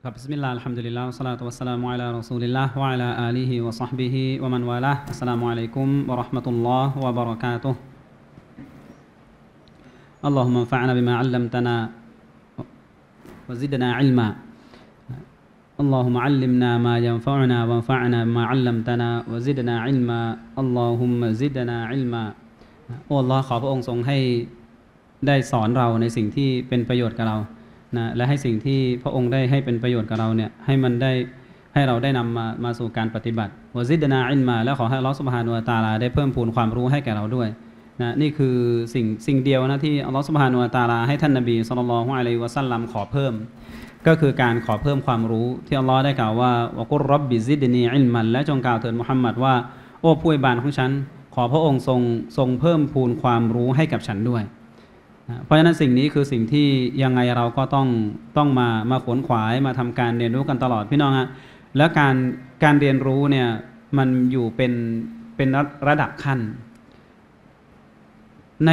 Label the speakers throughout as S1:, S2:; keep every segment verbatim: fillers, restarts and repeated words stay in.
S1: ครับบิสมิลลาห์อัลฮัมดุลิลลาฮ์วัสสลาตุวัสสลามุอะลารอซูลิลลาฮ์วะอะลาอาลีฮิวะศอฮบิฮิวะมันวาลาฮ์อัสสลามุอะลัยกุมวะเราะห์มะตุลลอฮ์วะบะเราะกาตุฮ์อัลลอฮุมมะอันฟะอ์นาบิมาอัลลัมตะนาวะซิดนาอิลมาอัลลอฮุมะอัลลิมนามายันฟะอุนาวะอันฟะอ์นาบิมาอัลลัมตะนาวะซิดนาอิลมาอัลลอฮุมมะซิดนาอิลมาโอ้อัลลอฮ์ขอพระองค์ทรงให้ได้สอนเราในสิ่งที่เป็นประโยชน์กับเรานะและให้สิ่งที่พระองค์ได้ให้เป็นประโยชน์กับเราเนี่ยให้มันได้ให้เราได้นำมามาสู่การปฏิบัติวะซิดนาอิลมาแล้วขอให้อัลเลาะห์ซุบฮานะฮูวะตะอาลาได้เพิ่มพูนความรู้ให้แก่เราด้วยนะนี่คือสิ่งสิ่งเดียวนะที่อัลเลาะห์ซุบฮานะฮูวะตะอาลาให้ท่านนบีศ็อลลัลลอฮุอะลัยฮิวะซัลลัมขอเพิ่มก็คือการขอเพิ่มความรู้ที่อัลเลาะห์ได้กล่าวว่าวะกุรร็อบบิซิดนีอิลมันและจงกล่าวเถิดมุฮัมมัดว่าโอ้ผู้อวยบานของฉันขอพระองค์ทรงทรงเพิ่มพูนความรู้ให้กับฉันด้วยเพราะฉะนั้นสิ่งนี้คือสิ่งที่ยังไงเราก็ต้องต้องมามาขวนขวายมาทำการเรียนรู้กันตลอดพี่น้องฮะและการการเรียนรู้เนี่ยมันอยู่เป็นเป็นระดับขั้นใน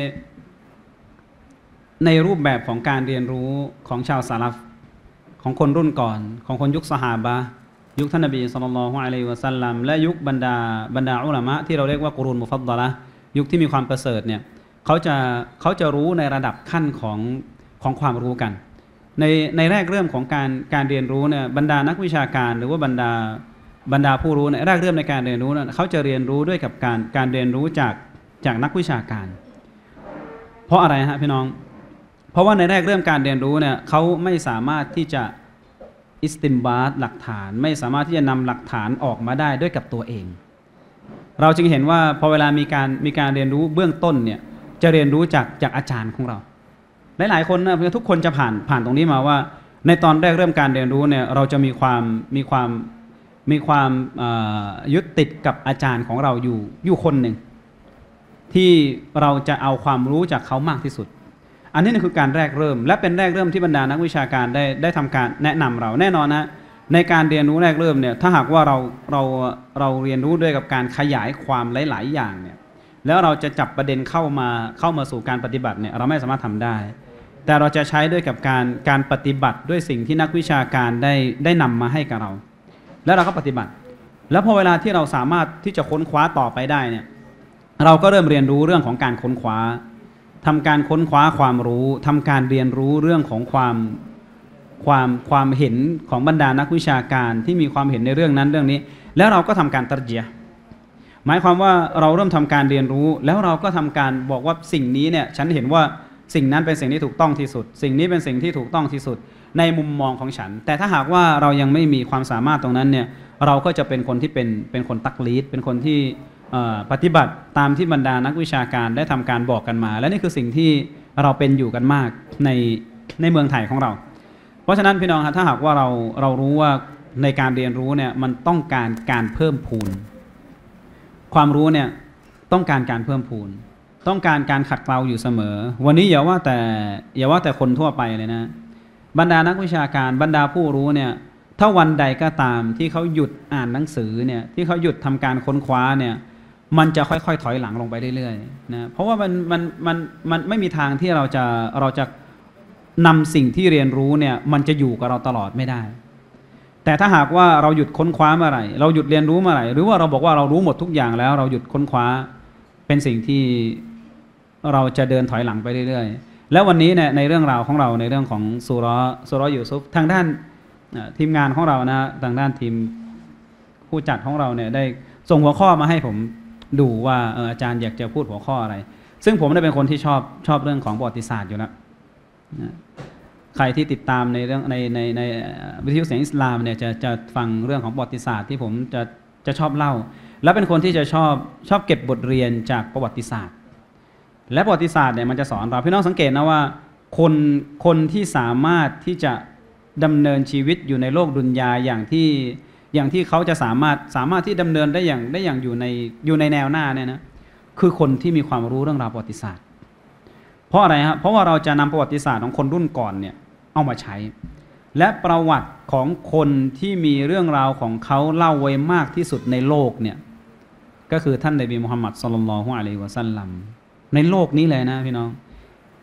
S1: ในรูปแบบของการเรียนรู้ของชาวซะลัฟของคนรุ่นก่อนของคนยุคซอฮาบะห์ยุคท่านนบีศ็อลลัลลอฮุอะลัยฮิวะซัลลัมและยุคบรรดาบรรดาอุลามะที่เราเรียกว่ากุรูนมุฟัดดะละห์ยุคที่มีความประเสริฐเนี่ยเขาจะเขาจะรู้ในระดับขั้นของของความรู้กันในในแรกเริ่มของการการเรียนรู้เนี่ยบรรดานักวิชาการหรือว่าบรรดาบรรดาผู้รู้เนี่ยแรกเริ่มในการเรียนรู้เนี่ยเขาจะเรียนรู้ด้วยกับการการเรียนรู้จากจากนักวิชาการเพราะอะไรฮะพี่น้องเพราะว่าในแรกเริ่มการเรียนรู้เนี่ยเขาไม่สามารถที่จะอิสติมบาตหลักฐานไม่สามารถที่จะนำหลักฐานออกมาได้ด้วยกับตัวเองเราจึงเห็นว่าพอเวลามีการมีการเรียนรู้เบื้องต้นเนี่ยจะเรียนรู้จากจากอาจารย์ของเราหลายๆคนนะทุกคนจะผ่านผ่านตรงนี้มาว่าในตอนแรกเริ่มการเรียนรู้เนี่ยเราจะมีความมีความมีความยึดติดกับอาจารย์ของเราอยู่อยู่คนหนึ่งที่เราจะเอาความรู้จากเขามากที่สุดอันนี้คือการแรกเริ่มและเป็นแรกเริ่มที่บรรดานักวิชาการได้ได้ทำการแนะนำเราแน่นอนนะในการเรียนรู้แรกเริ่มเนี่ยถ้าหากว่าเราเราเราเรียนรู้ด้วยกับการขยายความหลายๆอย่างเนี่ยแล้วเราจะจับประเด็นเข้ามาเข้ามาสู่การปฏิบัติเนี่ยเราไม่สามารถทำได้แต่เราจะใช้ด้วยกับการการปฏิบัติด้วยสิ่งที่นักวิชาการได้ได้นำมาให้กับเราแล้วเราก็ปฏิบัติแล้วพอเวลาที่เราสามารถที่จะค้นคว้าต่อไปได้เนี่ยเราก็เริ่มเรียนรู้เรื่องของการค้นคว้าทำการค้นคว้าความรู้ทำการเรียนรู้เรื่องของความความความเห็นของบรรดานักวิชาการที่มีความเห็นในเรื่องนั้นเรื่องนี้แล้วเราก็ทำการตัรจีฮ์หมายความว่าเราเริ่มทำการเรียนรู้แล้วเราก็ทำการบอกว่าสิ่งนี้เนี่ยฉันเห็นว่าสิ่งนั้นเป็นสิ่งที่ถูกต้องที่สุดสิ่งนี้เป็นสิ่งที่ถูกต้องที่สุดในมุมมองของฉันแต่ถ้าหากว่าเรายังไม่มีความสามารถตรงนั้นเนี่ยเราก็จะเป็นคนที่เป็นเป็นคนตักลีดเป็นคนที่ปฏิบัติตามที่บรรดานักวิชาการได้ทำการบอกกันมาและนี่คือสิ่งที่เราเป็นอยู่กันมากในในเมืองไทยของเราเพราะฉะนั้นพี่น้องครับถ้าหากว่าเราเรารู้ว่าในการเรียนรู้เนี่ยมันต้องการการเพิ่มพูนความรู้เนี่ยต้องการการเพิ่มพูนต้องการการขัดเกลาอยู่เสมอวันนี้อย่าว่าแต่อย่าว่าแต่คนทั่วไปเลยนะบรรดานักวิชาการบรรดาผู้รู้เนี่ยถ้าวันใดก็ตามที่เขาหยุดอ่านหนังสือเนี่ยที่เขาหยุดทำการค้นคว้าเนี่ยมันจะค่อยๆถอยหลังลงไปเรื่อยๆนะเพราะว่ามันมันมันมันไม่มีทางที่เราจะเราจะนำสิ่งที่เรียนรู้เนี่ยมันจะอยู่กับเราตลอดไม่ได้แต่ถ้าหากว่าเราหยุดค้นคว้าเมื่อไหร่เราหยุดเรียนรู้เมื่อไหร่หรือว่าเราบอกว่าเรารู้หมดทุกอย่างแล้วเราหยุดค้นคว้าเป็นสิ่งที่เราจะเดินถอยหลังไปเรื่อยๆแล้ววันนี้เนี่ยในเรื่องราวของเราในเรื่องของซูเราะห์ซูเราะห์ยูซุฟทางด้านทีมงานของเรานะทางด้านทีมผู้จัดของเราเนี่ยได้ส่งหัวข้อมาให้ผมดูว่าอาจารย์อยากจะพูดหัวข้ออะไรซึ่งผมได้เป็นคนที่ชอบชอบเรื่องของประวัติศาสตร์อยู่แล้วใครที่ติดตามในเรื่องในในในวิทยุเสียงอิสลามเนี่ยจะจะฟังเรื่องของประวัติศาสตร์ที่ผมจะจะชอบเล่าและเป็นคนที่จะชอบชอบเก็บบทเรียนจากประวัติศาสตร์และประวัติศาสตร์เนี่ยมันจะสอนเราพี่น้องสังเกตนะว่าคนคนที่สามารถที่จะดำเนินชีวิตอยู่ในโลกดุนยาอย่างที่อย่างที่เขาจะสามารถสามารถที่ดำเนินได้อย่างได้อย่างอยู่ในอยู่ในแนวหน้าเนี่ยนะคือคนที่มีความรู้เรื่องราวประวัติศาสตร์เพราะอะไรครับเพราะว่าเราจะนำประวัติศาสตร์ของคนรุ่นก่อนเนี่ยเอามาใช้และประวัติของคนที่มีเรื่องราวของเขาเล่าไว้มากที่สุดในโลกเนี่ยก็คือท่านนบีมุฮัมมัดศ็อลลัลลอฮุอะลัยฮิวะซัลลัมในโลกนี้เลยนะพี่น้อง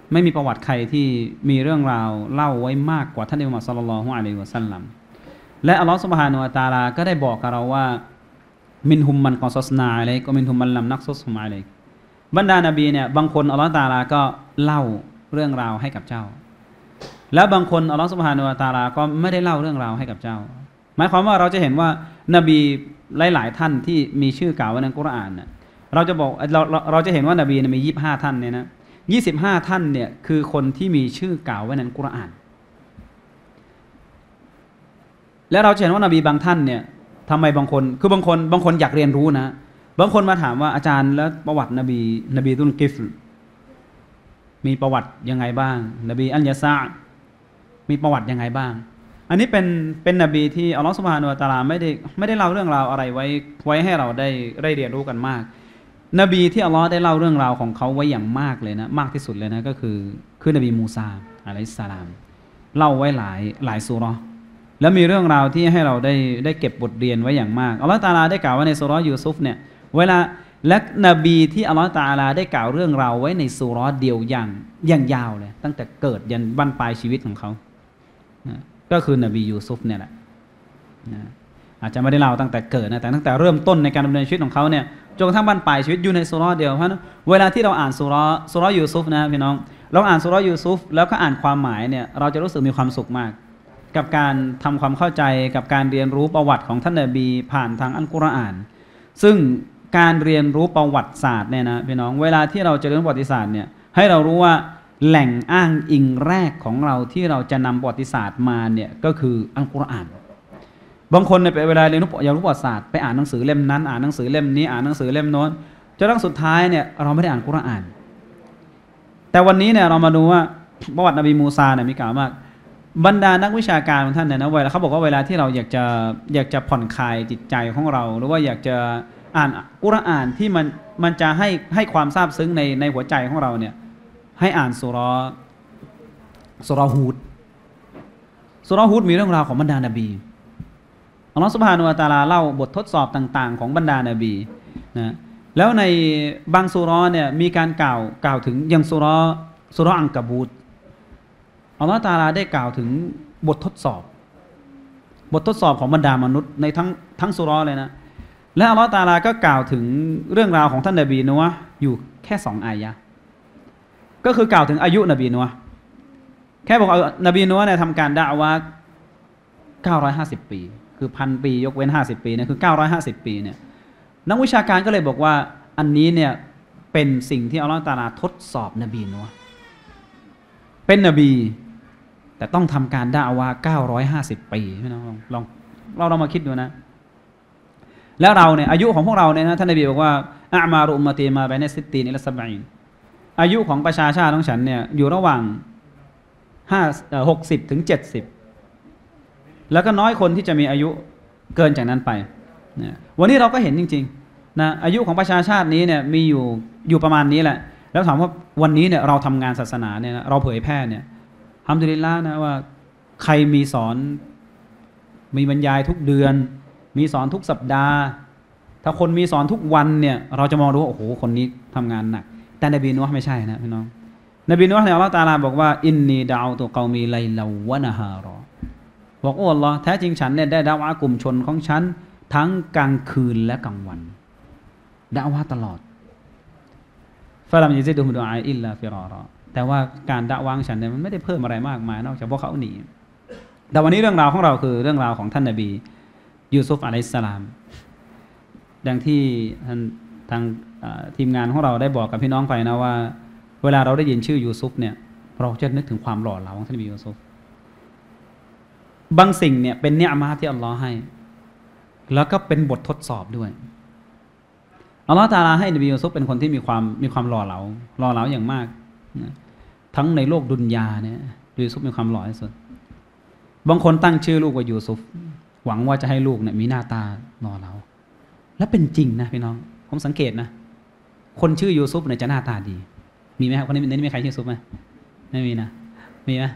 S1: ไม่มีประวัติใครที่มีเรื่องราวเล่าไว้มากกว่าท่านนบีมุฮัมมัดศ็อลลัลลอฮุอะลัยฮิวะซัลลัมและอัลลอฮฺซุบฮานะฮูวะตะอาลาก็ได้บอกกับเราว่ามินฮุมมันกอซัสนาอะลัยกะมินฮุมมันลัมนักซุสฮุมอะลัยบรรดานบีเนี่ยบางคนอัลลอฮฺตะอาลาก็เล่าเรื่องราวให้กับเจ้าแล้วบางคนอัลลอฮฺซุบฮานะฮูวะตะอาลาก็ไม่ได้เล่าเรื่องราวให้กับเจ้าหมายความว่าเราจะเห็นว่านบีหลายๆท่านที่มีชื่อกล่าวไว้ในกุรอานน่ะเราจะบอกเราเราเราจะเห็นว่านบีมียี่สิบห้าท่านเนี่ยนะยี่สิบห้าท่านเนี่ยคือคนที่มีชื่อกล่าวไว้ในกุรอานและเราจะเห็นว่านบีบางท่านเนี่ยทำไมบางคนคือบางคนบางคนอยากเรียนรู้นะบางคนมาถามว่าอาจารย์แล้วประวัตินบีนบีตุลกิฟล์มีประวัติยังไงบ้างนบีอัลยาซามีประวัติยังไงบ้างอันนี้เป็นเป็นนบีที่อัลลอฮฺซุบฮานะฮูวะตะอาลาไม่ได้ไม่ได้เล่าเรื่องราวอะไรไว้ไว้ให้เราได้ได้เรียนรู้กันมากนบีที่อัลลอฮ์ได้เล่าเรื่องราวของเขาไว้อย่างมากเลยนะมากที่สุดเลยนะก็คือคือนบีมูซาอะลัยฮิสสลามเล่าไว้หลายหลายซูเราะห์แล้วมีเรื่องราวที่ให้เราได้ได้เก็บบทเรียนไว้อย่างมากอัลลอฮ์ตะอาลาได้กล่าวไว้ในซูเราะห์ยูซุฟเนี่ยเวลาและนบีที่อัลลอฮ์ตะอาลาได้กล่าวเรื่องราวไว้ในซูเราะห์เดียวอย่างอย่างยาวเลยตั้งแต่เกิดยันบั้นปลายชีวิตของเขานะก็คือนบียูซุฟเนี่ยแหละนะอาจจะไม่ได้เล่าตั้งแต่เกิดนะแต่ตั้งแต่เริ่มต้นในการดำเนินชีวิตของเขาเนี่ยจนกระทั่งบั้นปลายชีวิตอยู่ในซูเราะห์เดียวเพราะเวลาที่เราอ่านซูเราะห์ซูเราะห์ยูซุฟนะพี่น้องเราอ่านซูเราะห์ยูซุฟแล้วก็อ่านความหมายเนี่ยเราจะรู้สึกมีความสุขมากกับการทำความเข้าใจกับการเรียนรู้ประวัติของท่านนบีผ่านทางอัลกุรอานซึ่งการเรียนรู้ประวัติศาสตร์เนี่ยนะพี่น้องเวลาที่เราจะเรียนประวัติศาสตร์เนี่ยให้เรารู้ว่าแหล่งอ้างอิงแรกของเราที่เราจะนำประวัติศาสตร์มาเนี่ยก็คืออัลกุรอานบางคนเนี่ยเวลาเรียนรู้อยากรู้ประวัติศาสตร์ไปอ่านหนังสือเล่มนั้นอ่านหนังสือเล่มนี้อ่านหนังสือเล่มโน้นจนกระทั่งสุดท้ายเนี่ยเราไม่ได้อ่านกุรอานแต่วันนี้เนี่ยเรามาดูว่าประวัตินบีมูซาเนี่ยมีกล่าวมากบรรดานักวิชาการของท่านเนี่ยนะเวลาเขาบอกว่าเวลาที่เราอยากจะอยากจะผ่อนคลายจิตใจของเราหรือว่าอยากจะอ่านกุรอานที่มันมันจะให้ให้ความซาบซึ้งในในหัวใจของเราเนี่ยให้อ่านซูเราะห์ซูเราะห์ฮูดซูเราะห์ฮูดมีเรื่องราวของบรรดานบีอัลลอฮฺซุบฮานะฮูวะตะอาลาเล่าบททดสอบต่างๆของบรรดานบีนะแล้วในบางซูเราะห์เนี่ยมีการกล่าวกล่าวถึงอย่างซูเราะห์ซูเราะห์อังกะบูตอัลลอฮฺตะอาลาได้กล่าวถึงบททดสอบบททดสอบของบรรดามนุษย์ในทั้งทั้งซูเราะห์เลยนะและอัลลอฮฺตะอาลาก็กล่าวถึงเรื่องราวของท่านนบีนัวห์อยู่แค่สองอายะห์ก็คือกล่าวถึงอายุนบีนัวห์แค่บอกนบีนัวห์เนี่ยทำการดะอ์วะห์เก้าร้อยห้าสิบปีคือพันปียกเว้นห้าสิบปีเนี่ยคือเก้าร้อยห้าสิบปีเนี่ยนักวิชาการก็เลยบอกว่าอันนี้เนี่ยเป็นสิ่งที่อัลเลาะห์ตะอาลาทดสอบนบีนัวห์เป็นนบีแต่ต้องทำการดะอ์วะห์เก้าร้อยห้าสิบปีพี่น้องลองเราเรามาคิดดูนะแล้วเราเนี่ยอายุของพวกเราเนี่ยนะท่านนบีบอกว่าอะมารุอุมมะตีมาบัยนะซิตตีนอิลาซับอีนอายุของประชาชาติของฉันเนี่ยอยู่ระหว่างห้าหกสิบถึงเจ็ดสิบแล้วก็น้อยคนที่จะมีอายุเกินจากนั้นไปนะวันนี้เราก็เห็นจริงๆนะอายุของประชาชาตินี้เนี่ยมีอยู่อยู่ประมาณนี้แหละแล้วถามว่าวันนี้เนี่ยเราทำงานศาสนาเนี่ยนะเราเผยแพร่เนี่ยอัลฮัมดุลิลละห์นะว่าใครมีสอนมีบรรยายทุกเดือนมีสอนทุกสัปดาห์ถ้าคนมีสอนทุกวันเนี่ยเราจะมองดูว่าโอ้โหคนนี้ทำงานหนักแต่นบีนูห์ไม่ใช่นะพี่น้องนบีนูห์เนี่ยอัลเลาะห์ตะอาลาบอกว่าอินนีดะเอาตุกอมีไลลาวะนะฮารอบอกโอ้อัลเลาะห์แท้จริงฉันเนี่ยได้ดะอ์วะห์กลุ่มชนของฉันทั้งกลางคืนและกลางวันดะอ์วะห์ตลอดฟะลัมยะซิดุฮุดุอาอิลลาฟิรารอแต่ว่าการดะอ์วะห์ของฉันเนี่ยมันไม่ได้เพิ่มอะไรมากมายนอกจากพวกเขาหนีแต่วันนี้เรื่องราวของเราคือเรื่องราวของท่านนบียูซุฟอะลัยฮิสสลามดังที่ท่านทางทีมงานของเราได้บอกกับพี่น้องไปนะว่าเวลาเราได้ยินชื่อยูซุฟเนี่ยเราจะนึกถึงความหล่อเหลาของท่านนบียูซุฟบางสิ่งเนี่ยเป็นเนียมะห์ที่อัลลอฮ์ให้แล้วก็เป็นบททดสอบด้วยอัลลอฮ์ตะอาลาให้นบียูซุฟเป็นคนที่มีความมีความหล่อเหลาหล่อเหลาอย่างมากนะทั้งในโลกดุนยาเนี่ยยูซุฟมีความหล่อที่สุดบางคนตั้งชื่อลูกว่ายูซุฟหวังว่าจะให้ลูกเนี่ยมีหน้าตาหล่อเหลาและเป็นจริงนะพี่น้องผมสังเกตนะคนชื่อยูซุฟเนี่ยจะหน้าตาดีมีไหมครับคนนี้ในนี้มีใครชื่อยูซุฟไหมไม่มีนะมีไหม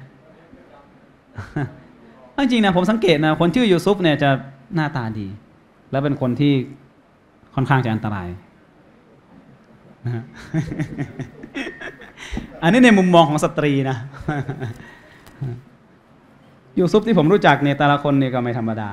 S1: จริงนะผมสังเกตนะคนชื่อยูซุฟเนี่ยจะหน้าตาดีและเป็นคนที่ค่อนข้างจะอันตรายนะอันนี้ในมุมมองของสตรีนะยูซุฟที่ผมรู้จักเนี่ยแต่ละคนเนี่ยก็ไม่ธรรมดา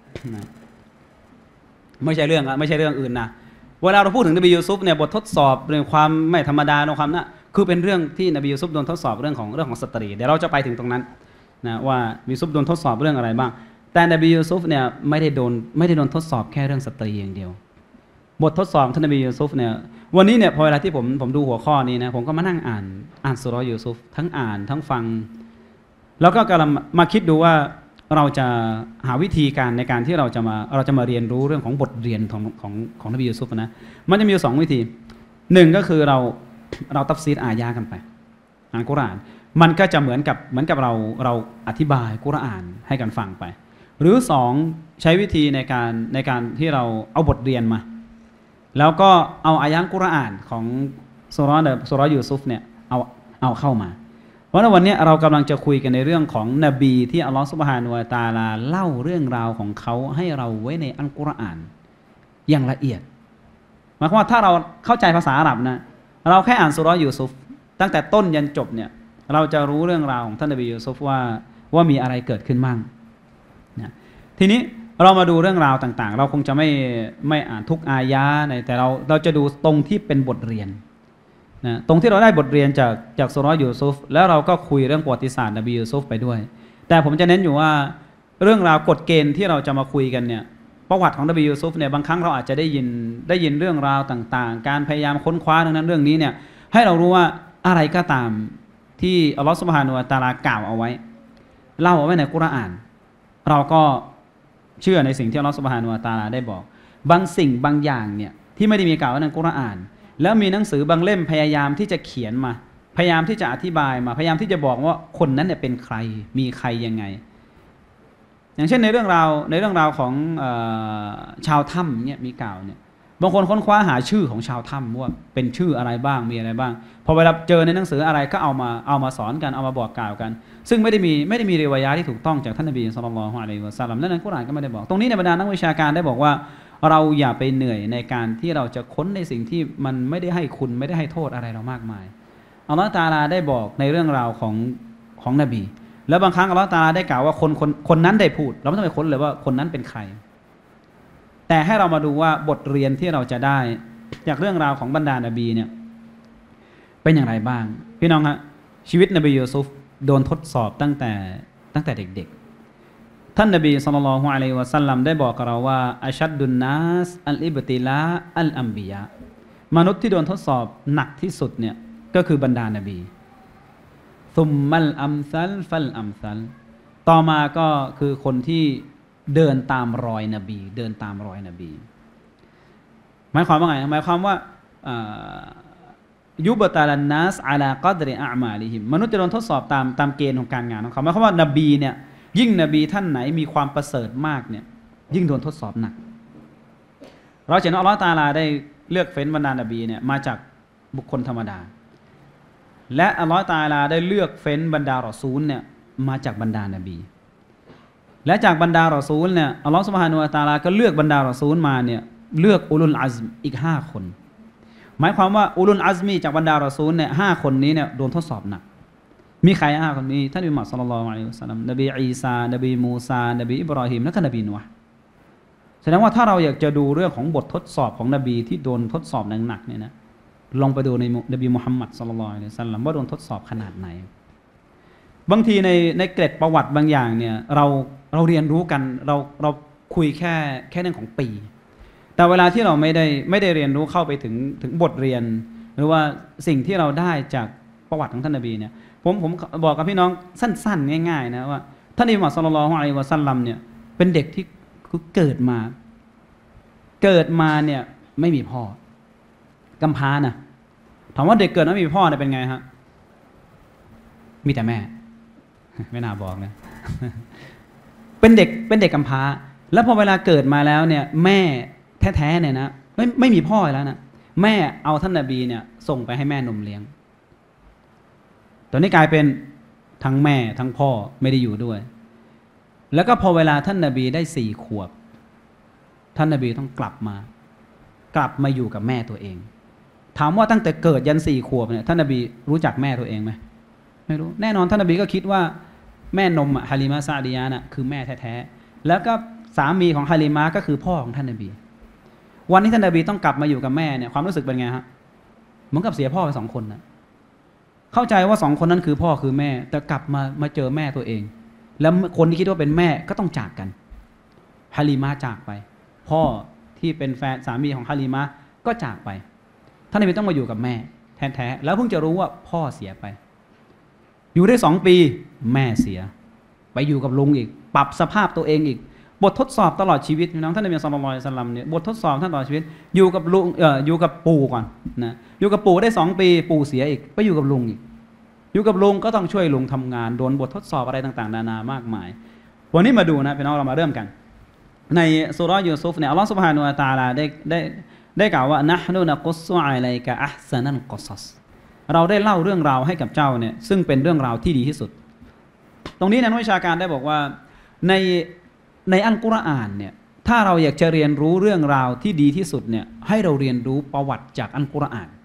S1: ไม่ใช่เรื่องไม่ใช่เรื่องอื่นนะเวลาเราพูดถึงนบียูซุฟเนี่ยบททดสอบเรื่องความไม่ธรรมดาในความนั้นคือเป็นเรื่องที่นบียูซุฟโดนทดสอบเรื่องของเรื่องของสตรีเดี๋ยวเราจะไปถึงตรงนั้นนะว่ายูซุฟโดนทดสอบเรื่องอะไรบ้างแต่นบียูซุฟเนี่ยไม่ได้โดนไม่ได้โดนทดสอบแค่เรื่องสตรีอย่างเดียวบททดสอบท่านนบียูซุฟเนี่ยวันนี้เนี่ยพอเวลาที่ผมผมดูหัวข้อนี้นะผมก็มานั่งอ่านอ่านสุเราะห์ยูซุฟทั้งอ่านทั้งฟังแล้วก็กำลังมาคิดดูว่าเราจะหาวิธีการในการที่เราจะมาเราจะมาเรียนรู้เรื่องของบทเรียนของของของนบียูซุฟนะมันจะมีอยู่สองวิธีหนึ่งก็คือเราเราตัฟซีรอายะกันไปอ่านกุรอานมันก็จะเหมือนกับเหมือนกับเราเราอธิบายกุรอานให้กันฟังไปหรือสองใช้วิธีในการในการที่เราเอาบทเรียนมาแล้วก็เอาอายะกุรอานของสุเราะห์สุเราะห์ยูซุฟเนี่ยเอาเอาเข้ามาเพราะในวันนี้เรากำลังจะคุยกันในเรื่องของนบีที่อัลลอฮฺซุบฮานะฮูวะตะอาลาเล่าเรื่องราวของเขาให้เราไว้ในอัลกุรอานอย่างละเอียดหมายความว่าถ้าเราเข้าใจภาษาอาหรับนะเราแค่อ่านสุเราะห์ยูซุฟตั้งแต่ต้นยันจบเนี่ยเราจะรู้เรื่องราวของท่านนบียูซุฟว่าว่ามีอะไรเกิดขึ้นบ้างนะทีนี้เรามาดูเรื่องราวต่างๆเราคงจะไม่ไม่อ่านทุกอายะในแต่เราเราจะดูตรงที่เป็นบทเรียนนะตรงที่เราได้บทเรียนจากจากสุเราะห์ยูซุฟแล้วเราก็คุยเรื่องประวัติศาสตร์นบียูซุฟไปด้วยแต่ผมจะเน้นอยู่ว่าเรื่องราวกฎเกณฑ์ที่เราจะมาคุยกันเนี่ยประวัติของนบียูซุฟเนี่ยบางครั้งเราอาจจะได้ยินได้ยินเรื่องราวต่างๆการพยายามค้นคว้าเรื่องนั้นเรื่องนี้เนี่ยให้เรารู้ว่าอะไรก็ตามที่อัลลอฮฺซุบฮานะฮูวะตะอาลากล่าวเอาไว้เล่าเอาไว้ในกุรอานเราก็เชื่อในสิ่งที่อัลลอฮฺซุบฮานะฮูวะตะอาลาได้บอกบางสิ่งบางอย่างเนี่ยที่ไม่ได้มีกล่าวไว้ในกุรอานแล้วมีหนังสือบางเล่มพยายามที่จะเขียนมาพยายามที่จะอธิบายมาพยายามที่จะบอกว่าคนนั้นเนี่ยเป็นใครมีใครยังไงอย่างเช่นในเรื่องราวในเรื่องราวของเอ่อชาวถ้ำเนี่ยมีกล่าวเนี่ยบางคนค้นคว้าหาชื่อของชาวถ้ำว่าเป็นชื่ออะไรบ้างมีอะไรบ้างพอเวลาเจอในหนังสืออะไรก็เอามาเอามาสอนกันเอามาบอกกล่าวกันซึ่งไม่ได้มีไม่ได้มีริวายะห์ที่ถูกต้องจากท่านนบีศ็อลลัลลอฮุอะลัยฮิวะซัลลัมและในกุรอานก็ไม่ได้บอกตรงนี้ในบรรดานักวิชาการได้บอกว่าเราอย่าไปเหนื่อยในการที่เราจะค้นในสิ่งที่มันไม่ได้ให้คุณไม่ได้ให้โทษอะไรเรามากมายอัลลอฮฺตะอาลาได้บอกในเรื่องราวของของนบีแล้วบางครั้งอัลลอฮฺตะอาลาได้กล่าวว่าคนคนคนนั้นได้พูดเราไม่ต้องไปค้นเลยว่าคนนั้นเป็นใครแต่ให้เรามาดูว่าบทเรียนที่เราจะได้จากเรื่องราวของบรรดานบีเนี่ยเป็นอย่างไรบ้างพี่น้องฮะชีวิตนบียูซุฟโดนทดสอบตั้งแต่ตั้งแต่เด็กๆท่านนบีศ็อลลัลลอฮุอะลัยฮิวะซัลลัมได้บอกกับเราว่าอัชัดดุนนัสอัลอิบติลาอัลอัมบิยะมนุษย์ที่โดนทดสอบหนักที่สุดเนี่ยก็คือบรรดานบีซุมมัลอัมซัลฟัลอัมซัลต่อมาก็คือคนที่เดินตามรอยนบีเดินตามรอยนบีหมายความว่าไงหมายความว่ายุบตาลันนัสอาลากอดริอามาลิฮิมมนุษย์จะโดนทดสอบตามตามเกณฑ์ของการงานของเขาหมายความว่านบีเนี่ยยิ่งนบีท่านไหนมีความประเสริฐมากเนี่ยยิ่งโดนทดสอบหนักเราเห็นว่าอัลเลาะห์ตะอาลาได้เลือกเฟ้นบรรดานบีเนี่ยมาจากบุคคลธรรมดาและอัลเลาะห์ตะอาลาได้เลือกเฟ้นบรรดารอซูลเนี่ยมาจากบรรดานบีและจากบรรดารอซูลเนี่ยอัลลอฮฺซุบฮานะฮูวะตะอาลาก็เลือกบรรดารอซูลมาเนี่ยเลือกอุลุลอัซมอีกห้าคนหมายความว่าอุลุลอัซมีจากบรรดารอซูลเนี่ยห้าคนนี้เนี่ยโดนทดสอบหนักมีใครห้าคนนี้ท่านอิหม่ามศ็อลลัลลอฮุอะลัยฮิวะซัลลัมนบีอีซานบีมูซานบีอิบรอฮีมและก็นบีนูห์แสดงว่าถ้าเราอยากจะดูเรื่องของบททดสอบของนบีที่โดนทดสอบหนักๆเนี่ยนะลองไปดูในนบีมุฮัมมัดศ็อลลัลลอฮุอะลัยฮิวะซัลลัมว่าโดนทดสอบขนาดไหนบางทีในในเกร็ดประวัติบางอย่างเนี่ยเราเราเรียนรู้กันเราเราคุยแค่แค่เรื่องของปีแต่เวลาที่เราไม่ได้ไม่ได้เรียนรู้เข้าไปถึงถึงบทเรียนหรือว่าสิ่งที่เราได้จากประวัติของท่านนบีเนี่ยผมผมบอกกับพี่น้องสั้นๆง่ายๆนะว่าท่านนบีมุฮัมมัดศ็อลลัลลอฮุอะลัยฮิวะซัลลัมเนี่ยเป็นเด็กที่เกิดมาเกิดมาเนี่ยไม่มีพ่อกำพร้านะถามว่าเด็กเกิดไม่มีพ่อเนี่ยเป็นไงฮะมีแต่แม่ไม่น่าบอกเลยเป็นเด็กเป็นเด็กกำพร้าแล้วพอเวลาเกิดมาแล้วเนี่ยแม่แท้ๆเนี่ยนะไม่ไม่มีพ่อแล้วนะแม่เอาท่านนบีเนี่ยส่งไปให้แม่นมเลี้ยงตอนนี้กลายเป็นทั้งแม่ทั้งพ่อไม่ได้อยู่ด้วยแล้วก็พอเวลาท่านนบีได้สี่ขวบท่านนบีต้องกลับมากลับมาอยู่กับแม่ตัวเองถามว่าตั้งแต่เกิดยันสี่ขวบเนี่ยท่านนบีรู้จักแม่ตัวเองไหมไม่รู้แน่นอนท่านนบีก็คิดว่าแม่นมฮาลิมะซาดียะน่ะคือแม่แท้ๆแล้วก็สามีของฮาลิมะก็คือพ่อของท่านนบีวันที่ท่านนบีต้องกลับมาอยู่กับแม่เนี่ยความรู้สึกเป็นไงฮะเหมือนกับเสียพ่อไปสองคนนะเข้าใจว่าสองคนนั้นคือพ่อคือแม่แต่กลับมามาเจอแม่ตัวเองแล้วคนที่คิดว่าเป็นแม่ก็ต้องจากกันฮาลิมะจากไปพ่อที่เป็นแฟนสามีของฮาลิมะก็จากไปท่านนบีต้องมาอยู่กับแม่แท้ๆแล้วเพิ่งจะรู้ว่าพ่อเสียไปอยู่ได้สองปีแม่เสียไปอยู่กับลุงอีกปรับสภาพตัวเองอีกบททดสอบตลอดชีวิตน้องท่านนบีศ็อลลัลลอฮุอะลัยฮิวะซัลลัมเนี่ยบททดสอบท่านตลอดชีวิตอยู่กับลุงเอ่ออยู่กับปู่ก่อนนะอยู่กับปู่ได้สองปีปู่เสียอีกไปอยู่กับลุงอีกอยู่กับลุงก็ต้องช่วยลุงทำงานโดนบททดสอบอะไรต่างๆนานามากมายวันนี้มาดูนะพี่น้องเรามาเริ่มกันในซูเราะห์ยูซุฟเนี่ยอัลเลาะห์ซุบฮานะฮูวะตะอาลาได้ได้ได้กล่าวว่านะฮ์นูนะกุสซุอะลัยกะอัห์ซะนัลกุซัสเราได้เล่าเรื่องราวให้กับเจ้าเนี่ยซึ่งเป็นเรื่องราวที่ดีที่สุดตรงนี้นักวิชาการได้บอกว่าในในอัลกุรอานเนี่ยถ้าเราอยากจะเรียนรู้เรื่องราวที่ดีที่สุดเนี่ยให้เราเรียนรู้ประวัติจากอัลกุรอาน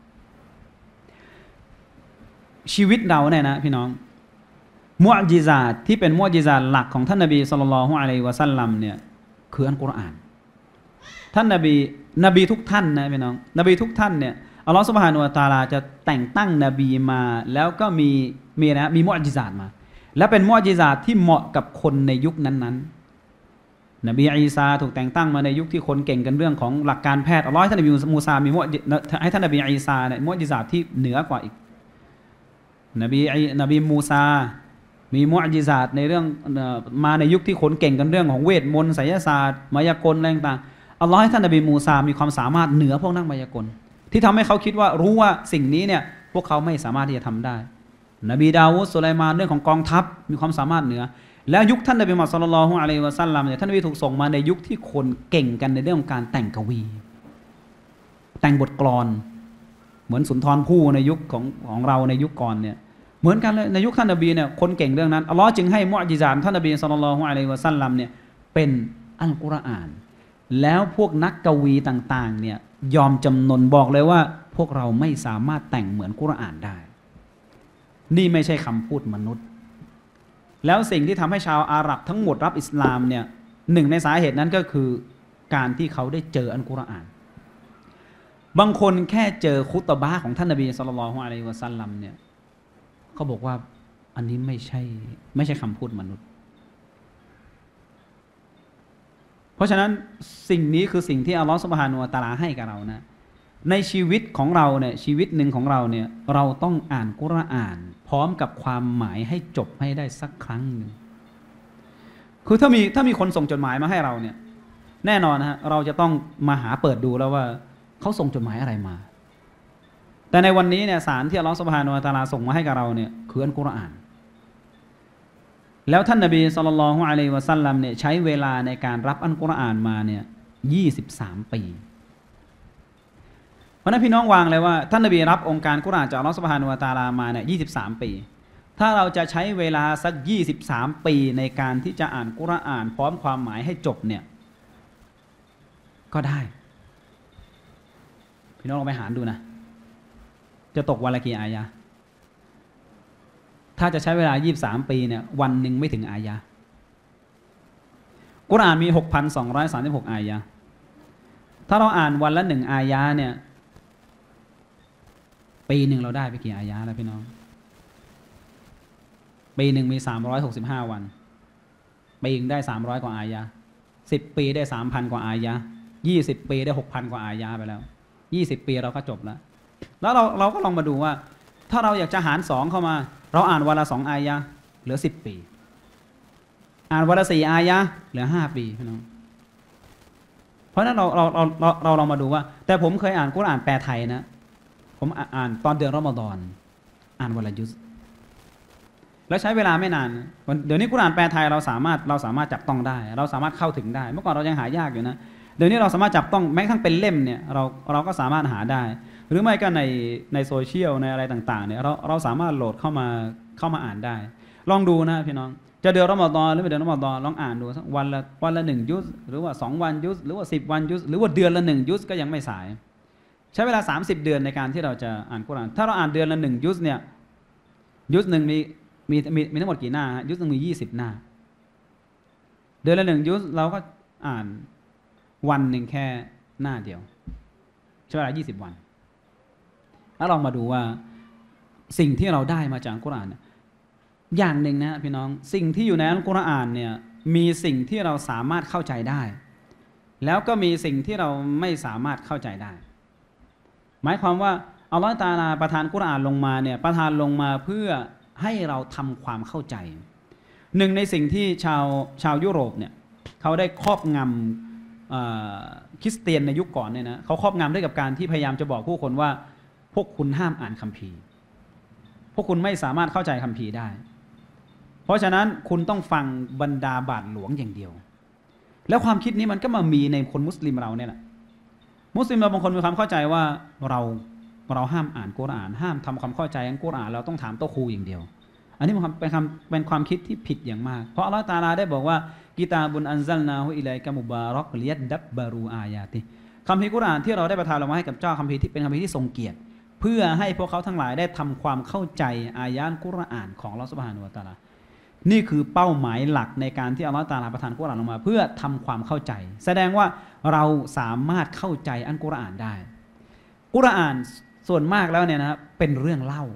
S1: ชีวิตเราเนี่ยนะพี่น้องมุอ์ญิซาตที่เป็นมุอ์ญิซาตหลักของท่านนบีศ็อลลัลลอฮุอะลัยฮิวะซัลลัมเนี่ยคืออัลกุรอานท่านนบีนบีทุกท่านนะพี่น้องนบีทุกท่านเนี่ยอัลลอฮฺซุบฮานะฮูวะตะอาลาจะแต่งตั้งนบีมาแล้วก็มีมีนะมีมุอ์ญิซาตมาและเป็นมุอ์ญิซาตที่เหมาะกับคนในยุคนั้นๆนบีอีสาถูกแต่งตั้งมาในยุคที่คนเก่งกันเรื่องของหลักการแพทย์อัลลอฮฺให้ท่านนบีมูซามีมุอ์ให้ท่านนบีอีสาเนี่ยมุอ์ญิซาตที่เหนือกว่าอีกนบีนบีมูซามีมุอ์ญิซาตในเรื่องมาในยุคที่คนเก่งกันเรื่องของเวทมนต์ไสยศาสตร์มายากลอะไรต่างๆอัลลอฮฺให้ท่านนบีมูซามีความสามารถเหนือพวกนักมายากลที่ทำให้เขาคิดว่ารู้ว่าสิ่งนี้เนี่ยพวกเขาไม่สามารถที่จะทำได้นบีดาวูดสุไลมานเรื่องของกองทัพมีความสามารถเหนือแล้วยุคท่านนบีมุฮัมมัดศ็อลลัลลอฮุอะลัยฮิวะซัลลัมเนี่ยท่านนบีถูกส่งมาในยุคที่คนเก่งกันในเรื่องของการแต่งกวีแต่งบทกลอนเหมือนสุนทรภู่ในยุคของของเราในยุคก่อนเนี่ยเหมือนกันเลยในยุคท่านนบีเนี่ยคนเก่งเรื่องนั้นอัลลอฮ์จึงให้มุอ์ญิซาตท่านนบีศ็อลลัลลอฮุอะลัยฮิวะซัลลัมเนี่ยเป็นอัลกุรอานแล้วพวกนักกวีต่างๆเนี่ยยอมจำนนบอกเลยว่าพวกเราไม่สามารถแต่งเหมือนกุรอานได้นี่ไม่ใช่คำพูดมนุษย์แล้วสิ่งที่ทำให้ชาวอาหรับทั้งหมดรับอิสลามเนี่ยหนึ่งในสาเหตุนั้นก็คือการที่เขาได้เจออัลกุรอานบางคนแค่เจอคุตบะห์ของท่านนบีศ็อลลัลลอฮุอะลัยฮิวะซัลลัมเนี่ยเขาบอกว่าอันนี้ไม่ใช่ไม่ใช่คำพูดมนุษย์เพราะฉะนั้นสิ่งนี้คือสิ่งที่อัลลอฮฺซุบฮานะฮูวะตะอาลาให้กับเรานะในชีวิตของเราเนี่ยชีวิตหนึ่งของเราเนี่ยเราต้องอ่านกุรอานพร้อมกับความหมายให้จบให้ได้สักครั้งหนึ่งคือถ้ามีถ้ามีคนส่งจดหมายมาให้เราเนี่ยแน่นอนนะฮะเราจะต้องมาหาเปิดดูแล้วว่าเขาส่งจดหมายอะไรมาแต่ในวันนี้เนี่ยสารที่อัลลอฮฺซุบฮานะฮูวะตะอาลาส่งมาให้กับเราเนี่ยคืออัลกุรอานแล้วท่านนบีศ็อลลัลลอฮุอะลัยฮิวะซัลลัมเนี่ยใช้เวลาในการรับอัลกุรอานมาเนี่ยยี่สิบสามปีเพราะนั้นพี่น้องวางเลยว่าท่านนบีรับองค์การกุรอานจากอัลเลาะห์ซุบฮานะฮูวะตะอาลามาเนี่ยยี่สิบสามปีถ้าเราจะใช้เวลาสักยี่สิบสามปีในการที่จะอ่านกุรอานพร้อมความหมายให้จบเนี่ยก็ได้พี่น้องลองไปหารดูนะจะตกวันละกี่อายะห์ถ้าจะใช้เวลายี่สิบสามปีเนี่ยวันหนึ่งไม่ถึงอายะห์กุรอานมี หกพันสองร้อยสามสิบหก อายะห์ถ้าเราอ่านวันละหนึ่งอายะห์เนี่ยปีหนึ่งเราได้ไปกี่อายะห์แล้วพี่น้องปีหนึ่งมีสามร้อยหกสิบห้าวันปีนึงได้สามร้อยกว่าอายะห์สิบปีได้ สามพัน กว่าอายะห์ยี่สิบปีได้ หกพัน กว่าอายะห์ไปแล้วยี่สิบปีเราก็จบแล้วแล้วเราเราก็ลองมาดูว่าถ้าเราอยากจะหารสองเข้ามาเราอ่านวันละสองอายะห์เหลือสิบปีอ่านวันละสี่อายะห์เหลือห้าปีพี่น้องเพราะนั้นเราเราเราเราเราลองมาดูว่าแต่ผมเคยอ่านกุรอานแปลไทยนะผมอ่านตอนเดือนรอมฎอนอ่านวันละยุสแล้วใช้เวลาไม่นานเดี๋ยวนี้กุรอานแปลไทยเราสามารถเราสามารถจับต้องได้เราสามารถเข้าถึงได้เมื่อก่อนเรายังหายากอยู่นะเดี๋ยวนี้เราสามารถจับต้องแม้กระทั่งเป็นเล่มเนี่ยเราเราก็สามารถหาได้หรือไม่ก็ในในโซเชียลในอะไรต่างๆเนี่ยเราเราสามารถโหลดเข้ามาเข้ามาอ่านได้ลองดูนะพี่น้องจะเดือนรอมฎอนหรือไม่เดือนรอมฎอนลองอ่านดูสักวันละวันละหนึ่งยุสหรือว่าสองวันยุสหรือว่าสิบวันยุสหรือว่าเดือนละหนึ่งยุสก็ยังไม่สายใช้เวลาสามสิบเดือนในการที่เราจะอ่านกุรอานถ้าเราอ่านเดือนละหนึ่งยุสเนี่ยยุสหนึ่งมีมีมีมีทั้งหมดกี่หน้ายุสหนึ่งมียี่สิบหน้าเดือนละหนึ่งยุสเราก็อ่านวันหนึ่งแค่หน้าเดียวใช้เวลายี่สิบวันแล้วลองมาดูว่าสิ่งที่เราได้มาจากอัลกุรอานอย่างหนึ่งนะพี่น้องสิ่งที่อยู่ในอัลกุรอานเนี่ยมีสิ่งที่เราสามารถเข้าใจได้แล้วก็มีสิ่งที่เราไม่สามารถเข้าใจได้หมายความว่าอัลลอฮฺตะอาลาประทานกุรอานลงมาเนี่ยประทานลงมาเพื่อให้เราทำความเข้าใจหนึ่งในสิ่งที่ชาวชาวยุโรปเนี่ยเขาได้ครอบงำคริสเตียนในยุคก่อนเนี่ยนะเขาครอบงำด้วยกับการที่พยายามจะบอกผู้คนว่าพวกคุณห้ามอ่านคัมภีร์พวกคุณไม่สามารถเข้าใจคัมภีร์ได้เพราะฉะนั้นคุณต้องฟังบรรดาบาทหลวงอย่างเดียวแล้วความคิดนี้มันก็มามีในคนมุสลิมเราเนี่ยแหละมุสลิมเราบางคนมีความเข้าใจว่าเราเราห้ามอ่านกุรอานห้ามทำความเข้าใจอัลกุรอานเราต้องถามโตครูอย่างเดียวอันนี้มันเป็นคำเป็นความคิดที่ผิดอย่างมากเพราะอัลลอฮฺตะอาลาได้บอกว่ากิตาบุนอันซัลนาฮุอิลัยกะมุบารักลิยัดดับบารูอายาติคัมภีร์กุรอานที่เราได้ประทานลงมาให้กับเจ้าคัมภีร์ที่เป็นคัมภีร์ที่ทรงเกียรติเพื่อให้พวกเขาทั้งหลายได้ทำความเข้าใจอายะห์กุรอานของอัลเลาะห์ซุบฮานะฮูวะตะอาลานี่คือเป้าหมายหลักในการที่อัลเลาะห์ตะอาลาประทานกุรอานลงมาเพื่อทำความเข้าใจแสดงว่าเราสามารถเข้าใจอัลกุรอานได้กุรอานส่วนมากแล้วเนี่ยนะเป็นเรื่องเล่า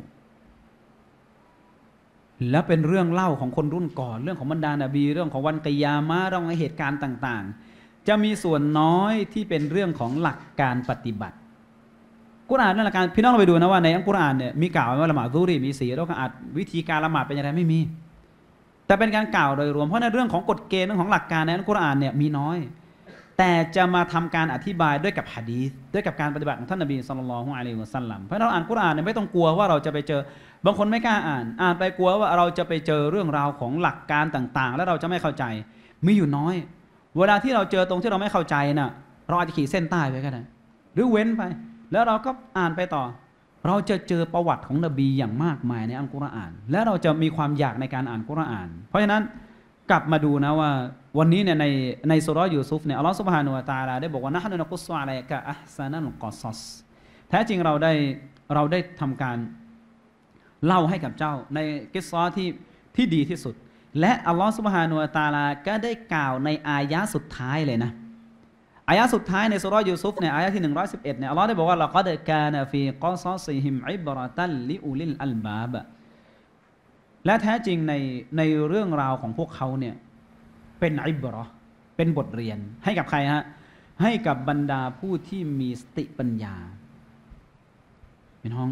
S1: และเป็นเรื่องเล่าของคนรุ่นก่อนเรื่องของบรรดานบีเรื่องของวันกิยามะห์เรื่องของเหตุการณ์ต่างๆจะมีส่วนน้อยที่เป็นเรื่องของหลักการปฏิบัติกุรอานนั่นแหละการพี่น้องเราไปดูนะว่าในอัลกุรอานเนี่ยมีกล่าวไว้ว่าละหมาดซุฮรีมีสี่แล้วก็อาจวิธีการละหมาดเป็นอย่างไรไม่มีแต่เป็นการกล่าวโดยรวมเพราะในเรื่องของกฎเกณฑ์เรื่องของหลักการในอัลกุรอานเนี่ยมีน้อยแต่จะมาทำการอธิบายด้วยกับหะดีษด้วยกับการปฏิบัติของท่านนบีศ็อลลัลลอฮุอะลัยฮิวะซัลลัมเพราะเราอ่านกุรอานเนี่ยไม่ต้องกลัวว่าเราจะไปเจอบางคนไม่กล้าอ่านอ่านไปกลัวว่าเราจะไปเจอเรื่องราวของหลักการต่างๆแล้วเราจะไม่เข้าใจมีอยู่น้อยเวลาที่เราเจอตรงที่เราไม่เข้าใจน่ะเราอาจจะขีดเส้นใต้ไว้ก็ได้หรือเว้นไปแล้วเราก็อ่านไปต่อเราจะเจอประวัติของนบีอย่างมากมายในอัลกุรอานและเราจะมีความอยากในการอ่านกุรอานเพราะฉะนั้นกลับมาดูนะว่าวันนี้เนี่ยในในซูเราะห์ยูซุฟเนี่ยอัลเลาะห์ซุบฮานะฮูวะตะอาลาได้บอกว่านะฮ์นุนะกุศอะลัยกะอัฮซะนัลกอศอศแท้จริงเราได้เราได้ทำการเล่าให้กับเจ้าในกิสซอที่ที่ดีที่สุดและอัลเลาะห์ซุบฮานะฮูวะตะอาลาก็ได้กล่าวในอายะห์สุดท้ายเลยนะอายะห์สุดท้ายในซูเราะห์ยูซุฟเนี่ยอายะห์ที่หนึ่งร้อยสิบเอ็ดเนี่ยอัลเลาะห์ได้บอกว่าละกัดกานะฟีกอศอซิฮิมอิบเราะตันลิอุลิลอัลบาบและแท้จริงในในเรื่องราวของพวกเขาเนี่ยเป็นอิบเราะห์เป็นบทเรียนให้กับใครฮะให้กับบรรดาผู้ที่มีสติปัญญาพี่น้อง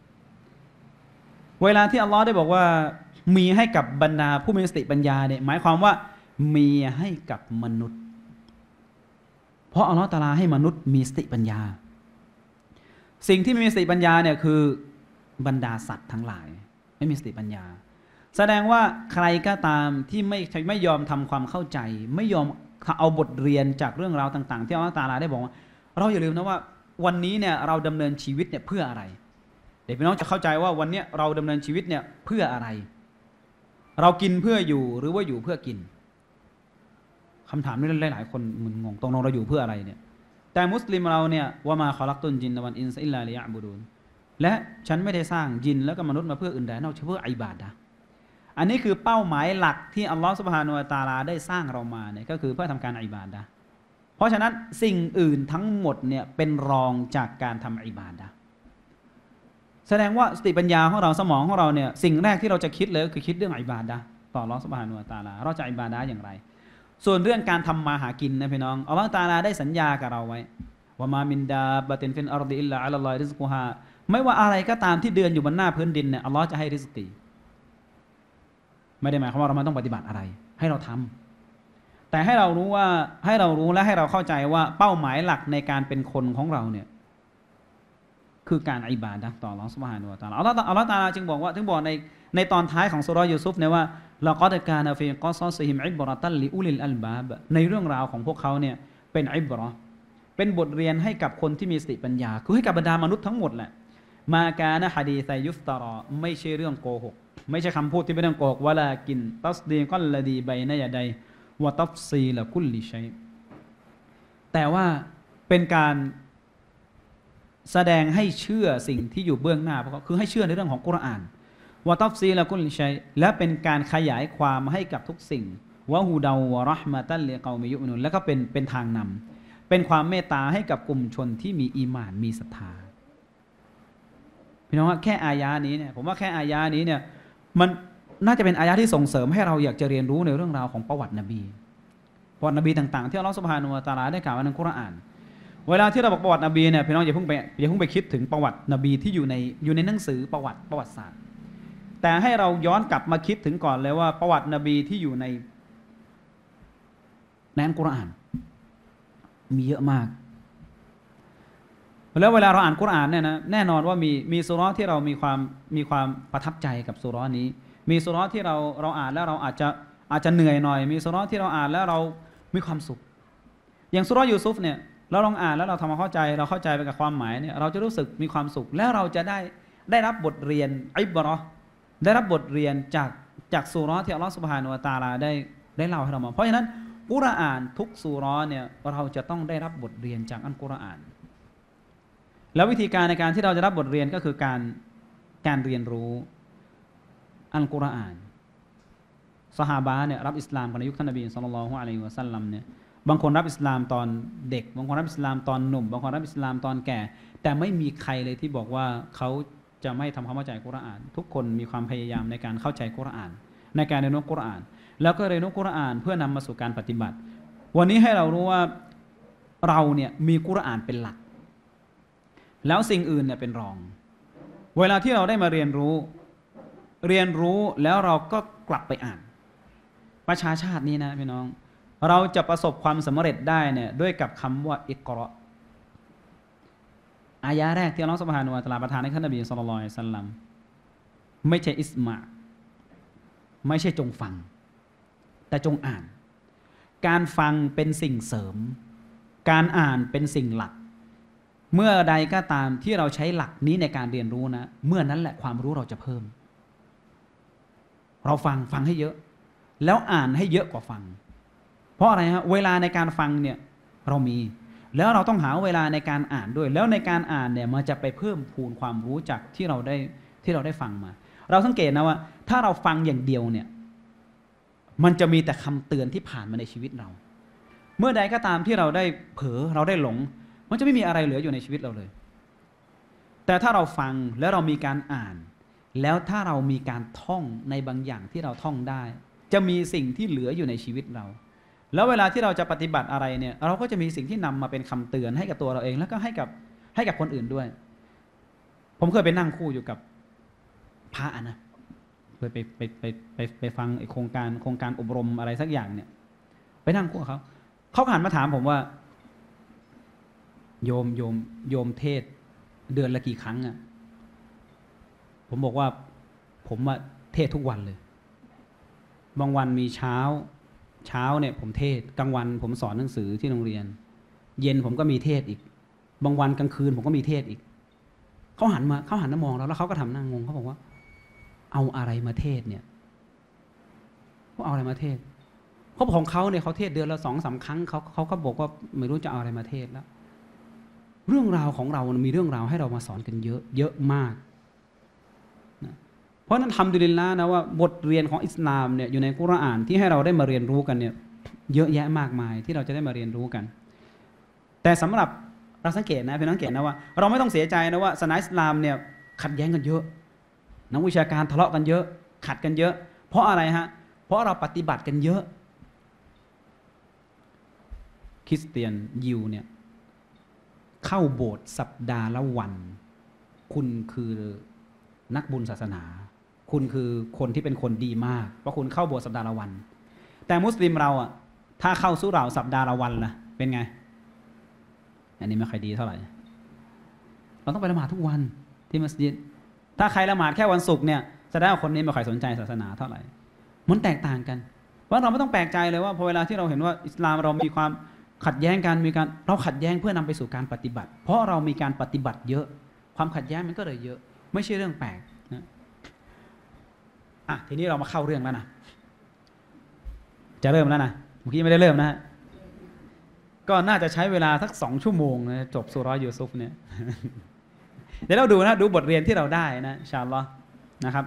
S1: เวลาที่อัลลอฮ์ได้บอกว่ามีให้กับบรรดาผู้มีสติปัญญาเนี่ยหมายความว่ามีให้กับมนุษย์เพราะอัลลอฮ์ตะอาลาให้มนุษย์มีสติปัญญาสิ่งที่ไม่มีสติปัญญาเนี่ยคือบรรดาสัตว์ทั้งหลายไม่มีสติปัญญาแสดงว่าใครก็ตามที่ไม่ไม่ยอมทำความเข้าใจไม่ยอมเอาบทเรียนจากเรื่องราวต่างๆที่อัลลอฮ์ตะอาลาได้บอกว่าเราอย่าลืมนะว่าวันนี้เนี่ยเราดำเนินชีวิตเนี่ยเพื่ออะไรเดี๋ยวพี่น้องจะเข้าใจว่าวันนี้เราดำเนินชีวิตเนี่ยเพื่ออะไรเรากินเพื่ออยู่หรือว่าอยู่เพื่อกินคำถามนี้หลายๆคนมึนงงตรงเราอยู่เพื่ออะไรเนี่ยแต่มุสลิมเราเนี่ยว่ามาขอลักตุนจินวันอินซอิลลาลิยะบุดูนและฉันไม่ได้สร้างจินแล้วก็มนุษย์มาเพื่ออื่นใดนอกจากเพื่ออิบาดะห์อันนี้คือเป้าหมายหลักที่อัลลอฮฺซุบฮานะฮูวะตะอาลาได้สร้างเรามาเนี่ยก็คือเพื่อทำการอิบาดะห์เพราะฉะนั้นสิ่งอื่นทั้งหมดเนี่ยเป็นรองจากการทำอิบาดะห์แสดงว่าสติปัญญาของเราสมองของเราเนี่ยสิ่งแรกที่เราจะคิดเลยก็คือคิดเรื่องอิบาดะห์ต่ออัลลอฮฺซุบฮานะฮูวะตะอาลาเราจะอิบาดะห์อย่างไรส่วนเรื่องการทำมาหากินนะพี่น้องอัลลอฮฺตะอาลาได้สัญญากับเราไว้ว่ามามินดาบะตินฟิลอัรฎิอิลลาอะลัลลอฮิริซกุฮาไม่ว่าอะไรก็ตามที่เดินอยู่บนหน้าพื้นดินเนี่ยอัลลอฮฺจะให้ริซกีไม่ได้หมายความว่าเราไม่ต้องปฏิบัติอะไรให้เราทำแต่ให้เรารู้ว่าให้เรารู้และให้เราเข้าใจว่าเป้าหมายหลักในการเป็นคนของเราเนี่ยคือการอิบาดะห์ต่ออัลเลาะห์ซุบฮานะฮูวะตะอาลาอัลเลาะห์อัลเลาะห์ตะอาลาจึงบอกว่าถึงบอกในในตอนท้ายของซูเราะห์ยูซุฟเนี่ยว่าละกัดกานะฟีกอศอซิฮิมอิบเราะตันลิอุลิลอัลบาบในเรื่องราวของพวกเขาเนี่ยเป็นอิบเราะห์เป็นบทเรียนให้กับคนที่มีสติปัญญาคือให้กับบรรดามนุษย์ทั้งหมดแหละมากานะฮะดีษยุฟตารอไม่ใช่เรื่องโกหกไม่ใช่คำพูดที่เป็นเรื่องโกหกวะลากินตัสดีกัลลดีบัยนะยะดัยวะตัฟซีลกุลลิชัยแต่ว่าเป็นการแสดงให้เชื่อสิ่งที่อยู่เบื้องหน้าเพราะคือให้เชื่อในเรื่องของกุรอานวะตัฟซีละกุลชัยและเป็นการขยายความให้กับทุกสิ่งวะฮูดาวะเราะห์มะตัลลิกอมิยุมินุนแล้วก็เป็นเป็นทางนำเป็นความเมตตาให้กับกลุ่มชนที่มีอีหม่านมีศรัทธาพี่น้องว่าแค่อายะนี้เนี่ยผมว่าแค่อายะนี้เนี่ยมันน่าจะเป็นอายะที่ส่งเสริมให้เราอยากจะเรียนรู้ในเรื่องราวของประวัตินบีประวัตินบีต่างๆที่อัลเลาะห์ซุบฮานะฮูวะตะอาลาได้กล่าวไว้ในกุรอานเวลาที่เราบอกประวัตินบีเนี่ยพี่น้องอย่าเพิ่งไปอย่าเพิ่งไปคิดถึงประวัตินบีที่อยู่ในอยู่ในหนังสือประวัติประวัติศาสตร์แต่ให้เราย้อนกลับมาคิดถึงก่อนเลยว่าประวัตินบีที่อยู่ในในอัลกุรอานมีเยอะมากแล้วเวลาเราอ่านกุรอานเนี่ยนะแน่นอนว่ามีมีซูเราะห์ที่เรามีความมีความประทับใจกับซูเราะห์นี้มีซูเราะห์ที่เราเราอ่านแล้วเราอาจจะอาจจะเหนื่อยหน่อยมีซูเราะห์ที่เราอ่านแล้วเรามีความสุขอย่างซูเราะห์ยูซุฟเนี่ยเราลองอ่านแล้วเราทำความเข้าใจเราเข้าใจไปกับความหมายเนี่ยเราจะรู้สึกมีความสุขแล้วเราจะได้ได้รับบทเรียนอิบเราะห์ได้รับบทเรียนจากจากซูเราะห์ที่อัลเลาะห์ซุบฮานะฮูวะตะอาลาได้ได้เล่าให้เรามาเพราะฉะนั้นกุรอานทุกซูเราะห์เนี่ยเราจะต้องได้รับบทเรียนจากอัลกุรอานแล้ววิธีการในการที่เราจะรับบทเรียนก็คือการการเรียนรู้อัลกุรอานซอฮาบะห์เนี่ยรับอิสลามกันในยุคท่านนบีศ็อลลัลลอฮุอะลัยฮิวะซัลลัมเนี่ยบางคนรับอิสลามตอนเด็กบางคนรับอิสลามตอนหนุ่มบางคนรับอิสลามตอนแก่แต่ไม่มีใครเลยที่บอกว่าเขาจะไม่ทำความเข้าใจกุรอานทุกคนมีความพยายามในการเข้าใจกุรอานในการเรียนรู้กุรอานแล้วก็เรียนรู้กุรอานเพื่อนำมาสู่การปฏิบัติวันนี้ให้เรารู้ว่าเราเนี่ยมีกุรอานเป็นหลักแล้วสิ่งอื่นเนี่ยเป็นรองเวลาที่เราได้มาเรียนรู้เรียนรู้แล้วเราก็กลับไปอ่านประชาชาตินี้นะพี่น้องเราจะประสบความสำเร็จได้เนี่ยด้วยกับคำว่าอิกเราะห์อายะแรกที่อัลเลาะห์ซุบฮานะฮูวะตะอาลาประทานให้ท่านนบีศ็อลลัลลอฮุอะลัยฮิวะซัลลัมไม่ใช่อิสมาไม่ใช่จงฟังแต่จงอ่านการฟังเป็นสิ่งเสริมการอ่านเป็นสิ่งหลักเมื่อใดก็ตามที่เราใช้หลักนี้ในการเรียนรู้นะเมื่อนั้นแหละความรู้เราจะเพิ่มเราฟังฟังให้เยอะแล้วอ่านให้เยอะกว่าฟังเพราะอะไรฮะเวลาในการฟังเนี่ยเรามีแล้วเราต้องหาเวลาในการอ่านด้วยแล้วในการอ่านเนี่ยมันจะไปเพิ่มพูนความรู้จากที่เราได้ที่เราได้ฟังมาเราสังเกตนะว่าถ้าเราฟังอย่างเดียวเนี่ยมันจะมีแต่คำเตือนที่ผ่านมาในชีวิตเราเมื่อใดก็ตามที่เราได้เผลอเราได้หลงมันจะไม่มีอะไรเหลืออยู่ในชีวิตเราเลยแต่ถ้าเราฟังแล้วเรามีการอ่านแล้วถ้าเรามีการท่องในบางอย่างที่เราท่องได้จะมีสิ่งที่เหลืออยู่ในชีวิตเราแล้วเวลาที่เราจะปฏิบัติอะไรเนี่ยเราก็จะมีสิ่งที่นำมาเป็นคำเตือนให้กับตัวเราเองแล้วก็ให้กับให้กับคนอื่นด้วยผมเคยไปนั่งคู่อยู่กับพระนะเคยไปไปไปไปไปฟังไอโครงการโครงการอบรมอะไรสักอย่างเนี่ยไปนั่งคู่เขาเขาหันมาถามผมว่าโยมโยมโยมเทศเดือนละกี่ครั้งอ่ะผมบอกว่าผมอะเทศทุกวันเลยบางวันมีเช้าเช้าเนี่ยผมเทศกลางวันผมสอนหนังสือที่โรงเรียนเย็นผมก็มีเทศอีกบางวันกลางคืนผมก็มีเทศอีกเขาหันมาเขาหันมามองเราแล้วเขาก็ทำหน้างงเขาบอกว่าเอาอะไรมาเทศเนี่ยเขาเอาอะไรมาเทศเขาของเขาเนี่ยเขาเทศเดือนละสองสามครั้งเขาเขาก็บอกว่าไม่รู้จะเอาอะไรมาเทศแล้วเรื่องราวของเรามีเรื่องราวให้เรามาสอนกันเยอะเยอะมากนะเพราะนั้นทำดุลิลละห์นะว่าบทเรียนของอิสลามเนี่ยอยู่ในกุรอานที่ให้เราได้มาเรียนรู้กันเนี่ยเยอะแยะมากมายที่เราจะได้มาเรียนรู้กันแต่สำหรับเราสังเกตนะเป็นสังเกตนะว่าเราไม่ต้องเสียใจนะว่าศาสนาอิสลามเนี่ยขัดแย้งกันเยอะนักวิชาการทะเลาะกันเยอะขัดกันเยอะเพราะอะไรฮะเพราะเราปฏิบัติกันเยอะคริสเตียนยิวเนี่ยเข้าโบสถ์สัปดาห์ละวันคุณคือนักบุญศาสนาคุณคือคนที่เป็นคนดีมากเพราะคุณเข้าโบสถ์สัปดาห์ละวันแต่มุสลิมเราอ่ะถ้าเข้าสุเหร่าสัปดาห์ละวันล่ะเป็นไงอันนี้ไม่ค่อยดีเท่าไหร่เราต้องไปละหมาดทุกวันที่มัสยิดถ้าใครละหมาดแค่วันศุกร์เนี่ยแสดงว่าคนนี้ไม่ค่อยสนใจศาสนาเท่าไหร่มันแตกต่างกันเพราะเราไม่ต้องแปลกใจเลยว่าพอเวลาที่เราเห็นว่าอิสลามเรามีความขัดแย้งกันมีการเราขัดแย้งเพื่อนำไปสู่การปฏิบัติเพราะเรามีการปฏิบัติเยอะความขัดแย้งมันก็เลยเยอะไม่ใช่เรื่องแปลกนะอ่ะทีนี้เรามาเข้าเรื่องแล้วนะจะเริ่มแล้วนะเมื่อกี้ไม่ได้เริ่มนะก็น่าจะใช้เวลาสักสองชั่วโมงนะจบซูเราะห์ยูซุฟเนี่ยเดี๋ยวเราดูนะดูบทเรียนที่เราได้นะอินชาอัลลอฮ์นะครับ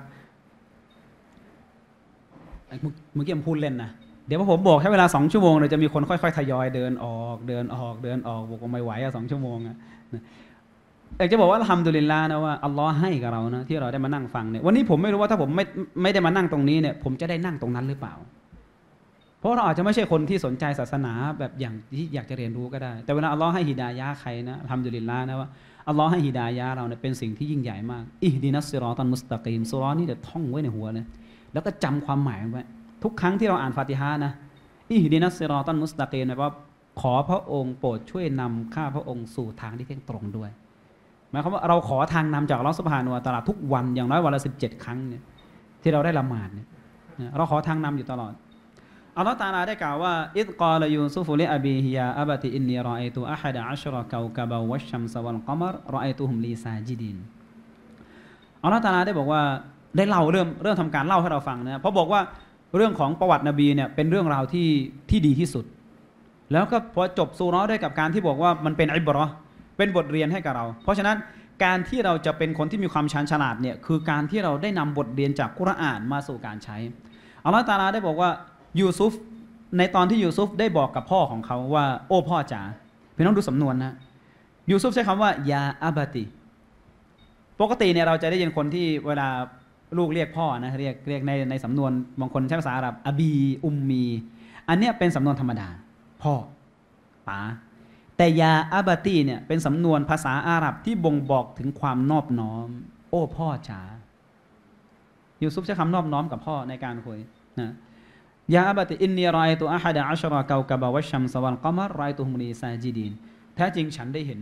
S1: เมื่อกี้ผมพูดเล่นนะเดี๋ยวพอผมบอกใช้เวลาสองชั่วโมงเดี๋ยวจะมีคนค่อยๆทยอยเดินออกเดินออกเดินออกบอกว่าไม่ไหวอะสองชั่วโมงอะอยากจะบอกว่าอัลฮัมดุลิลลาห์นะว่าอัลลอฮ์ให้กับเรานะที่เราได้มานั่งฟังเนี่ยวันนี้ผมไม่รู้ว่าถ้าผมไม่ไม่ได้มานั่งตรงนี้เนี่ยผมจะได้นั่งตรงนั้นหรือเปล่าเพราะเราอาจจะไม่ใช่คนที่สนใจศาสนาแบบอย่างที่อยากจะเรียนรู้ก็ได้แต่เวลาอัลลอฮ์ให้ฮิดายะห์ใครนะอัลฮัมดุลิลลาห์นะว่าอัลลอฮ์ให้ฮิดายะห์เราเนี่ยเป็นสิ่งที่ยิ่งใหญ่มากอิฮดินัสซิรอตัลมุสตะกีมซูเราะห์นี้เดี๋ยวท่องไว้ในหัวเลยแล้วก็จำความหมายไว้ทุกครั้งที่เราอ่านฟาติฮะห์นะอิฮดินัสซิรอตัลมุสตะกีมแปลว่าขอพระองค์โปรดช่วยนำข้าพระองค์สู่ทางที่เที่ยงตรงด้วยหมายความว่าเราขอทางนำจากอัลเลาะห์ซุบฮานะฮูวะตะอาลาทุกวันอย่างน้อยวันละสิบเจ็ดครั้งเนี่ยที่เราได้ละหมาดเนี่ยเราขอทางนำอยู่ตลอดอัลเลาะห์ตะอาลาได้กล่าวว่าอิซกอลยูซุฟุลิอบีฮิยาอะบะติอินนีรออัยตุอะฮะดะอัชรอเกากับะวัชชัมซะวัลกอมรรออัยตุฮุมลีซาจิดินอัลเลาะห์ตะอาลาได้บอกว่าได้เล่าเริ่มเริ่มทำการเล่าให้เราฟังนะเพราะบอกว่าเรื่องของประวัตินบีเนี่ยเป็นเรื่องราวที่ที่ดีที่สุดแล้วก็พอจบซูเราะห์ด้วยกับการที่บอกว่ามันเป็นอิบเราะห์เป็นบทเรียนให้กับเราเพราะฉะนั้นการที่เราจะเป็นคนที่มีความชาญฉลาดเนี่ยคือการที่เราได้นำบทเรียนจากกุรอานมาสู่การใช้อัลเลาะห์ตะอาลาได้บอกว่ายูซุฟในตอนที่ยูซุฟได้บอกกับพ่อของเขาว่าโอ้พ่อจ๋าพี่น้องดูสำนวนนะยูซุฟใช้คำว่ายาอับะติปกติเนี่ยเราจะได้ยินคนที่เวลาลูกเรียกพ่อนะเรียกเรียกในในสำนวนบางคนใช้ภาษาอาหรับอบีอุมมีอันเนี้ยเป็นสำนวนธรรมดาพ่อป๋าแต่ยาอับะติเนี่ยเป็นสำนวนภาษาอาหรับที่บ่งบอกถึงความนอบน้อมโอ้พ่อจ๋ายูซุฟใช้คำนอบน้อมกับพ่อในการคุยนะยาอับะติอินนีรออัยตุอะฮะดะอัชรอเกากับะวัชชัมซะวัลกอมรรออัยตุฮุมลีซาจิดีนแท้จริงฉันได้เห็น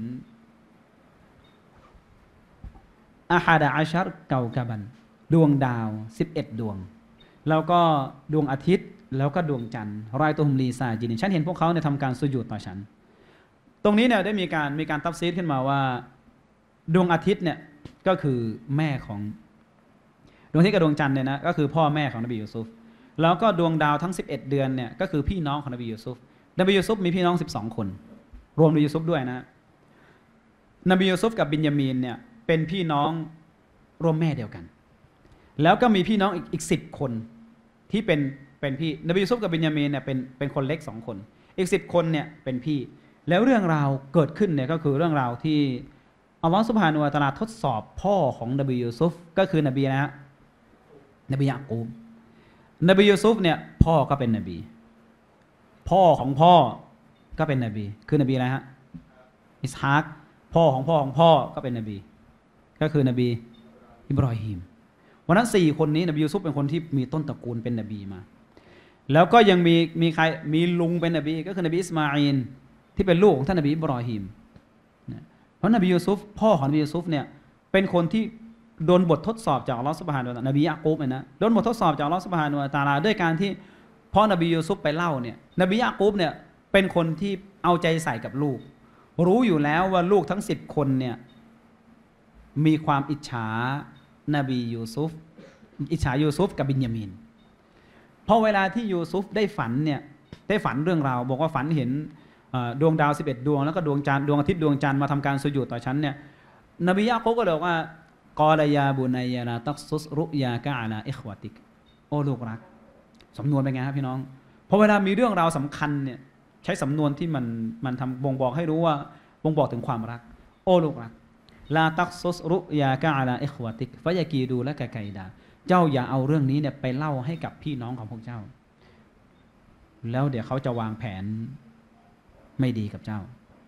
S1: อะฮะดะอัชรเกากับะดวงดาวสิบเอ็ดดวงแล้วก็ดวงอาทิตย์แล้วก็ดวงจันทร์รออัยตุฮุมลีซาจิดีนฉันเห็นพวกเขาเนี่ยทำการสุญูดต่อฉันตรงนี้เนี่ยได้มีการมีการตัฟซีรขึ้นมาว่าดวงอาทิตย์เนี่ยก็คือแม่ของดวงอาทิตย์กับดวงจันทร์เนี่ยนะก็คือพ่อแม่ของนบียูซุฟแล้วก็ดวงดาวทั้งสิบเอ็ดเดือนเนี่ยก็คือพี่น้องของนบียูซุฟนบียูซุฟมีพี่น้องสิบสองคนรวมนบียูซุฟด้วยนะนบียูซุฟกับบินยามีนเนี่ยเป็นพี่น้องรวมแม่เดียวกันแล้วก็มีพี่น้องอีกอีกสิบคนที่เป็นเป็นพี่นบียูซุฟกับบินยามีนเนี่ยเป็นเป็นคนเล็กสองคนอีกสิบคนเนี่ยเป็นพี่แล้วเรื่องราวเกิดขึ้นเนี่ยก็คือเรื่องราวที่อัลลอฮฺซุบฮานะฮูวะตะอาลาทดสอบพ่อของนบียูซุฟก็คือนบีนะฮะนบียะกูบนบียูซุฟเนี่ยพ่อก็เป็นนบีพ่อของพ่อก็เป็นนบีคือนบีอะไรฮะอิสฮากพ่อของพ่อของพ่อก็เป็นนบีก็คือนบีอิบรอฮีมวันนั้นสี่คนนี้นบียูซุฟเป็นคนที่มีต้นตระกูลเป็นนบีมาแล้วก็ยังมีมีใครมีลุงเป็นนบีก็คือนบีอิสมาอีลที่เป็นลูกของท่านนบีอิบรอฮีมเพราะนบียูซุฟพ่อของนบียูซุฟเนี่ยเป็นคนที่โดนบททดสอบจากอัลลอฮฺซุบฮานะฮูวะตะอาลานบียะกูบเนี่ยนะโดนบททดสอบจากอัลลอฮฺซุบฮานะฮูวะตะอาลาด้วยการที่พ่อนบียูซุฟไปเล่าเนี่ยนบียะกูบเนี่ยเป็นคนที่เอาใจใส่กับลูกรู้อยู่แล้วว่าลูกทั้งสิบคนเนี่ยมีความอิจฉานบียูซุฟอิจฉายูซุฟกับบินยามีนพอเวลาที่ยูซุฟได้ฝันเนี่ยได้ฝันเรื่องราวบอกว่าฝันเห็นดวงดาวสิบเอ็ดดวงแล้วก็ดวงจันทร์ดวงอาทิตย์ดวงจันทร์มาทำการสุญูดต่อฉันเนี่ยนบียะกูบก็เลยบอกว่ากอลายาบุนัยลาตักซุสรุยากะอะลาอิควาติกโอ้ลูกรักสำนวนเป็นไงครับพี่น้องพอเวลามีเรื่องราวสำคัญเนี่ยใช้สำนวนที่มันมันทำบ่งบอกให้รู้ว่าบ่งบอกถึงความรักโอ้ลูกรักลาตักซุสรุยากะอะลาอิควาติกฟะยะกีดูและกะไกดาเจ้าอย่าเอาเรื่องนี้เนี่ยไปเล่าให้กับพี่น้องของพวกเจ้าแล้วเดี๋ยวเขาจะวางแผนไม่ดีกับเจ้า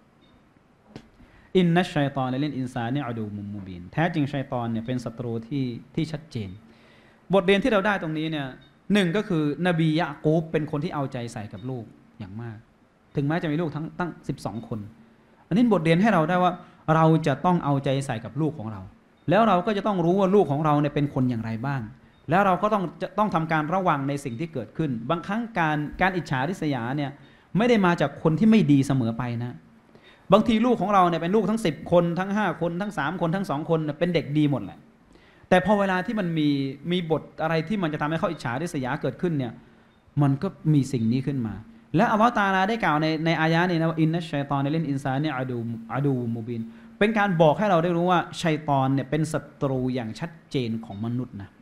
S1: อินนัชชัยฏอนลิลอินซานิอะดูมุมมุบินแท้จริงชัยฏอนเนี่ยเป็นศัตรูที่ที่ชัดเจนบทเรียนที่เราได้ตรงนี้เนี่ยหนึ่งก็คือนบียะกูบเป็นคนที่เอาใจใส่กับลูกอย่างมากถึงแม้จะมีลูกทั้งตั้งสิบสองคนอันนี้บทเรียนให้เราได้ว่าเราจะต้องเอาใจใส่กับลูกของเราแล้วเราก็จะต้องรู้ว่าลูกของเราเนี่ยเป็นคนอย่างไรบ้างแล้วเราก็ต้องจะต้องทำการระวังในสิ่งที่เกิดขึ้นบางครั้งการการอิจฉาริษยาเนี่ยไม่ได้มาจากคนที่ไม่ดีเสมอไปนะบางทีลูกของเราเนี่ยเป็นลูกทั้งสิบคนทั้งห้าคนทั้งสามคนทั้งสองคนเป็นเด็กดีหมดแหละแต่พอเวลาที่มันมีมีบทอะไรที่มันจะทำให้เขาอิจฉาริษยาเกิดขึ้นเนี่ยมันก็มีสิ่งนี้ขึ้นมาและอัลลอฮฺตะอาลาได้กล่าวในในอายะนี้นะว่าอินนัชชัยฏอนลิลอินซานิอะดูอะดูมุบินเป็นการบอกให้เราได้รู้ว่าชัยฏอนเนี่ยเป็นศัตรูอย่างชัดเจนของมนุษย์นะ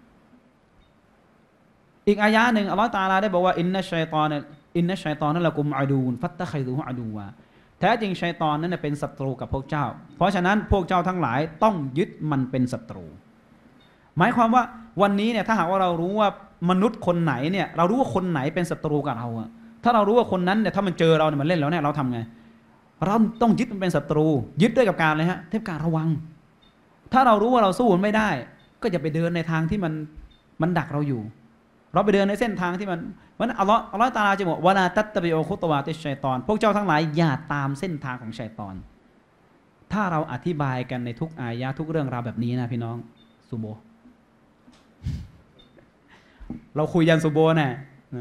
S1: อีกอายะหนึ่งอัลลอฮฺตะอาลาได้บอกว่าอินนัชชัยฏอนอินนัชชัยฏอนนั่นละกุมอะดูนฟัตตะไคซุฮุอะดูวะแท้จริงชัยฏอนนั้นเป็นศัตรูกับพวกเจ้าเพราะฉะนั้นพวกเจ้าทั้งหลายต้องยึดมันเป็นศัตรูหมายความว่าวันนี้เนี่ยถ้าหากว่าเรารู้ว่ามนุษย์คนไหนเนี่ยเรารู้ว่าคนไหนเป็นศัตรูกับเราอะถ้าเรารู้ว่าคนนั้นเนี่ยถ้ามันเจอเราเนี่ยมันเล่นแล้วเนี่ยเราทำไงเราต้องยึดมันเป็นศัตรูยึดด้วยกับการเลยฮะเทพการระวังถ้าเรารู้ว่าเราสู้มันไม่ได้ก็อย่าไปเดินในทางที่มันมันดักเราอยู่เราไปเดินในเส้นทางที่มันมันอัลลอฮ์อัลลอฮ์ตะอาลาจะบอกวะลาตัตตะบิอุคุตวาติชัยฏอนพวกเจ้าทั้งหลายอย่าตามเส้นทางของชัยฏอนถ้าเราอธิบายกันในทุกอายะทุกเรื่องราวแบบนี้นะพี่น้องซูโบเราคุยยันซูโบนะ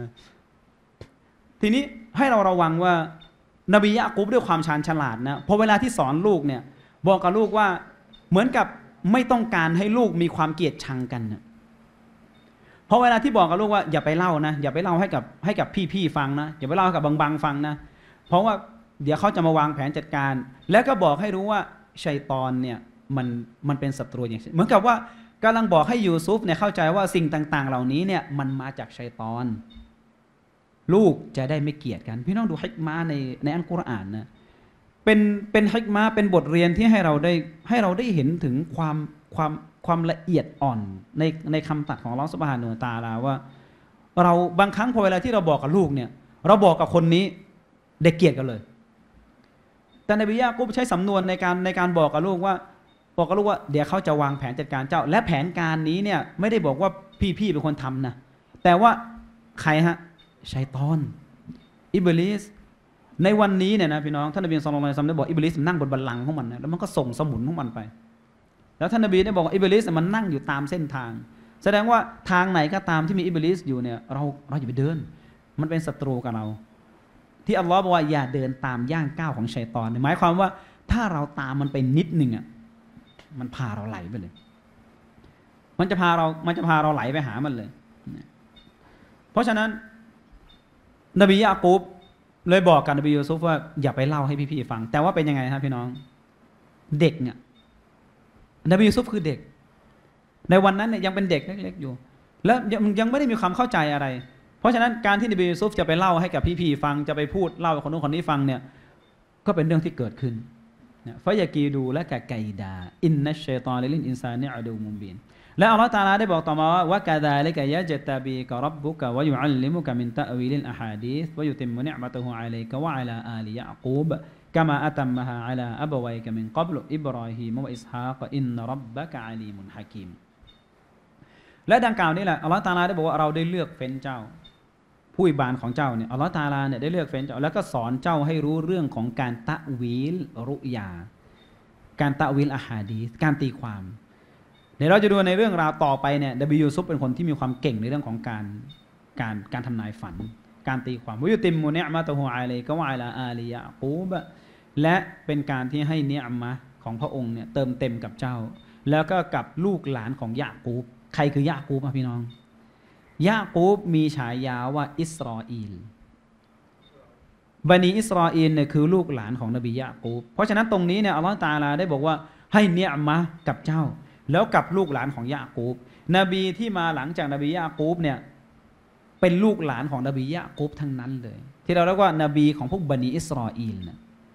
S1: ทีนี้ให้เราระวังว่านบียะกุบด้วยความชาญฉลาดนะพอเวลาที่สอนลูกเนี่ยบอกกับลูกว่าเหมือนกับไม่ต้องการให้ลูกมีความเกลียดชังกันนะเพราะเวลาที่บอกกับลูกว่าอย่าไปเล่านะอย่าไปเล่าให้กับให้กับพี่ๆฟังนะอย่าไปเล่าให้กับบางๆฟังนะเพราะว่าเดี๋ยวเขาจะมาวางแผนจัดการแล้วก็บอกให้รู้ว่าชัยฏอนเนี่ยมันมันเป็นศัตรูอย่างเหมือนกับว่ากำลังบอกให้ยูซุฟเนี่ยเข้าใจว่าสิ่งต่างๆเหล่านี้เนี่ยมันมาจากชัยฏอนลูกจะได้ไม่เกลียดกันพี่น้องดูฮิกมาในในอัลกุรอานนะเป็นเป็นฮิกมาเป็นบทเรียนที่ให้เราได้ให้เราได้เห็นถึงความความความละเอียดอ่อนในในคำตัดของอัลเลาะห์ซุบฮานะฮูวะตะอาลาว่าเราบางครั้งพอเวลาที่เราบอกกับลูกเนี่ยเราบอกกับคนนี้เด็กเกลียดกันเลยแต่นบียะกุบใช้สำนวนในการในการบอกกับลูกว่าบอกกับลูกว่าเดี๋ยวเขาจะวางแผนจัดการเจ้าและแผนการนี้เนี่ยไม่ได้บอกว่าพี่ๆเป็นคนทำนะแต่ว่าใครฮะชัยฏอนอิบลิสในวันนี้เนี่ยนะพี่น้องท่านนบีศ็อลลัลลอฮุอะลัยฮิวะซัลลัมได้บอกอิบลิสนั่งบนบัลลังก์ของมันนะแล้วมันก็ส่งสมุนของมันไปแล้วท่านนบีได้บอกว่าอิบลิสมันนั่งอยู่ตามเส้นทางแสดงว่าทางไหนก็ตามที่มีอิบลิสอยู่เนี่ยเราเราอย่าไปเดินมันเป็นศัตรูกับเราที่อัลลอฮ์บอกว่าอย่าเดินตามย่างก้าวของชัยฏอนหมายความว่าถ้าเราตามมันไปนิดนึงอ่ะมันพาเราไหลไปเลยมันจะพาเรามันจะพาเราไหลไปหามันเลยเพราะฉะนั้นนบียะกูบเลยบอกกับนบียูซุฟว่าอย่าไปเล่าให้พี่ๆฟังแต่ว่าเป็นยังไงครับพี่น้องเด็กเนี่ยนบียูซุฟคือเด็กในวันนั้นเนี่ยยังเป็นเด็กเล็กๆอยู่และยังยังไม่ได้มีความเข้าใจอะไรเพราะฉะนั้นการที่นบียูซุฟจะไปเล่าให้กับพี่ๆฟังจะไปพูดเล่าให้คนนู้นคนนี้ฟังเนี่ยก็เป็นเรื่องที่เกิดขึ้นฟะยะกีดูและกะไกดาอินนัชชัยฏอนลิลอินซานิอะดูมุบินและอัลเลาะห์ตะอาลาได้บอกต่อมาว่าวะกะซาลิกะยะจตะบีกะร็อบบุกะวะยุอัลลิมุกะมินตะอวีลิลอะฮาดีษวะยุติมมุนิอ์มะตุฮุอะลัยกะวะอะลาอาลิยะอ์กูบกะมาอะตัมมะฮาอะลาอับวัยกะมินกับลุอิบรอฮีมวะอิสฮากอินนะร็อบบะกะอะลีมุนฮะกีมและดังกล่าวนี้แหละอัลเลาะห์ตะอาลาได้บอกว่าเราได้เลือกเฟ้นเจ้าผู้อิบานของเจ้าเนี่ยอัลเลาะห์ตะอาลาเนี่ยได้เลือกเฟ้นเจ้าแล้วก็สอนเจ้าให้รู้เรื่องของการตะวีลรุยาการตะวีลอะฮาดีษการตีความเดี๋ยวเราจะดูในเรื่องราวต่อไปเนี่ยนบียูซุฟเป็นคนที่มีความเก่งในเรื่องของการการการทำนายฝันการตีความวะยุติมมุนิอ์มะตุฮุอะลัยกะวะอะลาอาลิยะกูบและเป็นการที่ให้เนียมะของพระองค์เนี่ยเติมเต็มกับเจ้าแล้วก็กับลูกหลานของยะกูบใครคือยะกูบพี่น้องยะกูบมีฉายาว่าอิสราอีลบันีอิสราอีลเนี่ยคือลูกหลานของนบียะกูบเพราะฉะนั้นตรงนี้เนี่ยอัลเลาะห์ตะอาลาได้บอกว่าให้เนียมะกับเจ้าแล้วกับลูกหลานของยะกูบนบีที่มาหลังจากนบียะกูบเนี่ยเป็นลูกหลานของนบียะกูบทั้งนั้นเลยที่เราเรียกว่านบีของพวกบันีอิสราอีลนะ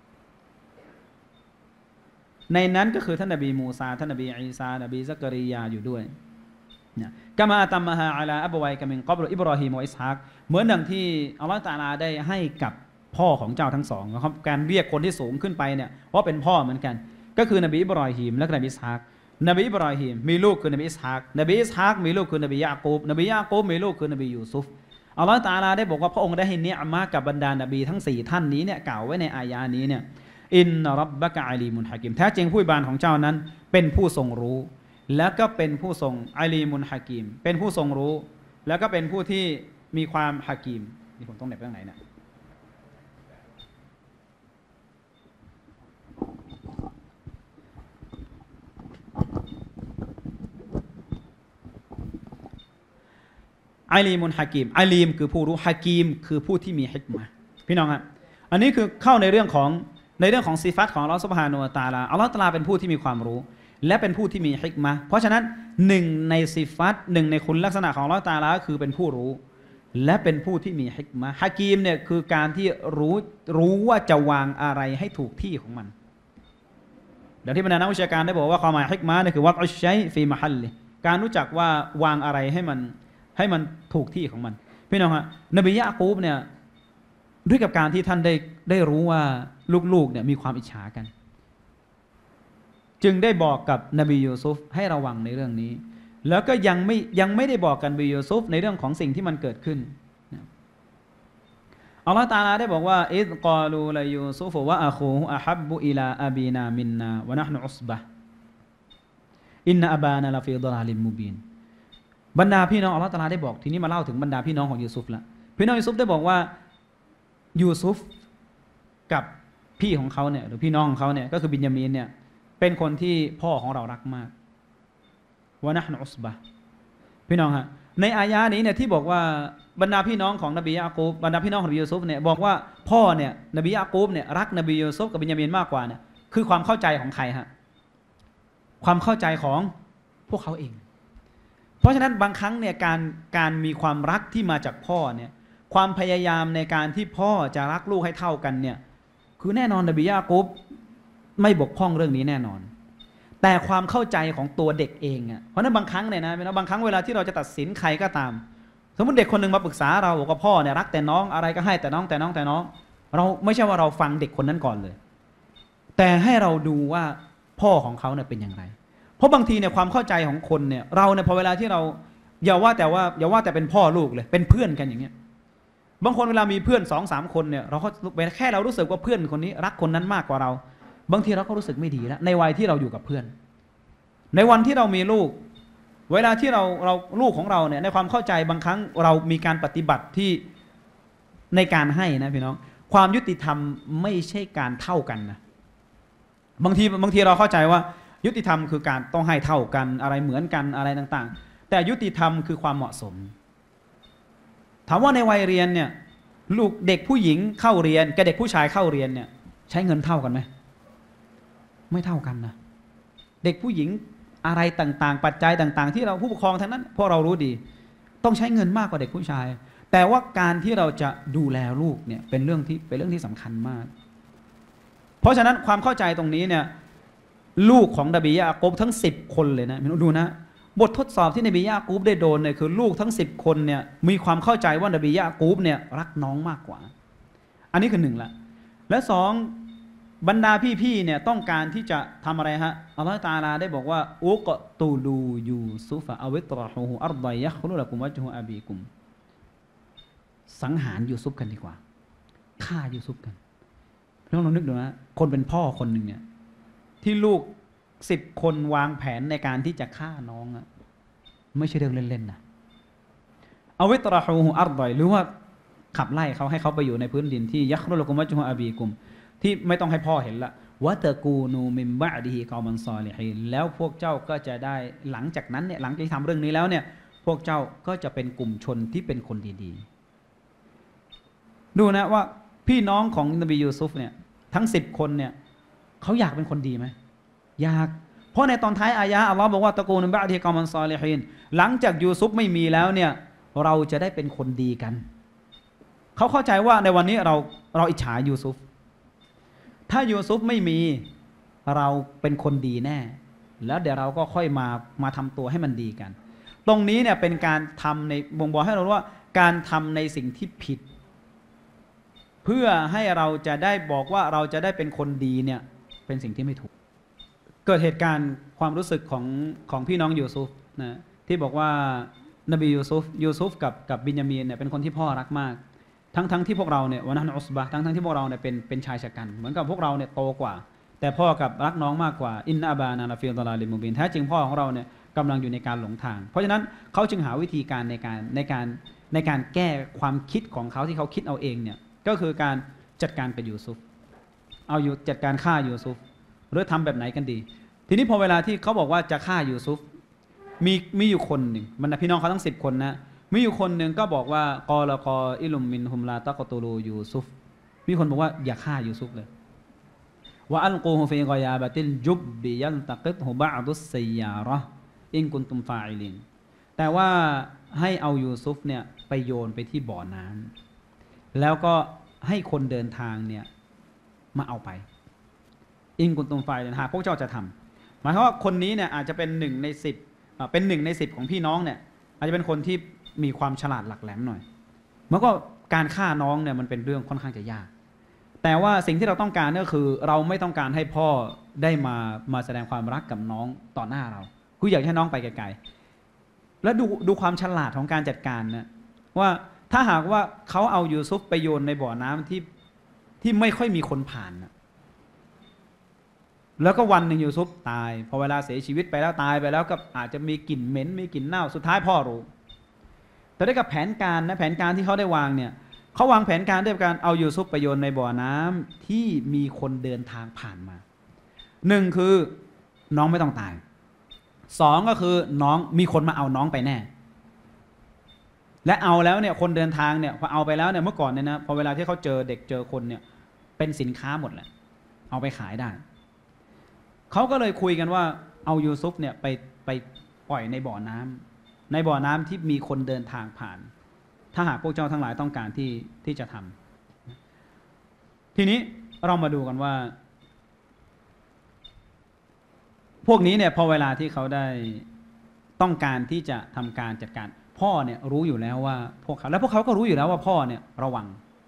S1: ในนั้นก็คือท่านนบีมูซาท่านนบีอีซานบีซักริยาอยู่ด้วยนะกะมาตัมมะฮาอะลาอับวัยกะมินกับลุอิบรอฮีมวะอิสฮากเหมือนดังที่อัลเลาะห์ตะอาลาได้ให้กับพ่อของเจ้าทั้งสองนะครับการเรียกคนที่สูงขึ้นไปเนี่ยว่าเป็นพ่อเหมือนกันก็คือนบีอิบรอฮีมและนบีอิสฮากนบีอิบรอฮีมมีลูกคือนบีอิสฮากนบีอิสฮากมีลูกคือนบียะกูบนบียะกูบมีลูกคือนบียูซุฟอัลเลาะห์ตะอาลาได้บอกว่าพระองค์ได้ให้เนียมะกับบรรดานบีทั้งสี่ท่านนี้เนี่ยกล่าวไว้ในอายะนี้เนี่ยอินนะร็อบบะกะอะลีมุนฮะกีมแท้จริงผู้อิบานของเจ้านั้นเป็นผู้ทรงรู้แล้วก็เป็นผู้ทรงอะลีมุนฮะกีมเป็นผู้ทรงรู้แล้วก็เป็นผู้ที่มีความฮะกีมนี่ผมต้องเน็บไว้ตรงไหนเนี่ยอาลีมุนฮะกีมอาลีมคือผู้รู้ฮะกีมคือผู้ที่มีฮิกมะห์พี่น้องฮะอันนี้คือเข้าในเรื่องของในเรื่องของซิฟัตของอัลลอฮฺซุบฮานะฮูวะตะอาลาอัลลอฮฺตะอาลาเป็นผู้ที่มีความรู้และเป็นผู้ที่มีฮิกมะห์เพราะฉะนั้นหนึ่งในซิฟัตหนึ่งในคุณลักษณะของอัลลอฮฺตะอาลาคือเป็นผู้รู้และเป็นผู้ที่มีฮิกมะห์ฮะกีมเนี่ยคือการที่รู้รู้ว่าจะวางอะไรให้ถูกที่ของมันเดี๋ยวที่บรรดานักวิชาการได้บอกว่าความหมายฮิกมะห์เนี่ยคือวัดอัชชัยฟีมะฮัลลิการรู้จักว่าวางอะไรให้มันให้มันถูกที่ของมันพี่น้องฮะนบียะกูบเนี่ยด้วยกับการที่ท่านได้ได้รู้ว่าลูกๆเนี่ยมีความอิจฉากันจึงได้บอกกับนบียูซุฟให้ระวังในเรื่องนี้แล้วก็ยังไม่ยังไม่ได้บอกกันนบียูซุฟในเรื่องของสิ่งที่มันเกิดขึ้นอัลลอฮฺตะอาลาได้บอกว่าอิซกาลูลายูซุฟวะอะคูฮุอะฮับบุอิลาอะบีนามินนาวะนะฮ์นุอุสบะฮ์อินนะอะบานะลาฟีฎลาลิมมุบีนบรรดาพี่น้องอัลลอฮฺตะอาลาได้บอกทีนี้มาเล่าถึงบรรดาพี่น้องของยูซุฟละพี่น้องยูซุฟได้บอกว่ายูซุฟกับพี่ของเขาเนี่ยหรือพี่น้องของเขาเนี่ยก็คือบินยามีนเนี่ยเป็นคนที่พ่อของเรารักมากวะนะฮ์นุอุสบะฮ์พี่น้องฮะในอายะนี้เนี่ยที่บอกว่าบรรดาพี่น้องของนบียะกูบบรรดาพี่น้องของนบียูซุฟเนี่ยบอกว่าพ่อเนี่ยนบียะกูบเนี่ยรักนบียูซุฟกับบินยามีนมากกว่าเนี่ยคือความเข้าใจของใครฮะความเข้าใจของพวกเขาเองเพราะฉะนั้นบางครั้งเนี่ยการการมีความรักที่มาจากพ่อเนี่ยความพยายามในการที่พ่อจะรักลูกให้เท่ากันเนี่ยคือแน่นอนนบียะกูบไม่บกพร่องเรื่องนี้แน่นอนแต่ความเข้าใจของตัวเด็กเองอ่ะเพราะนั้นบางครั้งเนี่ยนะบางครั้งเวลาที่เราจะตัดสินใครก็ตามสมมติเด็กคนหนึ่งมาปรึกษาเราบอกว่าพ่อเนี่ยรักแต่น้องอะไรก็ให้แต่น้องแต่น้องแต่น้องเราไม่ใช่ว่าเราฟังเด็กคนนั้นก่อนเลยแต่ให้เราดูว่าพ่อของเขาเนี่ยเป็นอย่างไรเพราะบางทีเนี่ยความเข้าใจของคนเนี่ยเราเนี่ยพอเวลาที่เราอย่าว่าแต่ว่าอย่าว่าแต่เป็นพ่อลูกเลยเป็นเพื่อนกันอย่างเงี้ยบางคนเวลามีเพื่อนสองสามคนเนี่ยเราก็แค่เรารู้สึกว่าเพื่อนคนนี้รักคนนั้นมากกว่าเราบางทีเราก็รู้สึกไม่ดีแล้วในวัยที่เราอยู่กับเพื่อนในวันที่เรามีลูกเวลาที่เราเราลูกของเราเนี่ยในความเข้าใจบางครั้งเรามีการปฏิบัติที่ในการให้นะพี่น้องความยุติธรรมไม่ใช่การเท่ากันนะบางทีบางทีเราเข้าใจว่ายุติธรรมคือการต้องให้เท่ากันอะไรเหมือนกันอะไรต่างๆแต่ยุติธรรมคือความเหมาะสมถามว่าในวัยเรียนเนี่ยลูกเด็กผู้หญิงเข้าเรียนกับเด็กผู้ชายเข้าเรียนเนี่ยใช้เงินเท่ากันไหมไม่เท่ากันนะเด็กผู้หญิงอะไรต่างๆปัจจัยต่างๆที่เราผู้ปกครองทั้งนั้นพวกเรารู้ดีต้องใช้เงินมากกว่าเด็กผู้ชายแต่ว่าการที่เราจะดูแลลูกเนี่ยเป็นเรื่องที่เป็นเรื่องที่สำคัญมากเพราะฉะนั้นความเข้าใจตรงนี้เนี่ยลูกของนบียะกูบทั้งสิบคนเลยนะดูนะบททดสอบที่นบียะกูบได้โดนเนี่ยคือลูกทั้งสิบคนเนี่ยมีความเข้าใจว่านบียะกูบเนี่ยรักน้องมากกว่าอันนี้คือหนึ่งละและสองบรรดาพี่ๆเนี่ยต้องการที่จะทำอะไรฮะอัลลอฮฺตะอาลาได้บอกว่าอุกตูลูยูซุฟะอวิตรหูฮูอัรฎอยะคลุละกุมวะจฮูอาบีกุมสังหารยูซุฟกันดีกว่าฆ่ายูซุฟกันพี่น้องลองนึกดูนะคนเป็นพ่อคนหนึ่งเนี่ยที่ลูกสิบคนวางแผนในการที่จะฆ่าน้องอะไม่ใช่เรื่องเล่นๆนะอวิตรหูฮูอัรฎอยหรือว่าขับไล่เขาให้เขาไปอยู่ในพื้นดินที่ยะคลุละกุมวะจฮูอาบีกุมที่ไม่ต้องให้พ่อเห็นละวะตะกูนูมิมบะดิฮิกอมันซอลิฮีนแล้วพวกเจ้าก็จะได้หลังจากนั้นเนี่ยหลังจากทำเรื่องนี้แล้วเนี่ยพวกเจ้าก็จะเป็นกลุ่มชนที่เป็นคนดีๆดูนะว่าพี่น้องของนบียูซุฟเนี่ยทั้งสิบคนเนี่ยเขาอยากเป็นคนดีไหมอยากเพราะในตอนท้ายอายะอัลลอฮ์บอกว่าตะกูนูมิมบะดิฮิกอมันซอลิฮีนหลังจากยูซุฟไม่มีแล้วเนี่ยเราจะได้เป็นคนดีกันเขาเข้าใจว่าในวันนี้เราเราอิจฉายูซุฟถ้ายูซุฟไม่มีเราเป็นคนดีแน่แล้วเดี๋ยวเราก็ค่อยมามาทำตัวให้มันดีกันตรงนี้เนี่ยเป็นการทำในบ่งบอกให้เรารู้ว่าการทำในสิ่งที่ผิดเพื่อให้เราจะได้บอกว่าเราจะได้เป็นคนดีเนี่ยเป็นสิ่งที่ไม่ถูกเกิดเหตุการณ์ความรู้สึกของของพี่น้องยูซุฟนะที่บอกว่านบียูซุฟยูซุฟกับกับบินยามีนเนี่ยเป็นคนที่พ่อรักมากทั้งทั้งที่พวกเราเนี่ยวะนะฮ์อุสบะห์ทั้งทั้งที่พวกเราเนี่ยเป็นเป็นชายชะกันเหมือนกับพวกเราเนี่ยโตกว่าแต่พ่อกับรักน้องมากกว่าอินนะบานาลาฟิลตลาลิมุบินแท้จริงพ่อของเราเนี่ยกำลังอยู่ในการหลงทางเพราะฉะนั้นเขาจึงหาวิธีการในการในการในการแก้ความคิดของเขาที่เขาคิดเอาเองเนี่ยก็คือการจัดการกับยูซุฟเอาอยู่จัดการฆ่ายูซุฟหรือทำแบบไหนกันดีทีนี้พอเวลาที่เขาบอกว่าจะฆ่ายูซุฟมีมีอยู่คนหนึ่งบรรดาพี่น้องเขาทั้งสิบคนนะมีอยู่คนหนึ่งก็บอกว่ากอละกออิลุมมินฮุมลาตะกตูลูยูซุฟมีคนบอกว่าอย่าฆ่ายูซุฟเลยว่าอัลกูฮุฟีกอยาบะติลจุบบิยัลตะกิดฮุบะอดุสซัยยาระห์อินกุนตุมฟาอิลินแต่ว่าให้เอายูซุฟเนี่ยไปโยนไปที่บ่อน้ำแล้วก็ให้คนเดินทางเนี่ยมาเอาไปอินกุนตุมฟาอิลินหากพวกเจ้าจะทำหมายความว่าคนนี้เนี่ยอาจจะเป็นหนึ่งในสิบเป็นหนึ่งในสิบของพี่น้องเนี่ยอาจจะเป็นคนที่มีความฉลาดหลักแหลมหน่อยเมื่อก็การฆ่าน้องเนี่ยมันเป็นเรื่องค่อนข้างจะยากแต่ว่าสิ่งที่เราต้องการก็คือเราไม่ต้องการให้พ่อได้มามาแสดงความรักกับน้องต่อหน้าเราคืออยากให้น้องไปไกลๆแล้วดูดูความฉลาดของการจัดการนะว่าถ้าหากว่าเขาเอายูซุฟไปโยนในบ่อน้ำที่ที่ไม่ค่อยมีคนผ่านนะแล้วก็วันหนึ่งยูซุฟตายพอเวลาเสียชีวิตไปแล้วตายไปแล้วก็อาจจะมีกลิ่นเหม็นมีกลิ่นเน่าสุดท้ายพ่อรู้แต่ด้วยกับแผนการนะแผนการที่เขาได้วางเนี่ยเขาวางแผนการด้วยการเอายูซุฟไปโยนในบ่อน้ำที่มีคนเดินทางผ่านมาหนึ่งคือน้องไม่ต้องตายสองก็คือน้องมีคนมาเอาน้องไปแน่และเอาแล้วเนี่ยคนเดินทางเนี่ยพอเอาไปแล้วเนี่ยเมื่อก่อนเนี่ยนะพอเวลาที่เขาเจอเด็กเจอคนเนี่ยเป็นสินค้าหมดแหละเอาไปขายได้เขาก็เลยคุยกันว่าเอายูซุฟเนี่ยไปไปปล่อยในบ่อน้ำในบ่อน้ำที่มีคนเดินทางผ่านถ้าหากพวกเจ้าทั้งหลายต้องการที่ที่จะทำทีนี้เรามาดูกันว่าพวกนี้เนี่ยพอเวลาที่เขาได้ต้องการที่จะทำการจัดการพ่อเนี่ยรู้อยู่แล้วว่าพวกเขาแล้วพวกเขาก็รู้อยู่แล้วว่าพ่อเนี่ยระวัง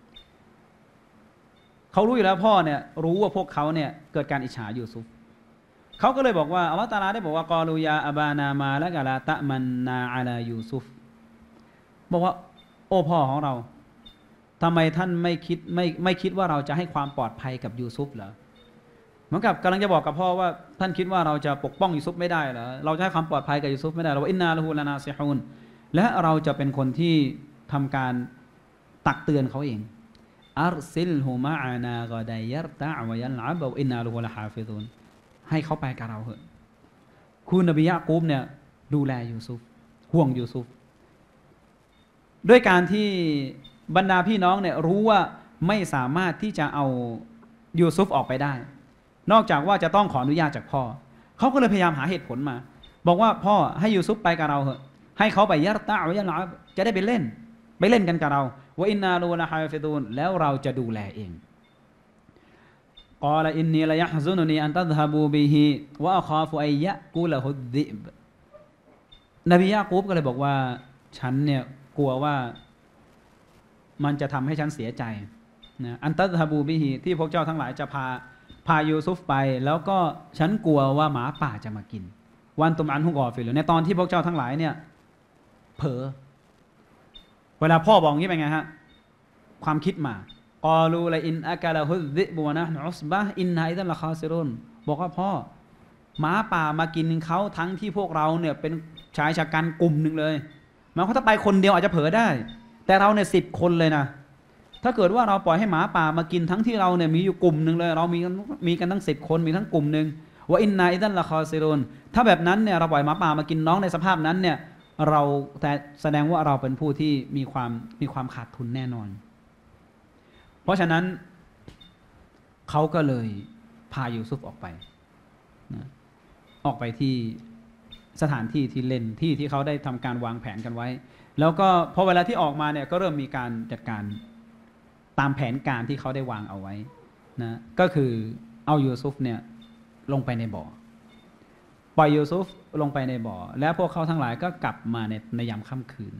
S1: เขารู้อยู่แล้วพ่อเนี่ยรู้ว่าพวกเขาเนี่ยเกิดการอิจฉายูซุฟเขาก็เลยบอกว่าอัลลอฮฺตะอาลาได้บอกว่ากอลูยาอบานามาละกะลาตะมันนาอะลายูซุฟบอกว่าโอ้พ่อของเราทำไมท่านไม่คิดไม่ไม่คิดว่าเราจะให้ความปลอดภัยกับยูซุฟเหรอเหมือนกับกำลังจะบอกกับพ่อว่าท่านคิดว่าเราจะปกป้องยูซุฟไม่ได้เหรอเราจะให้ความปลอดภัยกับยูซุฟไม่ได้เราอินนาละฮูลานาซิฮูนและเราจะเป็นคนที่ทำการตักเตือนเขาเองอัรซิลฮุมะอานากอดัยยัรตะวะยัลอะบอินนาละฮูละฮาฟิซุนให้เขาไปกับเราเถอะคุณนบียะกูบเนี่ยดูแลยูซุฟห่วงยูซุฟด้วยการที่บรรดาพี่น้องเนี่ยรู้ว่าไม่สามารถที่จะเอายูซุฟออกไปได้นอกจากว่าจะต้องขออนุญาตจากพ่อเขาก็เลยพยายามหาเหตุผลมาบอกว่าพ่อให้ยูซุฟไปกับเราเถอะให้เขาไปยัรตะวะยัลอะบจะได้ไปเล่นไปเล่นกันกับเราว่าอินนาลูละฮาฟิซุนแล้วเราจะดูแลเองกอลอินนีละยะฮซุนุนีอันตัซฮะบูบิฮิวะอะคอฟุอัยยะกูละฮุดดิบนบียะกูบก็เลยบอกว่าฉันเนี่ยกลัวว่ามันจะทำให้ฉันเสียใจนะอันตัซฮะบูบิฮิที่พวกเจ้าทั้งหลายจะพาพายูซุฟไปแล้วก็ฉันกลัวว่าหมาป่าจะมากินวันตุมอันฮุกอฟิลในตอนที่พวกเจ้าทั้งหลายเนี่ยเผลอเวลาพ่อบอกงี้เป็นไงฮะความคิดมากอลูละอินอะกะละฮุซิบวะนะอุสบะอินนาอิซันละคาซิรุนบอกว่าพ่อหมาป่ามากินเขาทั้งที่พวกเราเนี่ยเป็นชายชะกันกลุ่มหนึ่งเลยหมายความว่าถ้าไปคนเดียวอาจจะเผลอได้แต่เราเนี่ยสิบคนเลยนะถ้าเกิดว่าเราปล่อยให้หมาป่ามากินทั้งที่เราเนี่ยมีอยู่กลุ่มหนึ่งเลยเรามีมีกันทั้งสิบคนมีทั้งกลุ่มหนึ่งว่าอินนาอิซันละคาซิรุนถ้าแบบนั้นเนี่ยเราปล่อยหมาป่ามากินน้องในสภาพนั้นเนี่ยเราแต่แสดงว่าเราเป็นผู้ที่มีความมีความขาดทุนแน่นอนเพราะฉะนั้นเขาก็เลยพายูซุฟออกไปนะออกไปที่สถานที่ที่เล่นที่ที่เขาได้ทำการวางแผนกันไว้แล้วก็พอเวลาที่ออกมาเนี่ยก็เริ่มมีการจัดการตามแผนการที่เขาได้วางเอาไว้นะก็คือเอายูซุฟเนี่ยลงไปในบ่อปล่อยยูซุฟลงไปในบ่อแล้วพวกเขาทั้งหลายก็กลับมาในในยามค่ำคืน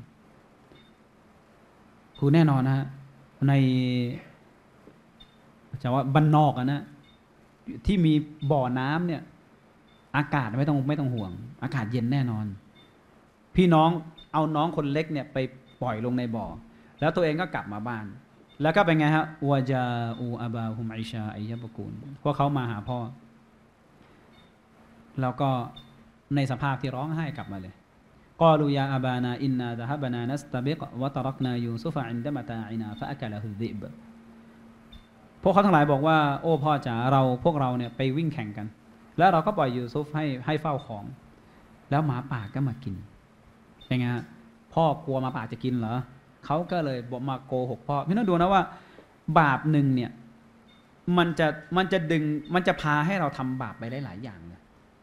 S1: คือแน่นอนนะฮะในจะว่าบ้านนอกอะนะที่มีบ่อน้ำเนี่ยอากาศไม่ต้องไม่ต้องห่วงอากาศเย็นแน่นอนพี่น้องเอาน้องคนเล็กเนี่ยไปปล่อยลงในบ่อแล้วตัวเองก็กลับมาบ้านแล้วก็เป็นไงฮะวะจาอูอาบาฮุมอิชาอิยะบกูลพวกเขามาหาพ่อแล้วก็ในสภาพที่ร้องไห้กลับมาเลยกอลูยาอาบานาอินนาซะฮะบานานัสตะบิกวะตะรักนายูซุฟะอินดะมะตาอินาฟะอะกะละฮุซิบพวกเขาทั้งหลายบอกว่าโอ้พ่อจ๋าเราพวกเราเนี่ยไปวิ่งแข่งกันแล้วเราก็ปล่อยยูซุฟให้ให้เฝ้าของแล้วหมาป่าก็มากินเป็นไงฮะพ่อกลัวหมาป่าจะกินเหรอเขาก็เลยบอกมาโกหกพ่อพี่น้องดูนะว่าบาปหนึ่งเนี่ยมันจะมันจะดึงมันจะพาให้เราทำบาปไปได้หลายอย่างเลย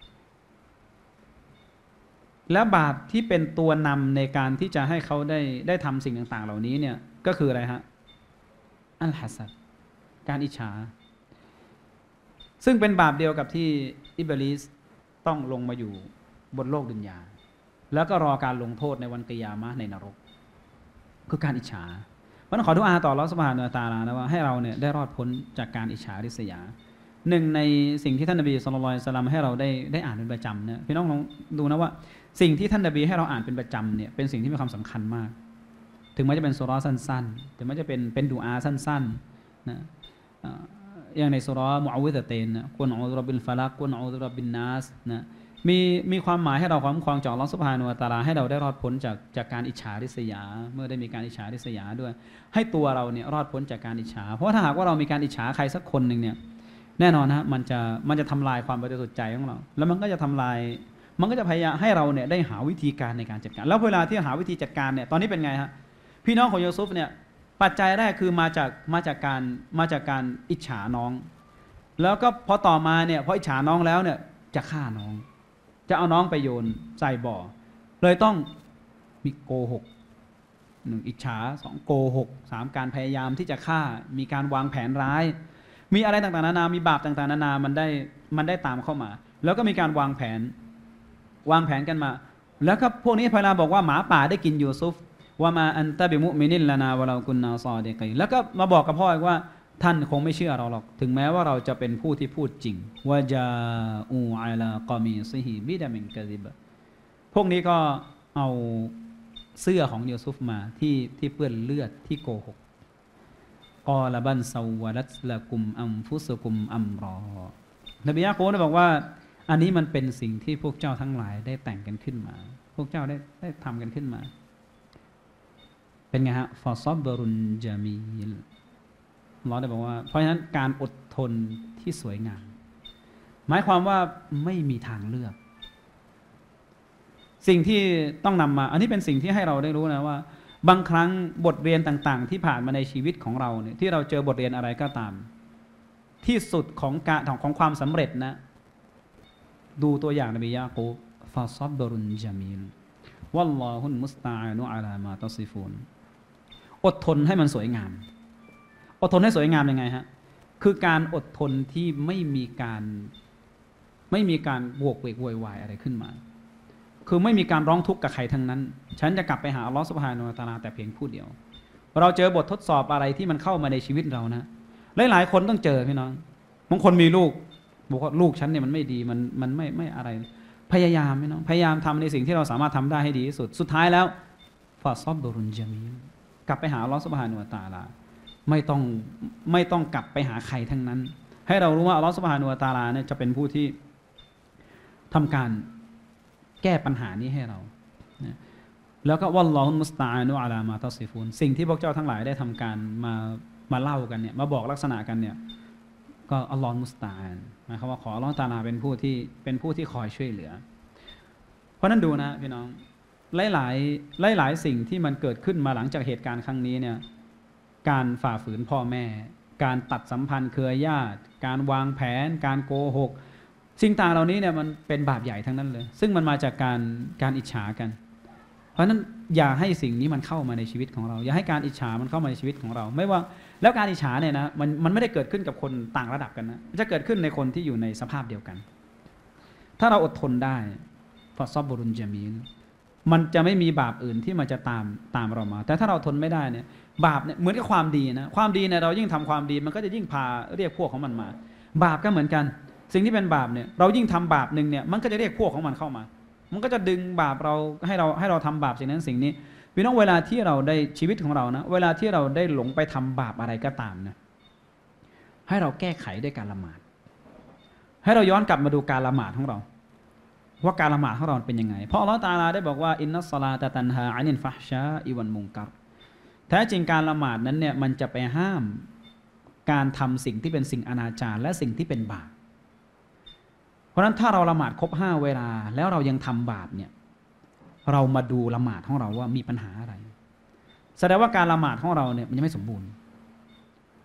S1: และบาปที่เป็นตัวนำในการที่จะให้เขาได้ได้ทำสิ่งต่างๆเหล่านี้เนี่ยก็คืออะไรฮะอัลฮัสซัดการอิจฉาซึ่งเป็นบาปเดียวกับที่อิบลิสต้องลงมาอยู่บนโลกดุนยาแล้วก็รอการลงโทษในวันกิยามะห์ในนรกคือการอิจฉาเพราะนั้นขอดุอาต่ออัลเลาะห์ซุบฮานะฮูวะตะอาลานะว่าให้เราเนี่ยได้รอดพ้นจากการอิจฉาริษยาหนึ่งในสิ่งที่ท่านนบีศ็อลลัลลอฮุอะลัยฮิวะซัลลัมให้เราได้ได้อ่านเป็นประจำเนี่ยพี่น้องลองดูนะว่าสิ่งที่ท่านนบีให้เราอ่านเป็นประจำเนี่ยเป็นสิ่งที่มีความสำคัญมากถึงแม้จะเป็นซูเราะห์สั้นๆถึงแม้จะเป็นเป็นดุอาสั้นๆนะอย่างในซูเราะห์มุอ์วิซะเตนนะกุลอูซุบิรบิลฟะลักกุลอูซุบิรบินนัสนะมีมีความหมายให้เราความคุ้มครองจากอัลเลาะห์ซุบฮานะฮูวะตะอาลาให้เราได้รอดพ้นจากจากการอิจฉาริษยาเมื่อได้มีการอิจฉาริษยาด้วยให้ตัวเราเนี่ยรอดพ้นจากการอิจฉาเพราะว่าถ้าหากว่าเรามีการอิจฉาใครสักคนหนึ่งเนี่ยแน่นอนนะมันจะมันจะทำลายความบริสุทธิ์ใจของเราแล้วมันก็จะทำลายมันก็จะพยายามให้เราเนี่ยได้หาวิธีการในการจัดการแล้วเวลาที่หาวิธีจัดการเนี่ยตอนนี้เป็นไงฮะพี่น้องของยูซุฟเนี่ยปัจจัยแรกคือมาจากมาจากการมาจากการอิจฉาน้องแล้วก็พอต่อมาเนี่ยพออิจฉาน้องแล้วเนี่ยจะฆ่าน้องจะเอาน้องไปโยนใส่บ่อเลยต้องมีโกหกหนึ่งอิจฉาสองโกหกสามการพยายามที่จะฆ่ามีการวางแผนร้ายมีอะไรต่างๆนานามีบาปต่างๆนานามันได้มันได้ตามเข้ามาแล้วก็มีการวางแผนวางแผนกันมาแล้วก็พวกนี้พลาบอกว่าหมาป่าได้กินยูซุฟว่ามาอันตะบิมุมินินลานาวะเรากุนนาซอดิกีแล้วก็มาบอกกับพ่อว่าท่านคงไม่เชื่อเราหรอกถึงแม้ว่าเราจะเป็นผู้ที่พูดจริงวะจาอูอะลากอมีซิฮิบิดะมินกะซิบพวกนี้ก็เอาเสื้อของยูซุฟมาที่ที่เปื้อนเลือดที่โกหกกอลบันซาวะลัตละกุมอัมฟุซุกุมอัมรอนบียะกูบได้บอกว่าอันนี้มันเป็นสิ่งที่พวกเจ้าทั้งหลายได้แต่งกันขึ้นมาพวกเจ้าได้ได้ทำกันขึ้นมาเป็นไงฮะฟาซอบรุนจามีลเราได้บอกว่าเพราะฉะนั้นการอดทนที่สวยงามหมายความว่าไม่มีทางเลือกสิ่งที่ต้องนำมาอันนี้เป็นสิ่งที่ให้เราได้รู้นะว่าบางครั้งบทเรียนต่างๆที่ผ่านมาในชีวิตของเราเนี่ยที่เราเจอบทเรียนอะไรก็ตามที่สุดของการของความสำเร็จนะดูตัวอย่างนบียะกูบฟาซับบรุนจามีลวัลลอฮุลมุสตะอานุอะลามาตัซิฟูนอดทนให้มันสวยงามอดทนให้สวยงามยังไงฮะคือการอดทนที่ไม่มีการไม่มีการโวกเวกโวยวายอะไรขึ้นมาคือไม่มีการร้องทุกข์กับใครทั้งนั้นฉันจะกลับไปหาอัลลอฮฺซุบฮานะฮูวะตะอาลาแต่เพียงผู้เดียวเราเจอบททดสอบอะไรที่มันเข้ามาในชีวิตเรานะหลายๆคนต้องเจอพี่น้องบางคนมีลูกบอกว่าลูกฉันเนี่ยมันไม่ดีมันมันไม่ไม่อะไรพยายามพี่น้องพยายามทำในสิ่งที่เราสามารถทำได้ให้ดีที่สุดสุดท้ายแล้วฟาซอบดุรุนจามีลกลับไปหาอัลลอฮฺซุบฮานะฮูวะตะอาลาไม่ต้องไม่ต้องกลับไปหาใครทั้งนั้นให้เรารู้ว่าอัลลอฮฺซุบฮานะฮูวะตะอาลาเนี่ยจะเป็นผู้ที่ทำการแก้ปัญหานี้ให้เราแล้วก็วัลลอฮุมุสตะอานุอะลามาตัซิฟูนสิ่งที่พวกเจ้าทั้งหลายได้ทำการมามาเล่ากันเนี่ยมาบอกลักษณะกันเนี่ยก็อัลลอฮฺมุสตะอาน์หมายความว่าขออัลลอฮฺตะอาลาเป็นผู้ที่เป็นผู้ที่คอยช่วยเหลือเพราะนั้นดูนะพี่น้องหลายหลายหลายๆสิ่งที่มันเกิดขึ้นมาหลังจากเหตุการณ์ครั้งนี้เนี่ยการฝ่าฝืนพ่อแม่การตัดสัมพันธ์เครือญาติการวางแผนการโกหกสิ่งต่างเหล่านี้เนี่ยมันเป็นบาปใหญ่ทั้งนั้นเลยซึ่งมันมาจากการการอิจฉากันเพราะฉะนั้นอย่าให้สิ่งนี้มันเข้ามาในชีวิตของเราอย่าให้การอิจฉามันเข้ามาในชีวิตของเราไม่ว่าแล้วการอิจฉาเนี่ยนะมันมันไม่ได้เกิดขึ้นกับคนต่างระดับกันนะจะเกิดขึ้นในคนที่อยู่ในสภาพเดียวกันถ้าเราอดทนได้ฟาซอบรุนจามีลมันจะไม่มีบาปอื่นที่มันจะตามตามเรามาแต่ถ้าเราทนไม่ได้เนี่ยบาปเนี่ยเหมือนกับความดีนะความดีเนี่ยเรายิ่งทำความดีมันก็จะยิ่งพาเรียกพวกของมันมาบาปก็เหมือนกันสิ่งที่เป็นบาปเนี่ยเรายิ่งทำบาปหนึ่งเนี่ยมันก็จะเรียกพวกของมันเข้ามามันก็จะดึงบาปเราให้เราให้เราทำบาปสิ่งนั้นสิ่งนี้พี่น้องเวลาที่เราได้ชีวิตของเรานะเวลาที่เราได้หลงไปทำบาปอะไรก็ตามนะให้เราแก้ไขด้วยการละหมาดให้เราย้อนกลับมาดูการละหมาดของเราว่าการละหมาดของเราเป็นยังไงเพราะอัลเลาะห์ตะอาลาได้บอกว่าอินนัสศอลาตะตันฮาอานิลฟะฮชาอิวัลมุนกัรแท้จริงการละหมาดนั้นเนี่ยมันจะไปห้ามการทำสิ่งที่เป็นสิ่งอนาจารและสิ่งที่เป็นบาปเพราะฉะนั้นถ้าเราละหมาดครบห้าเวลาแล้วเรายังทำบาปเนี่ยเรามาดูละหมาดของเราว่ามีปัญหาอะไรแสดงว่าการละหมาดของเราเนี่ยมันยังไม่สมบูรณ์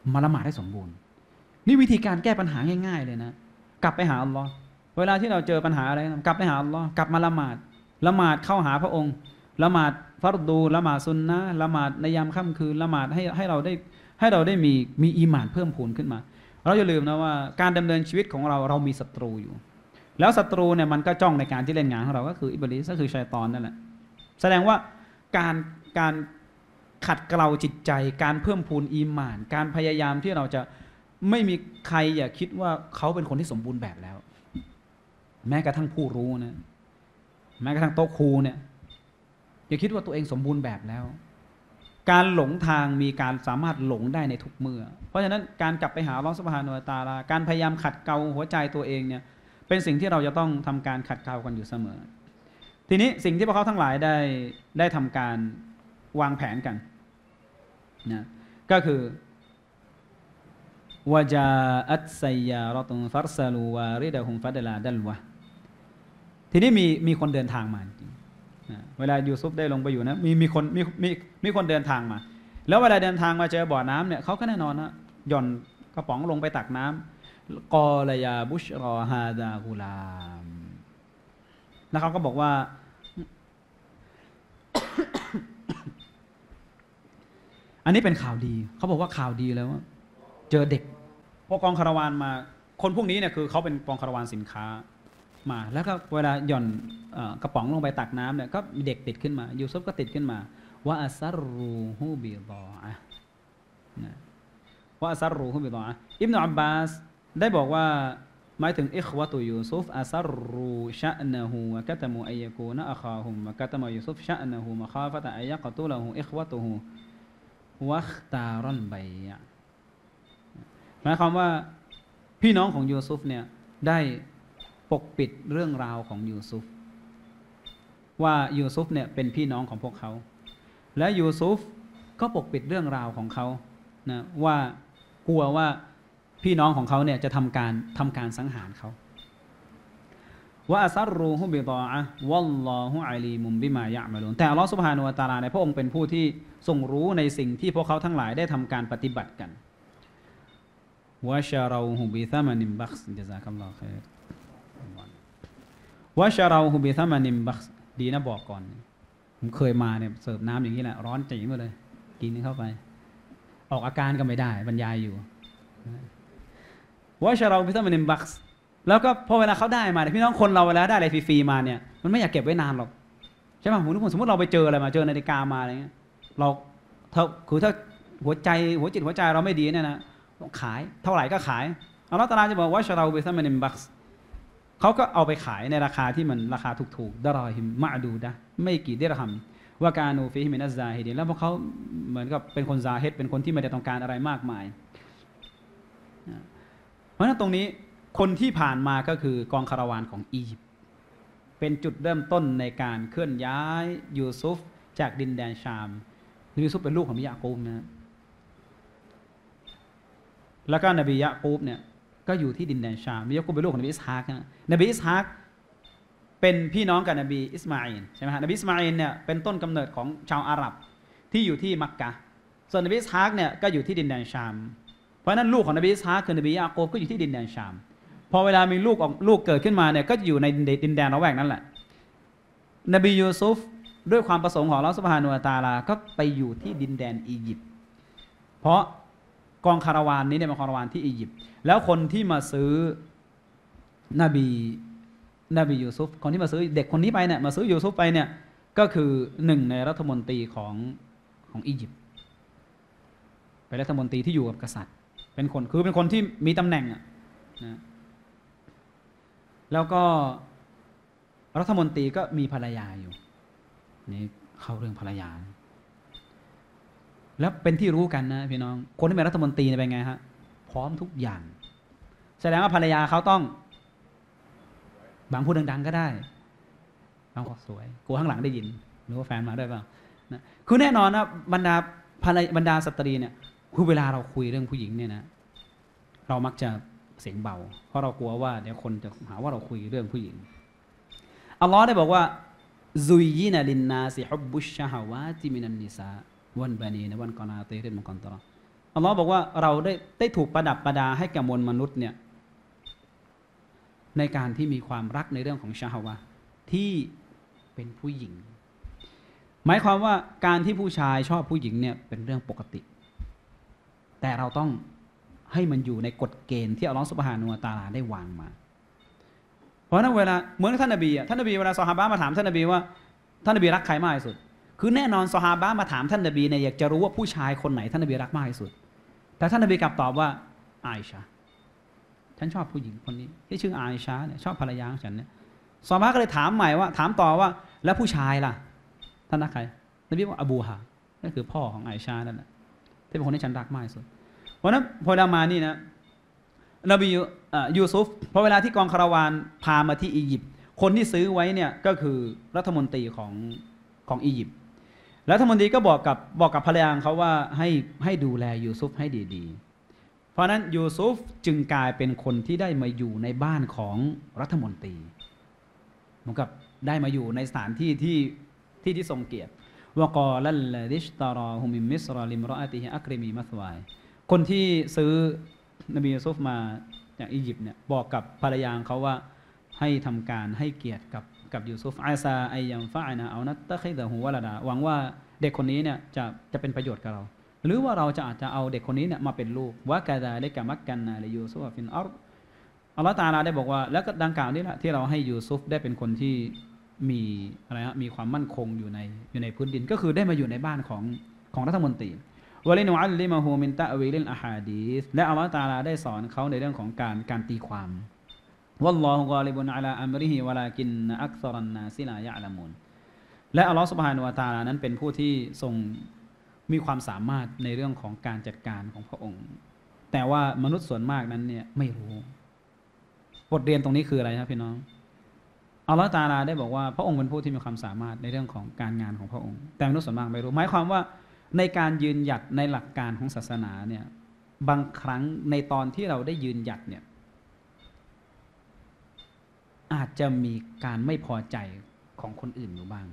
S1: มาละหมาดให้สมบูรณ์นี่วิธีการแก้ปัญหาง่ายๆเลยนะกลับไปหาอัลลอฮ์เวลาที่เราเจอปัญหาอะไรกลับไปหาอัลลอฮ์กลับมาละหมาดละหมาดเข้าหาพระองค์ละหมาดฟัรดูละหมาดซุนนะละหมาดในยามค่ำคืนละหมาดให้ให้เราได้ให้เราได้มีมีอีหม่านเพิ่มพูนขึ้นมาเราอย่าลืมนะว่าการดำเนินชีวิตของเราเรามีศัตรูอยู่แล้วศัตรูเนี่ยมันก็จ้องในการที่เล่นงานของเราก็คืออิบลิสก็คือชัยฏอนนั่นแหละแสดงว่าการการขัดเกลาจิตใจการเพิ่มพูนอีหม่านการพยายามที่เราจะไม่มีใครอย่าคิดว่าเขาเป็นคนที่สมบูรณ์แบบแล้วแม้กระทั่งผู้รู้นะแม้กระทั่งโต๊ะครูเนี่ยอย่าคิดว่าตัวเองสมบูรณ์แบบแล้วการหลงทางมีการสามารถหลงได้ในทุกเมื่อเพราะฉะนั้นการกลับไปหาอัลเลาะห์ซุบฮานะฮูวะตะอาลาการพยายามขัดเกลาหัวใจตัวเองเนี่ยเป็นสิ่งที่เราจะต้องทำการขัดเกลากันอยู่เสมอทีนี้สิ่งที่พวกเขาทั้งหลายได้ได้ทำการวางแผนกันนะก็คือวะจาอัตซัยยารอตุนฟัรซาลูวาริดะฮุมฟัดลาดัลวะทีนี้มีมีคนเดินทางมาจริงนะเวลายูซุฟได้ลงไปอยู่นะมีมีคนมีมีมีคนเดินทางมาแล้วเวลาเดินทางมาเจอบ่อน้ำเนี่ยเขาก็แน่นอนนะหย่อนกระป๋องลงไปตักน้ำกอลยาบุชรอฮาดากุลามแล้วเขาก็บอกว่า อันนี้เป็นข่าวดีเขาบอกว่าข่าวดีแล้วว่าเจอเด็กพอกองคาราวานมาคนพวกนี้เนี่ยคือเขาเป็นกองคาราวานสินค้ามาแล้วก็เวลาหย่อนกระป๋องลงไปตักน้ำเนี่ยก็มีเด็กติดขึ้นมายูซุฟก็ติดขึ้นมาว่าอัสรูฮูบิดออะว่าอัสรูฮูบิดออะอิบนุอับบาสได้บอกว่าหมายถึงอิควะตุยูซุฟอัสรูชะนะฮูวะกะตะมูอัยยะกูนะอะคาฮุมวะกะตะมูยูซุฟชะนะฮูมะคาฟะตะอัยยะกะตุละฮูอิควะตุฮูวัคตารันบัยยะหมายความว่าพี่น้องของยูซุฟเนี่ยได้ปกปิดเรื่องราวของยูซุฟว่ายูซุฟเนี่ยเป็นพี่น้องของพวกเขาและยูซุฟก็ปกปิดเรื่องราวของเขานะว่ากลัวว่าพี่น้องของเขาเนี่ยจะทำการทำการสังหารเขาว่าอัสรูฮุบิดออะวัลลอฮุอะลีมุมบิมายะมะลูนแต่อัลเลาะห์ซุบฮานะฮูวะตะอาลาในพระองค์เป็นผู้ที่ทรงรู้ในสิ่งที่พวกเขาทั้งหลายได้ทำการปฏิบัติกันวะชาเราฮุบิซะมานิมบักซ์ญะซาคัลลอฮุค็อยรวะชาเราฮุบิซะมานิมบักซ์ดีนะบอกก่อนผมเคยมาเนี่ยเสิร์ฟน้ำอย่างนี้แหละร้อนจี๋มาเลยกินเข้าไปออกอาการก็ไม่ได้บรรยายอยู่วะชาเราฮุบิซะมานิมบักซ์แล้วก็พอเวลาเขาได้มาเนี่ยพี่น้องคนเราเวลาได้อะไรฟรีๆมาเนี่ยมันไม่อยากเก็บไว้นานหรอกใช่ป่ะผมทุกคนสมมติเราไปเจออะไรมาเจอนาฬิกามาอะไรเงี้ยเราถ้าคือถ้าหัวใจหัวจิตหัวใจเราไม่ดีเนี่ยนะต้องขายเท่าไหร่ก็ขายอัลเลาะห์ตะอาลาจะบอกว่าชะเราบิซะมานิมบักซ์เขาก็เอาไปขายในราคาที่มันราคาถูกๆดะรอฮิมมะอดูดะไม่กี่ดิรฮัมวะกานูฟีฮิมินัซซาฮิดีนแล้วพวกเขาเหมือนกับเป็นคนซาฮิดเป็นคนที่ไม่ได้ต้องการอะไรมากมายเพราะฉะนั้นตรงนี้คนที่ผ่านมาก็คือกองคาราวานของอียิปต์เป็นจุดเริ่มต้นในการเคลื่อนย้ายยูซุฟจากดินแดนชามยูซุฟเป็นลูกของยะกูบนะแล้วก็นบียะกูบเนี่ยก็อยู่ที่ดินแดนชามยะกูบเป็นลูกของนบีอิสฮากนะนบีอิสฮากเป็นพี่น้องกับนบีอิสมาอิลใช่ไหมฮะนบีอิสมาอิลเนี่ยเป็นต้นกำเนิดของชาวอาหรับที่อยู่ที่มักกะส่วนนบีอิสฮากเนี่ยก็อยู่ที่ดินแดนชามเพราะนั้นลูกของนบีอิสฮากคือนบียะกูบก็อยู่ที่ดินแดนชามพอเวลามีลูกออกลูกเกิดขึ้นมาเนี่ยก็อยู่ในดินแดนระแวกนั้นแหละนบียูซุฟด้วยความประสงค์ของอัลเลาะห์ซุบฮานะฮูวะตะอาลาก็ไปอยู่ที่ดินแดนอียิปต์เพราะกองคาราวานนี้เนี่ยเป็นคาราวานที่อียิปต์แล้วคนที่มาซื้อนบีนบียูซุฟคนที่มาซื้อเด็กคนนี้ไปเนี่ยมาซื้อยูซุฟไปเนี่ยก็คือหนึ่งในรัฐมนตรีของของอียิปต์เป็นรัฐมนตรีที่อยู่กับกษัตริย์เป็นคนคือเป็นคนที่มีตำแหน่งอ่ะนะแล้วก็รัฐมนตรีก็มีภรรยาอยู่นี่เข้าเรื่องภรรยาแล้วเป็นที่รู้กันนะพี่น้องคนที่เป็นรัฐมนตรีเป็นไงฮะพร้อมทุกอย่างแสดงว่าภรรยาเขาต้องบางพูดดังๆก็ได้บางก็สวยกูข้างหลังได้ยินหรือว่าแฟนมาด้วยเปล่านะคือแน่นอนนะบรรดาภรรยาบรรดาสตรีเนี่ยคือเวลาเราคุยเรื่องผู้หญิงเนี่ยนะเรามักจะเสียงเบาเพราะเรากลัวว่าเดี๋ยวคนจะหาว่าเราคุยเรื่องผู้หญิงอัลลอฮ์ได้บอกว่าซุยยินะลินนาซิฮุบบุชชะฮาวาติมินันนิซาวันบานีนะวันกอนาตีรินมุกันตระอัลลอฮ์บอกว่าเราได้ได้ถูกประดับประดาให้แก่มวลมนุษย์เนี่ยในการที่มีความรักในเรื่องของชะฮวะห์ที่เป็นผู้หญิงหมายความว่าการที่ผู้ชายชอบผู้หญิงเนี่ยเป็นเรื่องปกติแต่เราต้องให้มันอยู่ในกฎเกณฑ์ที่อัลลอฮฺซุบฮานะฮูวะตะอาลาได้วางมาเพราะนั้นเวลาเหมือนท่านนบีอ่ะท่านนบีเวลาซอฮาบะห์มาถามท่านนบีว่าท่านนบีรักใครมากที่สุดคือแน่นอนซอฮาบะห์มาถามท่านนบีเนี่ยอยากจะรู้ว่าผู้ชายคนไหนท่านนบีรักมากที่สุดแต่ท่านนบีกลับตอบว่าอาอิชะห์ฉันชอบผู้หญิงคนนี้ที่ชื่ออาอิชะห์เนี่ยชอบภรรยาของฉันเนี่ยซอฮาบะห์ก็เลยถามใหม่ว่าถามต่อว่าแล้วผู้ชายล่ะท่านรักใครนบีบอกอบูฮานั่นคือพ่อของอาอิชะห์นั่นแหละที่เป็นคนที่ฉันรักมากที่สุดเพราะนั้นพอเรามานี่นะนบียูซุฟพอเวลาที่กองคาราวานพามาที่อียิปต์คนที่ซื้อไว้เนี่ยก็คือรัฐมนตรีของของอียิปต์รัฐมนตรีก็บอกกับบอกกับภรรยาเขาว่าให้ให้ดูแลยูซุฟให้ดีๆเพราะนั้นยูซุฟจึงกลายเป็นคนที่ได้มาอยู่ในบ้านของรัฐมนตรีเหมือนกับได้มาอยู่ในสถานที่ที่ที่ที่ทรงเกียรติวะกอลัลลดิชตารอฮุมิมิสรลิมรออะติฮิอักริมีมัสวายคนที่ซื้อนบียูซุฟมาจากอียิปต์เนี่ยบอกกับภรรยาเขาว่าให้ทำการให้เกียรติกับกับยูซุฟอาซาไอยัมฟะอนะเอานัตตะคิดะฮูวะละดาหวังว่าเด็กคนนี้เนี่ยจะจะเป็นประโยชน์กับเราหรือว่าเราจะอาจจะเอาเด็กคนนี้เนี่ยมาเป็นลูกวะกะซาลิกะมักกันนาลิยูซุฟฟินอัรฎ์อัลเลาะห์ตะอาลาได้บอกว่าแล้วก็ดังกล่าวนี้แหละที่เราให้ยูซุฟได้เป็นคนที่มีอะไรฮะมีความมั่นคงอยู่ในอยู่ในพื้นดินก็คือได้มาอยู่ในบ้านของของรัฐมนตรีวะลินุอัลลิมะฮูมินตะวีลิลอะฮาดีษและอัลเลาะห์ตะอาลาได้สอนเขาในเรื่องของการการตีความวัลลอฮุกอลิบุนอะลาอัมริฮิวะลากินอักษรันนาซิลายะอ์ละมูนและอัลเลาะห์ซุบฮานะฮูวะตะอาลานั้นเป็นผู้ที่ทรงมีความสามารถในเรื่องของการจัดการของพระองค์แต่ว่ามนุษย์ส่วนมากนั้นเนี่ยไม่รู้บทเรียนตรงนี้คืออะไรครับพี่น้องอัลเลาะห์ตะอาลาได้บอกว่าพระองค์เป็นผู้ที่มีความสามารถในเรื่องของการงานของพระองค์แต่มนุษย์ส่วนมากไม่รู้หมายความว่าในการยืนหยัดในหลักการของศาสนาเนี่ยบางครั้งในตอนที่เราได้ยืนหยัดเนี่ยอาจจะมีการไม่พอใจของคนอื่นอยู่บ้าง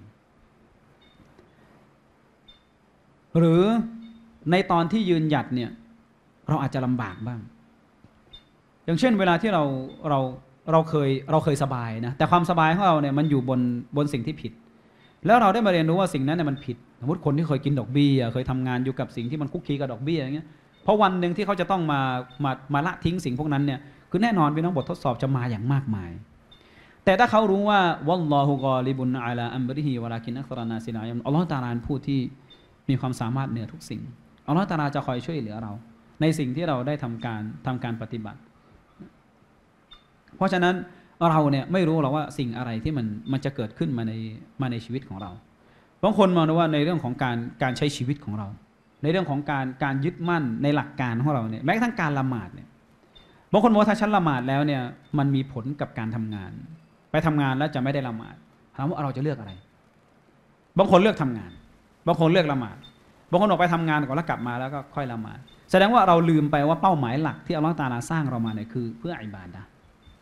S1: หรือในตอนที่ยืนหยัดเนี่ยเราอาจจะลำบากบ้างอย่างเช่นเวลาที่เราเราเราเคยเราเคยสบายนะแต่ความสบายของเราเนี่ยมันอยู่บนบนสิ่งที่ผิดแล้วเราได้มาเรียนรู้ว่าสิ่งนั้นเนี่ยมันผิดสมมติคนที่เคยกินดอกเบี้ยเคยทำงานอยู่กับสิ่งที่มันคุกคีกับดอกเบี้ยอย่างเงี้ยเพราะวันหนึ่งที่เขาจะต้องมามามาละทิ้งสิ่งพวกนั้นเนี่ยคือแน่นอนพี่น้องบททดสอบจะมาอย่างมากมายแต่ถ้าเขารู้ว่าวัลลอฮุกอลิบุนอะลาอัมริฮิวะลากินอักษรนาซิลายะอัลลอฮฺตะอาลาผู้ที่มีความสามารถเหนือทุกสิ่งอัลลอฮฺตะอาลาจะคอยช่วยเหลือเราในสิ่งที่เราได้ทำการทำการปฏิบัติเพราะฉะนั้นเราเนี่ยไม่รู้หรอกว่าสิ่งอะไรที่มันมันจะเกิดขึ้นมาในมาในชีวิตของเราบางคนมองว่าในเรื่องของการการใช้ชีวิตของเราในเรื่องของการการยึดมั่นในหลักการของเราเนี่ยแม้กระทั่งการละหมาดเนี่ยบางคนบอกถ้าฉันละหมาดแล้วเนี่ยมันมีผลกับการทำงานไปทำงานแล้วจะไม่ได้ละหมาดถามว่าเราจะเลือกอะไรบางคนเลือกทำงานบางคนเลือกละหมาดบางคนออกไปทำงานก่อนแล้วกลับมาแล้วก็ค่อยละหมาดแสดงว่าเราลืมไปว่าเป้าหมายหลักที่อัลเลาะห์ตะอาลาสร้างเรามาเนี่ยคือเพื่ออิบาดะห์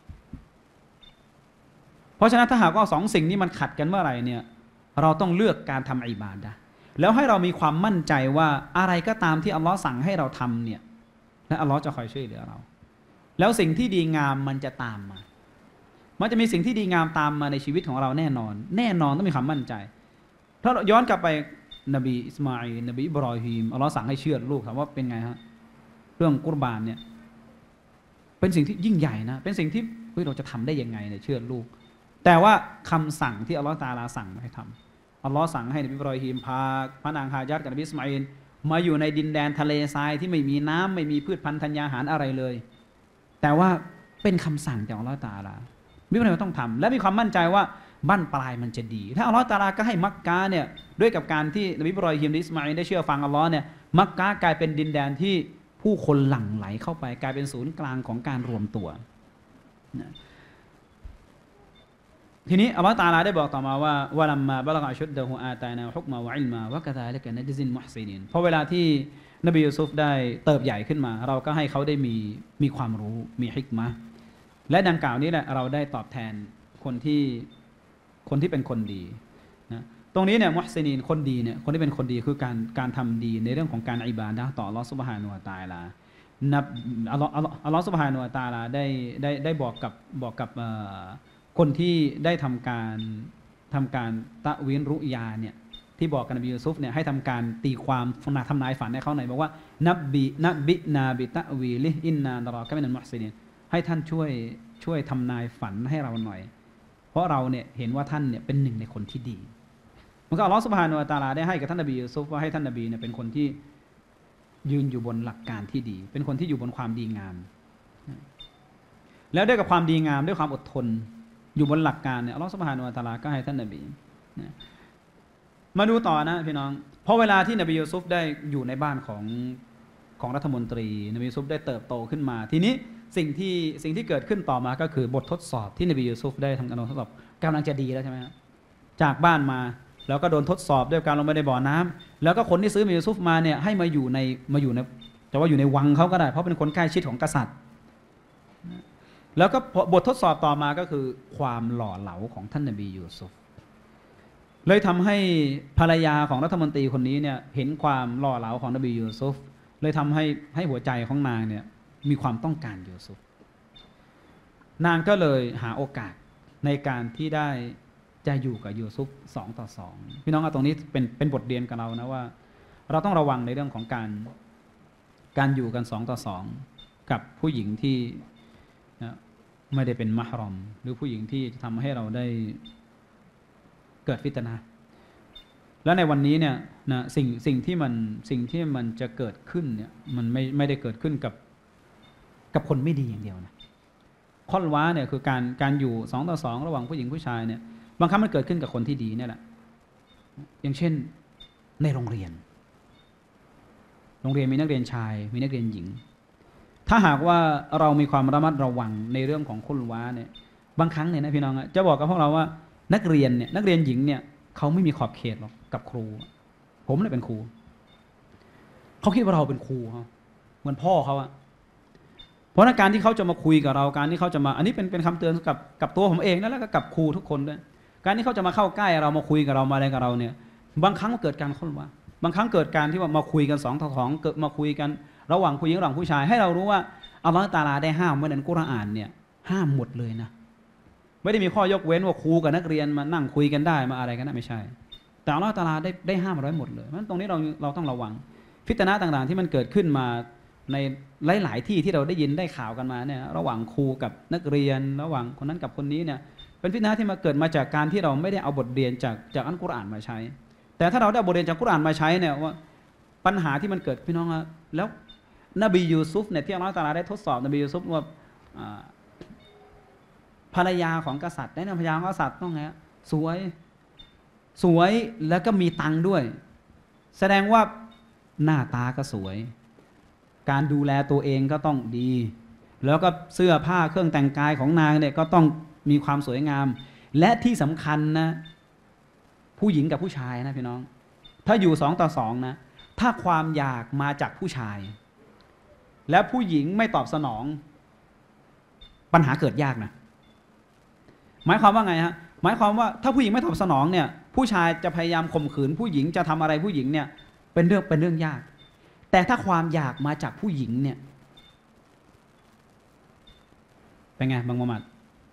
S1: เพราะฉะนั้นถ้าหากว่าสองสิ่งนี้มันขัดกันเมื่อไหร่เนี่ยเราต้องเลือกการทำอิบาดะห์แล้วให้เรามีความมั่นใจว่าอะไรก็ตามที่อัลเลาะห์สั่งให้เราทำเนี่ยและอัลเลาะห์จะคอยช่วยเหลือเราแล้วสิ่งที่ดีงามมันจะตามมามันจะมีสิ่งที่ดีงามตามมาในชีวิตของเราแน่นอนแน่นอนต้องมีความมั่นใจถ้าเราย้อนกลับไปนบีอิสมาอิลนบีอิบรอฮีมอัลเลาะห์สั่งให้เชือดลูกถามว่าเป็นไงฮะเรื่องกุรบานเนี่ยเป็นสิ่งที่ยิ่งใหญ่นะเป็นสิ่งที่เฮ้ยเราจะทำได้ยังไงเนี่ยเชือดลูกแต่ว่าคำสั่งที่อัลเลาะห์ตะอาลาสั่งให้ทำอัลเลาะห์สั่งให้นบีอิบรอฮีมพาพระนางฮาญัรกับนบีอิสมาอิลมาอยู่ในดินแดนทะเลทรายที่ไม่มีน้ำไม่มีพืชพันธุ์ธัญญาหารอะไรเลยแต่ว่าเป็นคำสั่งจากอัลเลาะห์ตะอาลามิบรอฮีมต้องทำและมีความมั่นใจว่าบั้นปลายมันจะดีถ้าอัลเลาะห์ตะอาลาก็ให้มักกะฮ์เนี่ยด้วยกับการที่นบีอิบรอฮีมและอิสมาอิลได้เชื่อฟังอัลเลาะห์เนี่ยมักกะฮ์กลายเป็นดินแดนที่ผู้คนหลั่งไหลเข้าไปกลายเป็นศูนย์กลางของการรวมตัวทีนี้อัลเลาะห์ตะอาลาได้บอกต่อมาว่าวะลัมมาบะละกะอัชุดดะฮูอาตานาฮุกมะวะอิลมาวะกะซาลิกะนัจซิลมุฮซินีนพอเวลาที่นบียูซุฟได้เติบใหญ่ขึ้นมาเราก็ให้เขาได้มีมีความรู้มีฮิกมะห์และดังกล่าวนี้แหละเราได้ตอบแทนคนที่คนที่เป็นคนดีนะตรงนี้เนี่ยมุฮซินีนคนดีเนี่ยคนที่เป็นคนดีคือการการทำดีในเรื่องของการอิบาดะห์ต่ออัลเลาะห์ซุบฮานะฮูวะตะอาลานับอัลเลาะห์อัลเลาะห์ซุบฮานะฮูวะตะอาลาได้ได้ได้บอกกับบอกกับคนที่ได้ทำการทำการตะวีนรุยาเนี่ยที่บอกกับนบียูซุฟเนี่ยให้ทำการตีความทำนายฝันให้เขาหน่อยบอกว่านับบินับบินาบิตะวีลิอินนานารอกะมินัลมุฮซินีนให้ท่านช่วยช่วยทำนายฝันให้เราหน่อยเพราะเราเนี่ยเห็นว่าท่านเนี่ยเป็นหนึ่งในคนที่ดีมันก็อัลเลาะห์ซุบฮานะฮูวะตะอาลาได้ให้กับท่านนบียูซุฟว่าให้ท่านนบีเนี่ยเป็นคนที่ยืนอยู่บนหลักการที่ดีเป็นคนที่อยู่บนความดีงามแล้วด้วยกับความดีงามด้วยความอดทนอยู่บนหลักการเนี่ยอัลเลาะห์ซุบฮานะฮูวะตะอาลาก็ให้ท่านนบีมาดูต่อนะพี่น้องเพราะเวลาที่นบียูซุฟได้อยู่ในบ้านของของรัฐมนตรีนบียูซุฟได้เติบโตขึ้นมาทีนี้สิ่งที่สิ่งที่เกิดขึ้นต่อมาก็คือบททดสอบที่นบียูซุฟได้ทำการทดสอบกำลังจะดีแล้วใช่ไหมครับจากบ้านมาแล้วก็โดนทดสอบด้วยการลงไปในบ่อน้ำแล้วก็คนที่ซื้อนบียูซุฟมาเนี่ยให้มาอยู่ในมาอยู่ในจะว่าอยู่ในวังเขาก็ได้เพราะเป็นคนใกล้ชิดของกษัตริย์แล้วก็บททดสอบต่อมาก็คือความหล่อเหลาของท่านนบียูซุฟเลยทำให้ภรรยาของรัฐมนตรีคนนี้เนี่ยเห็นความหล่อเหลาของนบียูซุฟเลยทำให้ให้หัวใจของนางเนี่ยมีความต้องการยูซุฟนางก็เลยหาโอกาสในการที่ได้จะอยู่กับยูซุฟสองต่อสองพี่น้องเอาตรงนี้เป็นเป็นบทเรียนกับเรานะว่าเราต้องระวังในเรื่องของการการอยู่กันสองต่อสองกับผู้หญิงที่ไม่ได้เป็นมะฮรอมหรือผู้หญิงที่ทำให้เราได้เกิดฟิตนะห์แล้วในวันนี้เนี่ยนะสิ่งสิ่งที่มันสิ่งที่มันจะเกิดขึ้นเนี่ยมันไม่ไม่ได้เกิดขึ้นกับกับคนไม่ดีอย่างเดียวนะข้อว้าเนี่ยคือการการอยู่สองต่อสองระหว่างผู้หญิงผู้ชายเนี่ยบางครั้งมันเกิดขึ้นกับคนที่ดีเนี่ยแหละอย่างเช่นในโรงเรียนโรงเรียนมีนักเรียนชายมีนักเรียนหญิงถ้าหากว่าเรามีความระมัดระวังในเรื่องของข้อว้าเนี่ยบางครั้งเนี่ยนะพี่น้องจะบอกกับพวกเราว่านักเรียนเนี่ยนักเรียนหญิงเนี่ยเขาไม่มีขอบเขตหรอกกับครูผมเนี่ยเป็นครูเขาคิดว่าเราเป็นครูเขาเหมือนพ่อเขาอะเพราะในการที่เขาจะมาคุยกับเราการที่เขาจะมาอันนี้เป็นเป็นคำเตือนกับกับตัวผมเองนะแล้วก็กับครูทุกคนด้วยการที่เขาจะมาเข้าใกล้เรามาคุยกับเรามาอะไรกับเราเนี่ยบางครั้งเกิดการค้นว่าบางครั้งเกิดการที่ว่ามาคุยกันสองต่อสองเกิดมาคุยกันระหว่างผู้หญิงระหว่างผู้ชายให้เรารู้ว่าอัลเลาะห์ตะอาลาได้ห้ามไว้ในกุรอานเนี่ยห้ามหมดเลยนะไม่ได้มีข้อยกเว้นว่าครูกับนักเรียนมานั่งคุยกันได้มาอะไรกันนะไม่ใช่แต่อัลเลาะห์ตะอาลาได้ได้ห้ามไว้หมดเลยเพราะฉะนั้นตรงนี้เราเราต้องระวังฟิตนะห์ต่างๆที่มันเกิดขึ้นมาในหลายๆที่ที่เราได้ยินได้ข่าวกันมาเนี่ยระหว่างครูกับนักเรียนระหว่างคนนั้นกับคนนี้เนี่ยเป็นฟิตนะห์ที่มาเกิดมาจากการที่เราไม่ได้เอาบทเรียนจากจากอัลกุรอานมาใช้แต่ถ้าเราได้บทเรียนจากกุรอานมาใช้เนี่ยว่าปัญหาที่มันเกิดพี่น้องแล้วนบียูซุฟเนี่ยที่อัลเลาะห์ตะอาลาได้ทดสอบนบียูซุฟว่าภรรยาของกษัตริย์ได้นภรรยาของกษัตริย์ต้องไงสวยสวยแล้วก็มีตังค์ด้วยแสดงว่าหน้าตาก็สวยการดูแลตัวเองก็ต้องดีแล้วก็เสื้อผ้าเครื่องแต่งกายของนางเนี่ยก็ต้องมีความสวยงามและที่สำคัญนะผู้หญิงกับผู้ชายนะพี่น้องถ้าอยู่สองต่อสองนะถ้าความอยากมาจากผู้ชายและผู้หญิงไม่ตอบสนองปัญหาเกิดยากนะหมายความว่าไงฮะหมายความว่าถ้าผู้หญิงไม่ตอบสนองเนี่ยผู้ชายจะพยายามข่มขืนผู้หญิงจะทำอะไรผู้หญิงเนี่ยเป็นเรื่องเป็นเรื่องยากแต่ถ้าความอยากมาจากผู้หญิงเนี่ยเป็นไงบังมุฮัมมัด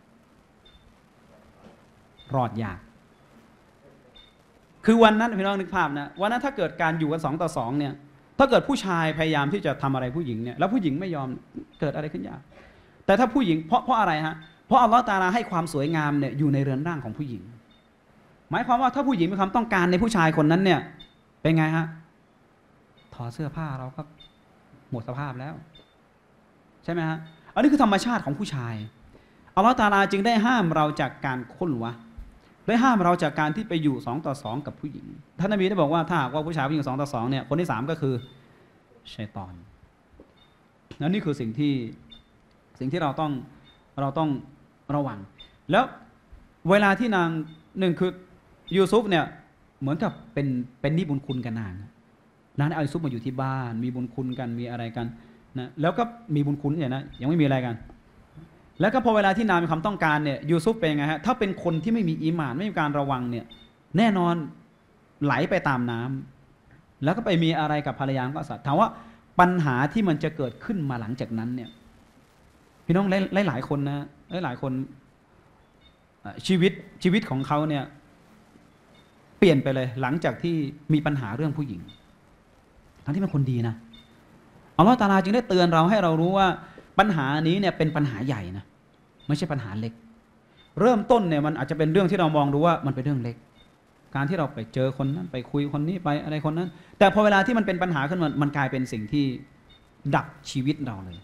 S1: รอดยากคือวันนั้นพี่น้องนึกภาพนะวันนั้นถ้าเกิดการอยู่กันสองต่อสองเนี่ยถ้าเกิดผู้ชายพยายามที่จะทำอะไรผู้หญิงเนี่ยแล้วผู้หญิงไม่ยอมเกิดอะไรขึ้นยากแต่ถ้าผู้หญิงเพราะเพราะอะไรฮะเพราะอัลเลาะห์ตะอาลาให้ความสวยงามเนี่ยอยู่ในเรือนร่างของผู้หญิงหมายความว่าถ้าผู้หญิงมีความต้องการในผู้ชายคนนั้นเนี่ยเป็นไงฮะถอดเสื้อผ้าเราก็หมดสภาพแล้วใช่ไหมฮะอันนี้คือธรรมชาติของผู้ชายอัลเลาะห์ตะอาลาจึงได้ห้ามเราจากการค้นวะได้ห้ามเราจากการที่ไปอยู่สองต่อสองกับผู้หญิงท่านนบีได้บอกว่าถ้าหากว่าผู้ชายผู้หญิงสองต่อสองเนี่ยคนที่สามก็คือชัยฏอนนั่นนี่คือสิ่งที่สิ่งที่เราต้องเราต้องระวังแล้วเวลาที่นางหนึ่งคือยูซุฟเนี่ยเหมือนกับเป็นเป็นหนี้บุญคุณกันนางนางเอายูซุฟมาอยู่ที่บ้านมีบุญคุณกันมีอะไรกันนะแล้วก็มีบุญคุณเนี่ยนะยังไม่มีอะไรกันแล้วก็พอเวลาที่นางมีความต้องการเนี่ยยูซุฟเป็นไงฮะถ้าเป็นคนที่ไม่มีอีหม่านไม่มีการระวังเนี่ยแน่นอนไหลไปตามน้ำแล้วก็ไปมีอะไรกับภรรยาก็สัตว์ถามว่าปัญหาที่มันจะเกิดขึ้นมาหลังจากนั้นเนี่ยพี่น้องหลายหลายคนนะหลายหลายคนชีวิตชีวิตของเขาเนี่ยเปลี่ยนไปเลยหลังจากที่มีปัญหาเรื่องผู้หญิงทั้งที่เป็นคนดีนะอัลลอฮฺตะอาลาจึงได้เตือนเราให้เรารู้ว่าปัญหานี้เนี่ยเป็นปัญหาใหญ่นะไม่ใช่ปัญหาเล็กเริ่มต้นเนี่ยมันอาจจะเป็นเรื่องที่เรามองดูว่ามันเป็นเรื่องเล็กการที่เราไปเจอคนนั้นไปคุยคนนี้ไปอะไรคนนั้นแต่พอเวลาที่มันเป็นปัญหาขึ้นมามันกลายเป็นสิ่งที่ดับชีวิตเราเลย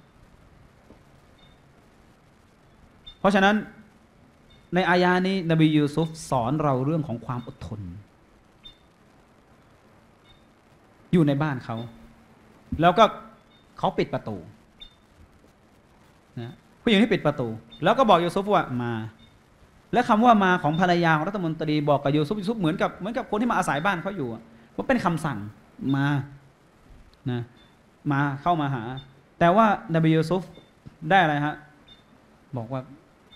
S1: เพราะฉะนั้นในอายะนี้นบียูซุฟสอนเราเรื่องของความอดทนอยู่ในบ้านเขาแล้วก็เขาปิดประตูนะผู้หญิงที่ปิดประตูแล้วก็บอกยูซุฟว่ามาและคำว่ามาของภรรยาของรัฐมนตรีบอกกับยูซุฟยูซุฟเหมือนกับเหมือนกับคนที่มาอาศัยบ้านเขาอยู่ว่าเป็นคำสั่งมานะมาเข้ามาหาแต่ว่านบียูซุฟได้อะไรฮะบอกว่า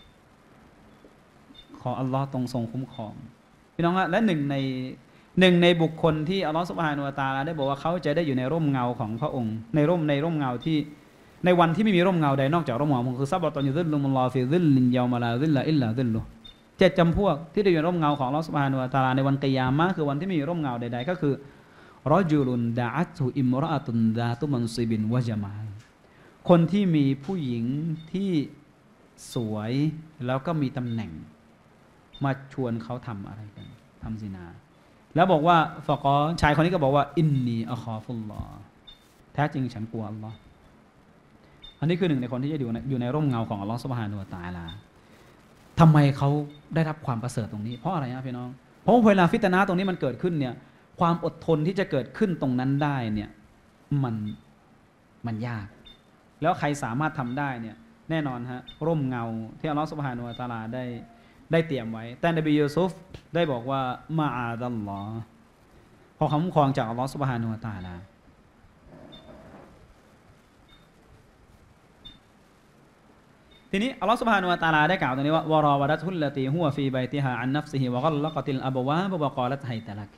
S1: ขออัลลอฮ์ตรงทรงคุ้มครองพี่น้องฮะและหนึ่งในหนึ่งในบุคคลที่อัลลอฮ์ซุบฮานะฮูวะตะอาลาได้บอกว่าเขาจะได้อยู่ในร่มเงาของพระองค์ในร่มในร่มเงาที่ในวันที่ไม่มีร่มเงาใดนอกจากร่มเงาคือซับบัตตอนยุซิลลุมุลลอฮฟิซิลลินยาวมาลาซิลละอิลลาซิลลุเจ็ดจำพวกที่ได้อยู่ในร่มเงาของอัลลอฮ์ซุบฮานะฮูวะตะอาลาในวันกิยามะห์คือวันที่ไม่มีร่มเงาใดๆก็คือรอจุลุนดะอัตุอิมรออะตุนดาตุมันซิบินวะญะมาลคนที่มีผู้หญิงที่สวยแล้วก็มีตำแหน่งมาชวนเขาทำอะไรกันทำซินาแล้วบอกว่าฟะกอชายคนนี้ก็บอกว่าอินนีอะคอฟุลลอฮ์แท้จริงฉันกลัวอัลลอฮ์อันนี้คือหนึ่งในคนที่จะอยู่ในอยู่ในร่มเงาของอัลลอฮ์ซุบฮานะฮูวะตะอาลาทำไมเขาได้รับความประเสริฐตรงนี้เพราะอะไรนะพี่น้องเพราะเวลาฟิตนะห์ตรงนี้มันเกิดขึ้นเนี่ยความอดทนที่จะเกิดขึ้นตรงนั้นได้เนี่ยมันมันยากแล้วใครสามารถทำได้เนี่ยแน่นอนฮะร่มเงาที่อัลลอฮ์ซุบฮานะฮูวะตะอาลาได้ได้เตรียมไว้แต่นบียูซุฟได้บอกว่ามาอาดัลลอฮ์ขอคำคุ้มครองจากอัลลอฮ์ซุบฮานะฮูวะตะอาลาทีนี้อัลลอฮ์ซุบฮานะฮูวะตะอาลาได้กล่าวตรงนี้ว่าวะรอวะดัตุลลตีฮุวะฟีบัยติฮาอันนัฟซิฮิวะกัลลักติลอับวาบวะกอลัตไฮตะลัก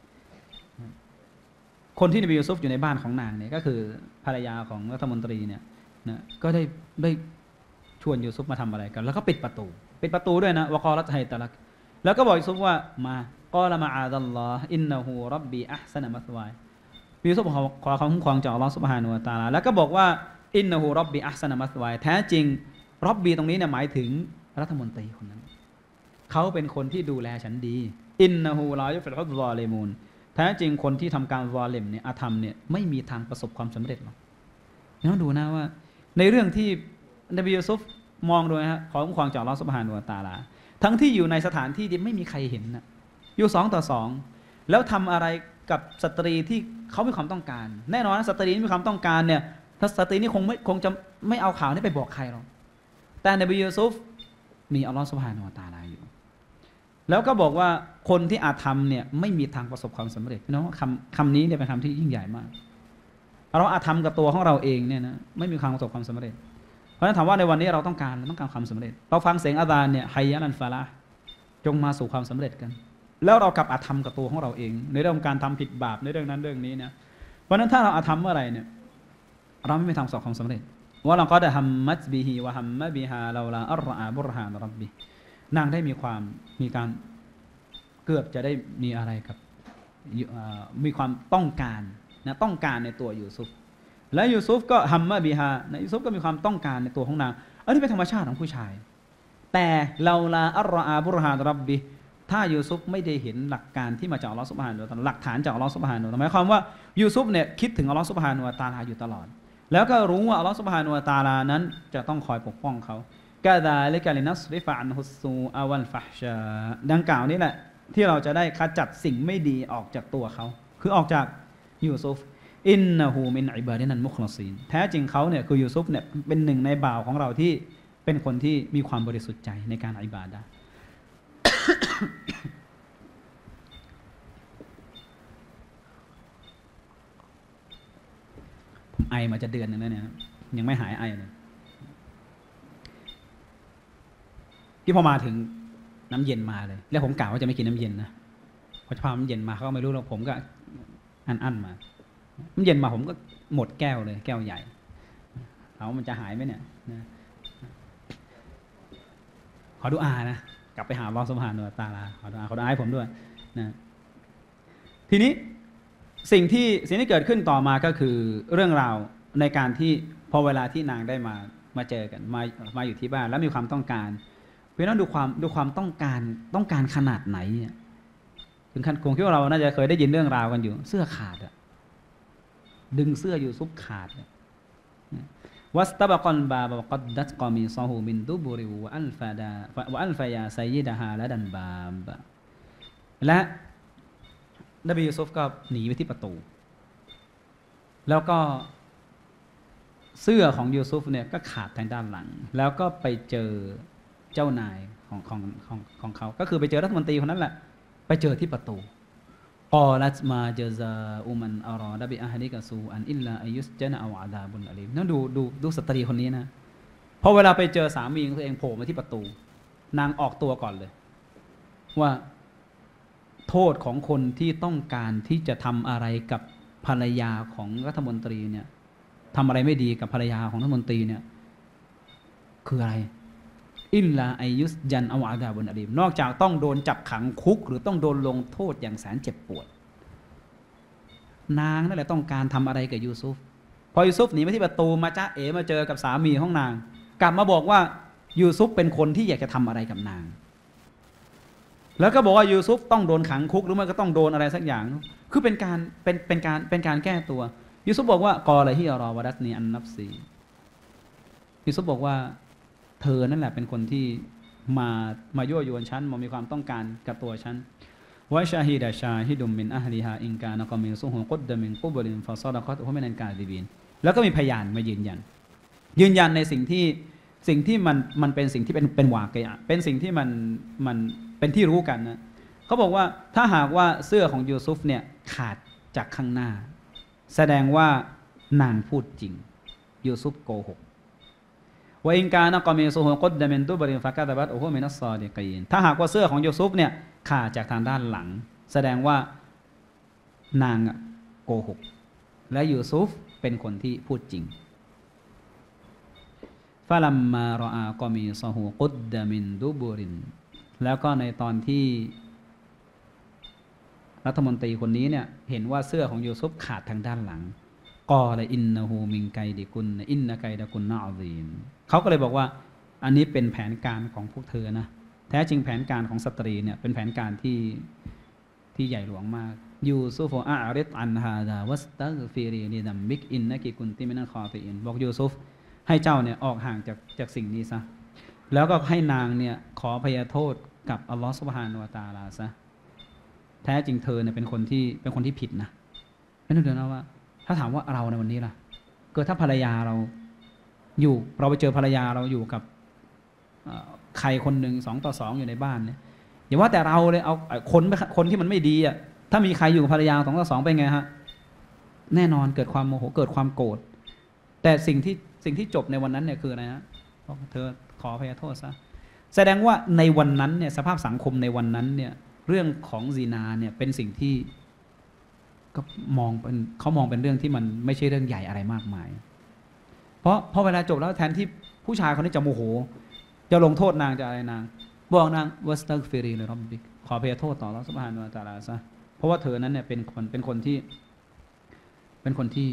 S1: คนที่นบียูซุฟอยู่ในบ้านของนางเนี่ยก็คือภรรยาของรัฐมนตรีเนี่ยนะก็ได้ได้ชวนยูซุฟมาทำอะไรกันแล้วก็ปิดประตูปิดประตูด้วยนะวะกอลัตไฮตะลักแล้วก็บอกยูซุฟว่ามากอละมาอาดัลลอฮ์อินนะฮูร็อบบีอัฮซะนะมัสวายยูซุฟขอคำคุ้มครองจากอัลลอฮ์ซุบฮานะฮูวะตะอาลาแล้วก็บอกว่าอินนะฮูร็อบบีอัฮซะนะมัสวายแท้จริงร็อบบีตรงนี้เนี่ยหมายถึงรัฐมนตรีคนนั้นเขาเป็นคนที่ดูแลฉันดีอินนะฮูลายุฟิลฮุซซอลิมูนแท้จริงคนที่ทำการซอลิมเนี่ยอาธรรมเนี่ยไม่มีทางประสบความสำเร็จหรอกน้องดูนะว่าในเรื่องที่นบียูซุฟมองดูนะฮะขอคุ้มครองจากอัลเลาะห์ซุบฮานะฮูวะตะอาลาทั้งที่อยู่ในสถานที่ที่ไม่มีใครเห็นนะอยู่สองต่อสองแล้วทำอะไรกับสตรีที่เขามีความต้องการแน่นอนนะสตรีที่มีความต้องการเนี่ยถ้าสตรีนี่คงไม่คงจะไม่เอาข่าวนี้ไปบอกใครหรอกแต่นบียูซุฟมีอัลเลาะห์ซุบฮานะฮูวะตะอาลาอยู่แล้วก็บอกว่าคนที่อาธรรมเนี่ยไม่มีทางประสบความสำเร็จพี่น้องคำคำนี้เนี่ยเป็นคำที่ยิ่งใหญ่มากเราอาธรรมกับตัวของเราเองเนี่ยนะไม่มีทางประสบความสำเร็จเพราะฉะนั้นถามว่าในวันนี้เราต้องการเราต้องการความสำเร็จเราฟังเสียงอาซานเนี่ยฮัยยะลันฟาลาจงมาสู่ความสำเร็จกันแล้วเรากลับอาธรรมกับตัวของเราเองในเรื่องการทำผิดบาปในเรื่องนั้นเรื่องนี้นะเพราะฉะนั้นถ้าเราอาธรรมเมื่อไหร่เนี่ยเราไม่มีทางประสบความสำเร็จว่าเราก็ได้ฮัมมัตบิฮิวะฮัมมะบิฮาเราลาอัรอาบุรฮานรับบินางได้มีความมีการเกือบจะได้มีอะไรกับมีความต้องการนะต้องการในตัวยูซุฟและยูซุฟก็ฮัมมะบิฮานะยูซุฟก็มีความต้องการในตัวของนางอันนี้เป็นธรรมชาติของผู้ชายแต่เราลาอัรอาบุรฮานรับบิถ้ายูซุฟไม่ได้เห็นหลักการที่มาจากอัลเลาะห์ซุบฮานะฮูวะตะอาลาหลักฐานจากอัลเลาะห์ซุบฮานะฮูวะตะอาลาหมายความว่ายูซุฟเนี่ยคิดถึงอัลเลาะห์ซุบฮานะฮูวะตะอาลาอยู่ตลอดแล้วก็รู้ว่าอัลเลาะห์ซุบฮานะฮูวะตะอาลานั้นจะต้องคอยปกป้องเขากะซาลิกะลินัศริฟะอันฮุสซูอวัลฟะฮชาดังกล่าวนี้แหละที่เราจะได้ขจัดสิ่งไม่ดีออกจากตัวเขาคือออกจากยูซุฟอินนะฮูมินอิบาดินันมุคลาซีนแท้จริงเขาเนี่ยคือยูซุฟเนี่ยเป็นหนึ่งในบ่าวของเราที่เป็นคนที่มีความบริสุทธิ์ใจในการอิบาดะห์ ผมไอมาจะเดือนนึงแล้วเนี่ยยังไม่หายไอเลยที่พอมาถึงน้ำเย็นมาเลยแล้วผมกล่าวว่าจะไม่กินน้ำเย็นนะพพอชามันเย็นมาเขาก็ไม่รู้แล้วผมก็อันอั้นมามันเย็นมาผมก็หมดแก้วเลยแก้วใหญ่เขามันจะหายไหมเนี่ยนะขอดุอานะกลับไปหาอัลเลาะห์ซุบฮานะฮูวะตะอาลาขอดุอาขอดุอาให้ผมด้วยนะทีนี้สิ่งที่สิ่งที่เกิดขึ้นต่อมาก็คือเรื่องราวในการที่พอเวลาที่นางได้มามาเจอกันมามาอยู่ที่บ้านแล้วมีความต้องการเพื่อนดูความดูความต้องการต้องการขนาดไหนถึงขั้นคงคิดว่าเราน่าจะเคยได้ยินเรื่องราวกันอยู่เสื้อขาดอะดึงเสื้ออยู่ซุปขาดวัสตบกอนบาบกัดดัตกอมีซอฮูมินดุบุริวอัลฟาดาวอัลฟายาไซยิดะฮาและดันบาบและนบียูซุฟก็หนีไปที่ประตูแล้วก็เสื้อของยูซุฟเนี่ยก็ขาดทางด้านหลังแล้วก็ไปเจอเจ้านายของของของของเขาก็คือไปเจอรัฐมนตรีคนนั้นแหละไปเจอที่ประตูกอลัตมาจซาอุมันอารอดะบิอะฮลิกะซูอันอิลลาอายุสจนะอวอะดาบุนอะลีมนั่นดูดูดูสตรีคนนี้นะพอเวลาไปเจอสามีของตัวเองโผล่มาที่ประตูนางออกตัวก่อนเลยว่าโทษของคนที่ต้องการที่จะทำอะไรกับภรรยาของรัฐมนตรีเนี่ยทำอะไรไม่ดีกับภรรยาของรัฐมนตรีเนี่ยคืออะไรอิลลาอายุสจันอวาดาบุนอะลีมนอกจากต้องโดนจับขังคุกหรือต้องโดนลงโทษอย่างแสนเจ็บปวดนางนั่นแหละต้องการทำอะไรกับยูซุฟพอยูซุฟหนีมาที่ประตูมาจ้าเอ๋มาเจอกับสามีของนางกลับมาบอกว่ายูซุฟเป็นคนที่อยากจะทำอะไรกับนางแล้วก็บอกว่ายูซุฟต้องโดนขังคุกหรือไม่ก็ต้องโดนอะไรสักอย่างคือเป็นการเป็นเป็นการเป็นการแก้ตัวยูซุฟบอกว่ากอละฮิยารอวะดัตนีอันนัฟซียูซุฟบอกว่าเธอนั่นแหละเป็นคนที่มามายั่วยวนฉันมามีความต้องการกับตัวฉันวะชาฮิดะชาฮิดุมมินอะฮลิฮาอินกานะกอมิซุฮุกุดดะมินกุบลินฟะซอดะกอตฮุมินันกาซิบีนแล้วก็มีพยานมายืนยันยืนยันในสิ่งที่สิ่งที่มันมันเป็นสิ่งที่เป็นเป็นวาเกะเป็นสิ่งที่มันมันเป็นที่รู้กันนะเขาบอกว่าถ้าหากว่าเสื้อของยูซุฟเนี่ยขาดจากข้างหน้าแสดงว่านางพูดจริงยูซุฟโกหกว่าอินกานะกอมีซุฮุกุดดะมินตุบรินฟะกะตะบัตโอฮุมินัสซอดิกีนถ้าหากว่าเสื้อของยูซุฟเนี่ยขาดจากทางด้านหลังแสดงว่านางโกหกและยูซุฟเป็นคนที่พูดจริงฟะลัมมารออากอมีซอฮูกุดดะมินดุบุรินแล้วก็ในตอนที่รัฐมนตรีคนนี้เนี่ยเห็นว่าเสื้อของยูซุฟขาดทางด้านหลังกอละอินนะฮูมินไกดิกุนอินนะไกดะกุนนะอะซีมเขาก็เลยบอกว่าอันนี้เป็นแผนการของพวกเธอนะแท้จริงแผนการของสตรีเนี่ยเป็นแผนการที่ที่ใหญ่หลวงมากยูซุฟอะริดอันฮาดาวัสตัฆฟิรีลิดัมบิกอินนะกิกุนติมินัลคอติอินบอกยูซุฟให้เจ้าเนี่ยออกห่างจากจากสิ่งนี้ซะแล้วก็ให้นางเนี่ยขออภัยโทษกับอัลลอฮฺซุบฮานะฮูวะตะอาลาซะแท้จริงเธอเนี่ยเป็นคนที่เป็นคนที่ผิดนะไม่ต้องเดือดร้อนว่าถ้าถามว่าเราในวันนี้ล่ะเกิดถ้าภรรยาเราอยู่เราไปเจอภรรยาเราอยู่กับใครคนหนึ่งสองต่อสองอยู่ในบ้านเนี่ยอย่าว่าแต่เราเลยเอาคนคนที่มันไม่ดีอ่ะถ้ามีใครอยู่กับภรรยาสองต่อสองเป็นไงฮะแน่นอนเกิดความโมโหเกิดความโกรธแต่สิ่งที่สิ่งที่จบในวันนั้นเนี่ยคืออะไรฮะเธอขออภัยโทษซะแสดงว่าในวันนั้นเนี่ยสภาพสังคมในวันนั้นเนี่ยเรื่องของซินาเนี่ยเป็นสิ่งที่ก็มองเป็นเขามองเป็นเรื่องที่มันไม่ใช่เรื่องใหญ่อะไรมากมายเพราะพอเวลาจบแล้วแทนที่ผู้ชายคนนี้จะโมโหจะลงโทษนางจะอะไรนางบอกนางวัสตัฆฟิรีลิร็อบบิกขออภัยโทษต่ออัลเลาะห์ซุบฮานะฮูวะตะอาลาซะเพราะว่าเธอนั้นเนี่ยเป็นคนเป็นคนที่เป็นคนที่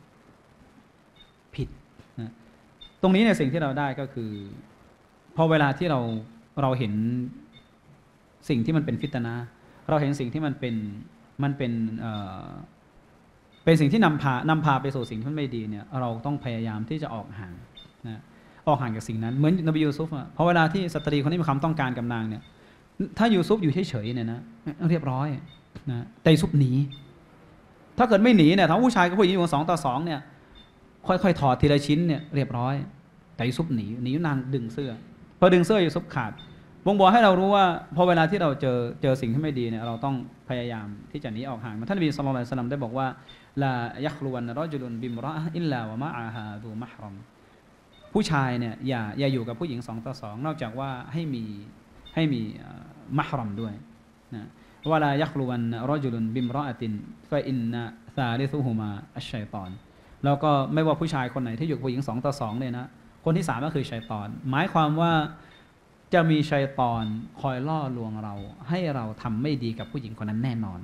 S1: ผิดนะตรงนี้เนี่ยสิ่งที่เราได้ก็คือพอเวลาที่เราเราเห็นสิ่งที่มันเป็นฟิตนะห์เราเห็นสิ่งที่มันเป็นมันเป็นเอ่อเป็นสิ่งที่นำพานำพาไปสู่สิ่งที่ไม่ดีเนี่ยเราต้องพยายามที่จะออกห่างนะออกห่างจากสิ่งนั้นเหมือนนบียูซุฟอ่ะพอเวลาที่สตรีคนนี้มีความต้องการกับนางเนี่ยถ้ายูซุฟอยู่เฉยๆเนี่ยนะเรียบร้อยนะแต่ยูซุฟหนีถ้าเกิดไม่หนีเนี่ยทั้งผู้ชายกับผู้หญิงอยู่สองต่อสองเนี่ยค่อยๆถอดทีละชิ้นเนี่ยเรียบร้อยแต่ยูซุฟหนีหนีนางดึงเสื้อพอดึงเสื้อยูซุฟขาดบ่งบอกให้เรารู้ว่าพอเวลาที่เราเจอเจอสิ่งที่ไม่ดีเนี่ยเราต้องพยายามที่จะหนีออกห่างท่านนบีศ็อลลัลลอฮุอะลัยฮิวะซัลลัมได้บอกว่าลายัคลุวันรอจุลุนบิมเราะอะฮ์อิลลาวะมะอาฮาดูมะฮรอมผู้ชายเนี่ยอย่าอย่าอยู่กับผู้หญิงสองต่อสองนอกจากว่าให้มีให้มีมะฮรอมด้วยนะวะลายัคลุวันรอจุลุนบิมรออะตินฟะอินนะซาลิซุฮุมาอัชชัยฏอนแล้วก็ไม่ว่าผู้ชายคนไหนที่อยู่กับผู้หญิงสองต่อสองเนี่ยนะคนที่สามก็คือชัยฏอนหมายความว่าจะมีชัยฏอนคอยล่อลวงเราให้เราทำไม่ดีกับผู้หญิงคนนั้นแน่นอน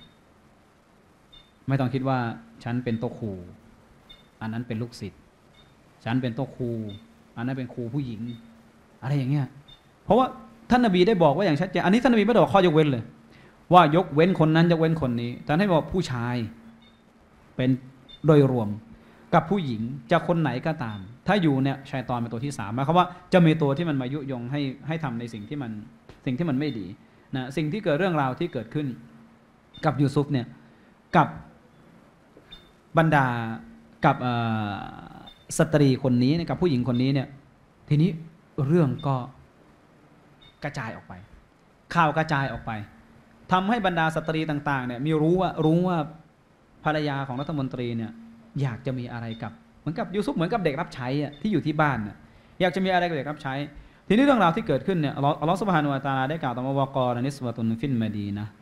S1: ไม่ต้องคิดว่าฉันเป็นโต๊ะครูอันนั้นเป็นลูกศิษย์ฉันเป็นโต๊ะครูอันนั้นเป็นครูผู้หญิงอะไรอย่างเงี้ยเพราะว่าท่านนบีได้บอกว่าอย่างชัดเจนอันนี้ท่านนบีไม่ได้บอกข้อยกเว้นเลยว่ายกเว้นคนนั้นยกเว้นคนนี้แต่ให้บอกผู้ชายเป็นโดยรวมกับผู้หญิงจะคนไหนก็ตามถ้าอยู่เนี่ยชัยฏอนเป็นตัวที่สามหมายความว่าจะมีตัวที่มันมายุยงให้ให้ทำในสิ่งที่มันสิ่งที่มันไม่ดีนะสิ่งที่เกิดเรื่องราวที่เกิดขึ้นกับยูซุฟเนี่ยกับบรรดากับสตรีคนนี้กับผู้หญิงคนนี้เนี่ยทีนี้เรื่องก็กระจายออกไปข่าวกระจายออกไปทำให้บรรดาสตรีต่างๆเนี่ยมีรู้ว่ารู้ว่าภรรยาของรัฐมนตรีเนี่ยอยากจะมีอะไรกับเหมือนกับยูซุฟเหมือนกับเด็กรับใช้ที่อยู่ที่บ้านเนี่ยอยากจะมีอะไรกับเด็กรับใช้ทีนี้เรื่องราวที่เกิดขึ้นเนี่ยอัลลอฮฺซุบฮานะฮูวะตะอาลาได้กล่าวต่อมาวะกอลนิสวะตุนฟินมะดีนะห์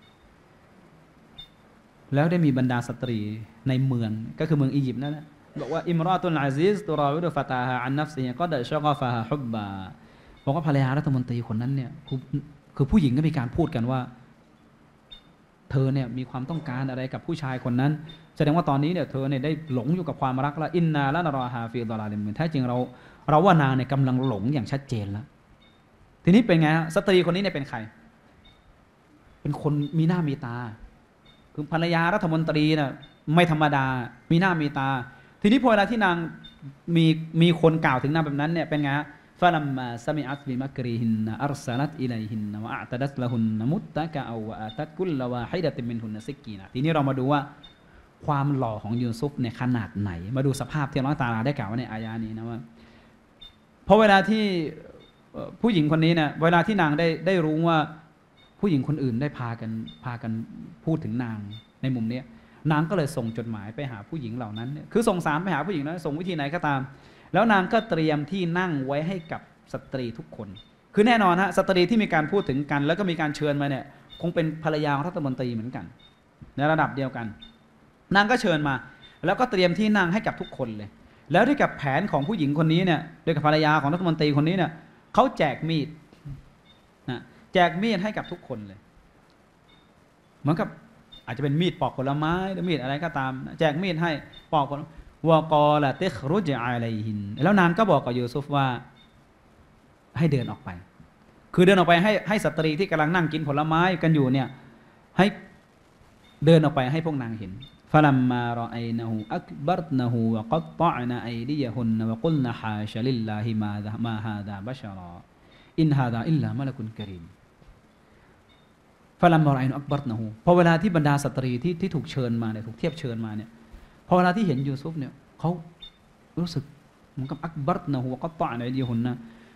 S1: แล้วได้มีบรรดาสตรีในเมืองก็คือเมืองอียิปต์นั่นแหละบอกว่าอิมรอตุลอาซิซตุราวิดุฟะตาฮาอันนัฟซิก็ได้ชะกอฟะฮาฮุบบาบอกว่าภรรยารัฐมนตรีคนนั้นเนี่ยคือผู้หญิงก็มีการพูดกันว่าเธอเนี่ยมีความต้องการอะไรกับผู้ชายคนนั้นแสดงว่าตอนนี้เนี่ยเธอเนี่ยได้หลงอยู่กับความรักแล้วอินนาละนารอฮาฟิฎอลาลิมแท้จริงเราเราว่านางเนี่ยกำลังหลงอย่างชัดเจนแล้วทีนี้เป็นไงฮะสตรีคนนี้เนี่ยเป็นใครเป็นคนมีหน้ามีตาคือภรรยารัฐมนตรีน่ะไม่ธรรมดามีหน้ามีตาทีนี้พอเวลาที่นางมีมีคนกล่าวถึงนางแบบนั้นเนี่ยเป็นไงฮะฟะลัมมาซะมิอัตบิมักริฮินอัรซะลัตอิลัยฮินวะอะตะดัตละฮุนมุตตะกะอวะอาตัตกุลวาฮิดะตินมินฮุนซิกีนะทีนี้เรามาดูว่าความหล่อของยูซุฟเนี่ยขนาดไหนมาดูสภาพที่อัลเลาะห์ตะอาลาได้กล่าวไว้ในอายะนี้นะว่าพอเวลาที่ผู้หญิงคนนี้เนี่ยเวลาที่นางได้ได้รู้ว่าผู้หญิงคนอื่นได้พากันพากันพูดถึงนางในมุมนี้นางก็เลยส่งจดหมายไปหาผู้หญิงเหล่านั้นเนี่ยคือส่งสารไปหาผู้หญิงนั้นส่งวิธีไหนก็ตามแล้วนางก็เตรียมที่นั่งไว้ให้กับสตรีทุกคนคือแน่นอนฮะสตรีที่มีการพูดถึงกันแล้วก็มีการเชิญมาเนี่ยคงเป็นภรรยาของรัฐมนตรีเหมือนกันในระดับเดียวกันนางก็เชิญมาแล้วก็เตรียมที่นั่งให้กับทุกคนเลยแล้วด้วยกับแผนของผู้หญิงคนนี้เนี่ยด้วยกับภรรยาของรัฐมนตรีคนนี้เนี่ยเขาแจกมีดนะแจกมีดให้กับทุกคนเลยเหมือนกับอาจจะเป็นมีดปอกผลไม้หรือมีดอะไรก็ตามแจกมีดให้ปอกผลวะกอละติครุจอะลัยฮินแล้วนางก็บอกกับยูซุฟว่าให้เดินออกไปคือเดินออกไปให้ให้สตรีที่กำลังนั่งกินผลไม้กันอยู่เนี่ยให้เดินออกไปให้พวกนางเห็นฟะลัมมารออัยนะฮูอักบัรนะฮูวะกัตตะนะอัยดิยะฮุนวะกุลนะฮาชะลิลลาฮิมาซะมาฮาซาบัชรออินฮาซาอิลลามะละกุนกะรีมฟะลัมมารออัยนะอักบัรนะฮูพอเวลาที่บรรดาสตรีที่ที่ถูกเชิญมาเนี่ยถูกเทียบเชิญมาเนี่ยพอเวลาที่เห็นยูซุฟเนี่ยเขารู้สึกเหมือนกับอักบัรนะฮูวะกัตตะนะอัยดิยะฮุนนะ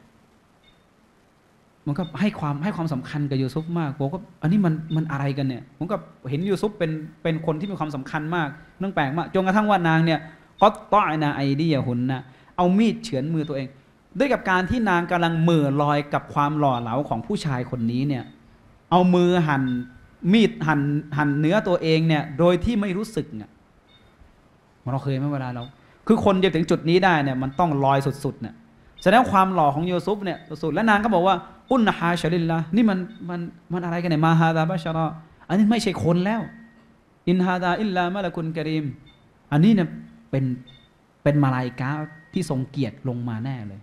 S1: มันก็ให้ความให้ความสำคัญกับยูซุฟมากบอกว่าอันนี้มันมันอะไรกันเนี่ยผมก็เห็นยูซุฟเป็นเป็นคนที่มีความสำคัญมากเรื่องแปลกมากจนกระทั่งว่านางเนี่ยก็ต้อยนาไอเดียหุนนะเอามีดเฉือนมือตัวเองด้วยกับการที่นางกำลังเหม่อลอยกับความหล่อเหลาของผู้ชายคนนี้เนี่ยเอามือหั่นมีดหั่นหั่นเนื้อตัวเองเนี่ยโดยที่ไม่รู้สึกเนี่ยเราเคยไหมเวลาเราคือคนจะถึงจุดนี้ได้เนี่ยมันต้องลอยสุดๆเนี่ยแสดงความหล่อของยูซุฟเนี่ยสุดและนางก็บอกว่าอุนนะฮาชะลิลละนี่มันมันมันอะไรกันเนี่ยมาฮาดาบัชรออันนี้ไม่ใช่คนแล้วอินฮาดาอิลลามะละกุนกะรีมอันนี้เนี่ยเป็นเป็นมาลาอิกะฮ์ที่ทรงเกียรติลงมาแน่เลย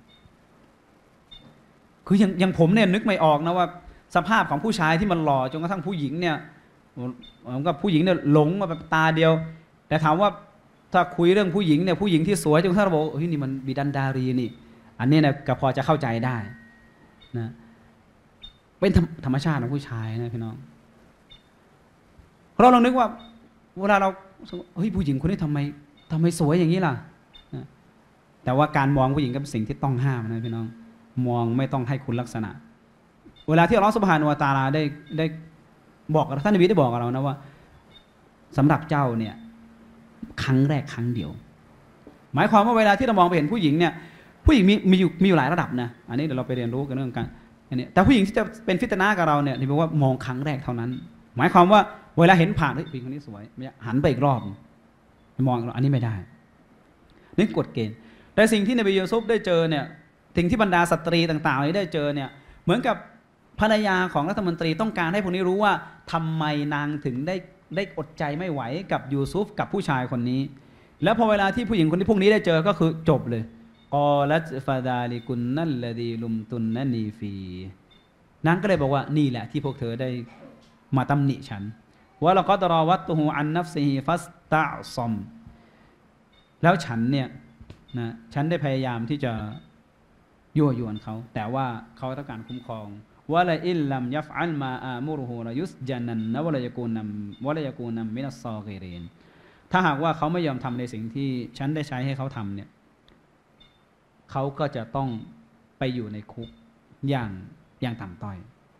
S1: คืออย่างอย่างผมเนี่ยนึกไม่ออกนะว่าสภาพของผู้ชายที่มันหล่อจนกระทั่งผู้หญิงเนี่ยผมกับผู้หญิงเนี่ยหลงมาแบบตาเดียวแต่ถามว่าถ้าคุยเรื่องผู้หญิงเนี่ยผู้หญิงที่สวยจนกระทั่งเราบอกเฮ้ยนี่มันบิดันดารีนี่อันนี้นะก็พอจะเข้าใจได้นะเป็นธรรมชาติของผู้ชายนะพี่น้องเราลองนึกว่าเวลาเราเฮ้ยผู้หญิงคนนี้ทำไมทำไมสวยอย่างนี้ล่ะนะแต่ว่าการมองผู้หญิงก็เป็นสิ่งที่ต้องห้ามนะพี่น้องมองไม่ต้องให้คุณลักษณะเวลาที่อัลเลาะห์ซุบฮานะฮูวะตะอาลาได้ได้บอกกับท่านนบีได้บอกกับเรานะว่าสำหรับเจ้าเนี่ยครั้งแรกครั้งเดียวหมายความว่าเวลาที่เรามองไปเห็นผู้หญิงเนี่ยผู้หญิงมีมีอยู่มีอยู่หลายระดับนะอันนี้เดี๋ยวเราไปเรียนรู้กันเรื่องกันอันนี้แต่ผู้หญิงที่จะเป็นฟิตนะกับเราเนี่ยที่บอกว่ามองครั้งแรกเท่านั้นหมายความว่าเวลาเห็นผ่านเฮ้ยผู้หญิงคนนี้สวยหันไปอีกรอบมองอันนี้ไม่ได้นี่กฎเกณฑ์แต่สิ่งที่นบียูซุฟได้เจอเนี่ยสิ่งที่บรรดาสตรีต่างๆที่ได้เจอเนี่ยเหมือนกับภรรยาของรัฐมนตรีต้องการให้พวกนี้รู้ว่าทำไมนางถึงได้ได้อดใจไม่ไหวกับยูซุฟกับผู้ชายคนนี้แล้วพอเวลาที่ผู้หญิงคนที่พวกนี้ได้เจอก็คือจบเลยกอลัตฟาดาลิกุนนัลลดีลุมตุนนันีฟีนางก็เลยบอกว่านี่แหละที่พวกเธอได้มาตำหนิฉันว่าเราก็ตรอวัตตุฮูอันนัฟซีฮิฟัสตะซอมแล้วฉันเนี่ยนะฉันได้พยายามที่จะยั่วยวนเขาแต่ว่าเขาต้องการคุ้มครองวะลาอิลลัมยัฟอัลมาอามุรุฮูลายุสจันนันนะวะลายกูนัมวะลายกูนัมมินัสซอกีรินถ้าหากว่าเขาไม่ยอมทำในสิ่งที่ฉันได้ใช้ให้เขาทำเนี่ยเขาก็จะต้องไปอยู่ในคุกอย่างอย่างต่ำต้อย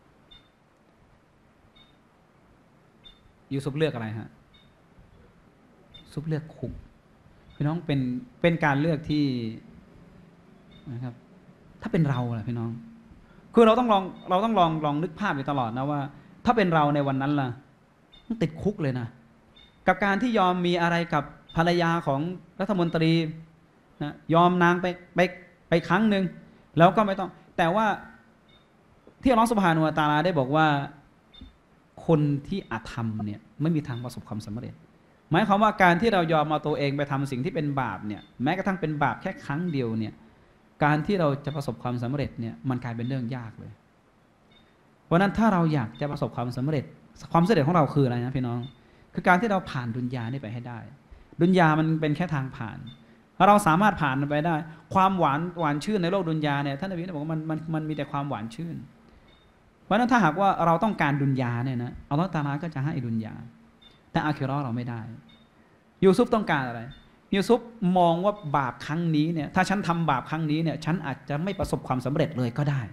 S1: ยูซุฟเลือกอะไรฮะซุฟเลือกคุกพี่น้องเป็นเป็นการเลือกที่นะครับถ้าเป็นเราล่ะพี่น้องคือเราต้องลองเราต้องลองลองนึกภาพอยู่ตลอดนะว่าถ้าเป็นเราในวันนั้นล่ะต้องติดคุกเลยนะกับการที่ยอมมีอะไรกับภรรยาของรัฐมนตรีนะยอมนางไปไปไปครั้งหนึ่งแล้วก็ไม่ต้องแต่ว่าที่อัลเลาะห์ซุบฮานะฮูวะตะอาลาได้บอกว่าคนที่อาธรรมเนี่ยไม่มีทางประสบความสำเร็จหมายความว่าการที่เรายอมเอาตัวเองไปทำสิ่งที่เป็นบาปเนี่ยแม้กระทั่งเป็นบาปแค่ครั้งเดียวเนี่ยการที่เราจะประสบความสำเร็จเนี่ยมันกลายเป็นเรื่องยากเลยเพราะนั้นถ้าเราอยากจะประสบความสำเร็จความสำเร็จของเราคืออะไรนะพี่น้องคือการที่เราผ่านดุนยานี่ไปให้ได้ดุนยามันเป็นแค่ทางผ่านถ้าเราสามารถผ่านมันไปได้ความหวานหวานชื่นในโลกดุนยาเนี่ยท่านนบีบอกว่ามันมันมันมีแต่ความหวานชื่นเพราะนั้นถ้าหากว่าเราต้องการดุนยาเนี่ยนะอัลเลาะห์ตะอาลาก็จะให้ดุนยาแต่อาคิเราะห์เราไม่ได้ยูซุฟต้องการอะไรยูซุฟมองว่าบาปครั้งนี้เนี่ยถ้าฉันทำบาปครั้งนี้เนี่ยฉันอาจจะไม่ประสบความสำเร็จเลยก็ได้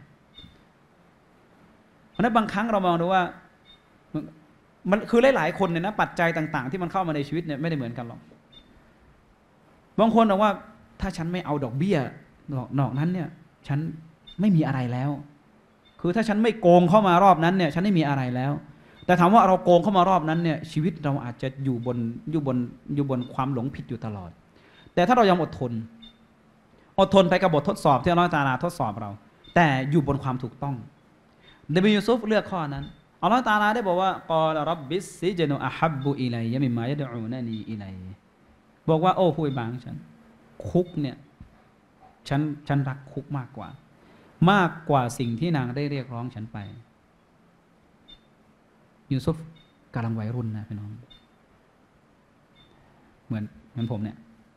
S1: เพราะนั้นบางครั้งเรามองดูว่ามันคือหลายๆคนเนี่ยนะปัจจัยต่างๆที่มันเข้ามาในชีวิตเนี่ยไม่ได้เหมือนกันหรอกบางคนบอกว่าถ้าฉันไม่เอาดอกเบี้ยนอกนั้นเนี่ยฉันไม่มีอะไรแล้วคือถ้าฉันไม่โกงเข้ามารอบนั้นเนี่ยฉันไม่มีอะไรแล้วแต่ถามว่าเราโกงเข้ามารอบนั้นเนี่ยชีวิตเราอาจจะอยู่บนอยู่บนอยู่บนความหลงผิดอยู่ตลอดแต่ถ้าเรายอมอดทนอดทนไปกับบททดสอบที่อัลเลาะห์ตะอาลาทดสอบเราแต่อยู่บนความถูกต้องนบียูซุฟเลือกข้อนั้นอัลเลาะห์ตะอาลาได้บอกว่ากอลรับบิสซิจนุอะฮับบุอิลัยยะมิมมายะดอูนานีอิลัยบอกว่าโอ้ผู้บางฉันคุกเนี่ยฉันฉันรักคุกมากกว่ามากกว่าสิ่งที่นางได้เรียกร้องฉันไปยูซุฟกำลังวัยรุ่นนะพี่น้องเหมือนเหมือนผมเนี่ย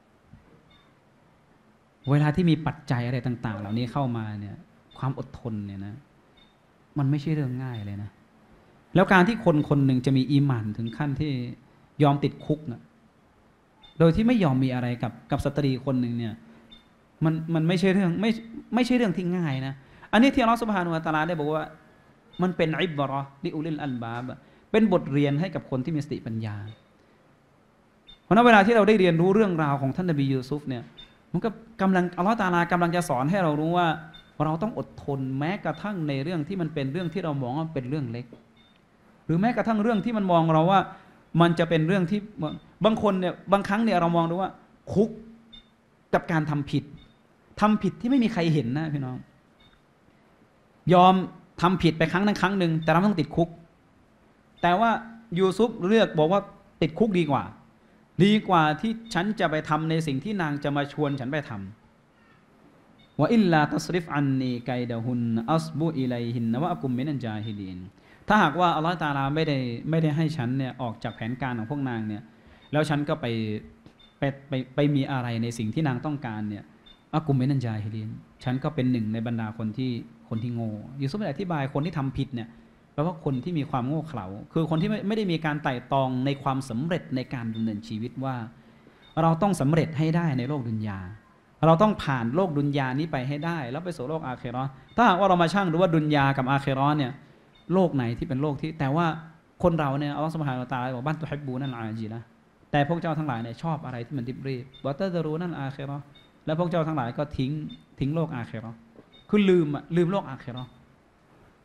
S1: เวลาที่มีปัจจัยอะไรต่างๆเหล่านี้เข้ามาเนี่ยความอดทนเนี่ยนะมันไม่ใช่เรื่องง่ายเลยนะแล้วการที่คนคนหนึ่งจะมีอีหม่านถึงขั้นที่ยอมติดคุกนะโดยที่ไม่ยอมมีอะไรกับกับสตรีคนหนึ่งเนี่ยมันมันไม่ใช่เรื่องไม่ไม่ใช่เรื่องที่ง่ายนะอันนี้ที่อัลเลาะห์ซุบฮานะฮูวะตะอาลาได้บอกว่ามันเป็นอิบเราะห์ลิอุลิลอัลบาบเป็นบทเรียนให้กับคนที่มีสติปัญญาเพราะนั้นเวลาที่เราได้เรียนรู้เรื่องราวของท่านนบียูซุฟเนี่ยมันก็กำลังอัลเลาะห์ตะอาลากำลังจะสอนให้เรารู้ว่าเราต้องอดทนแม้กระทั่งในเรื่องที่มันเป็นเรื่องที่เรามองว่าเป็นเรื่องเล็กหรือแม้กระทั่งเรื่องที่มันมองเราว่ามันจะเป็นเรื่องที่บางคนเนี่ยบางครั้งเนี่ยเรามองดูว่าคุกกับการทำผิดทำผิดที่ไม่มีใครเห็นนะพี่น้องยอมทำผิดไปครั้งนั้นครั้งหนึ่งแต่เราต้องติดคุกแต่ว่ายูซุฟเลือกบอกว่าติดคุกดีกว่าดีกว่าที่ฉันจะไปทำในสิ่งที่นางจะมาชวนฉันไปทำว่าอิลลาตัสริฟอันนีไกดะฮุนอัสบุอิลัยฮินนะวะอักุมมินันจาฮิลีนถ้าหากว่าอัลเลาะห์ตะอาลาไม่ได้ไม่ได้ให้ฉันเนี่ยออกจากแผนการของพวกนางเนี่ยแล้วฉันก็ไปไปไปไปมีอะไรในสิ่งที่นางต้องการเนี่ยอักุมมินันจาฮิลีนฉันก็เป็นหนึ่งในบรรดาคนที่คนที่โง่ยูซุฟได้อธิบายคนที่ทำผิดเนี่ยแปลว่าคนที่มีความโง่เขลาคือคนที่ไม่ไม่ได้มีการไต่ตองในความสำเร็จในการดำเนินชีวิตว่าเราต้องสำเร็จให้ได้ในโลกดุนยาเราต้องผ่านโลกดุนยานี้ไปให้ได้แล้วไปสู่โลกอาคิเราะห์ถ้าหากว่าเรามาชั่งดูว่าดุนยากับอาคิเราะห์เนี่ยโลกไหนที่เป็นโลกที่แต่ว่าคนเราเนี่ยอัลเลาะห์ซุบฮานะฮูวะตะอาลาบอกบ้านตุฮิบบูนัลอาญิละแต่พวกเจ้าทั้งหลายเนี่ยชอบอะไรที่มันรีบๆวะตะซะรูนัลอาคิเราะห์แล้วพวกเจ้าทั้งหลายก็ทิ้งทิ้งโลกอาคิเราะห์คือลืมอะลืมโลกอาคิเราะห์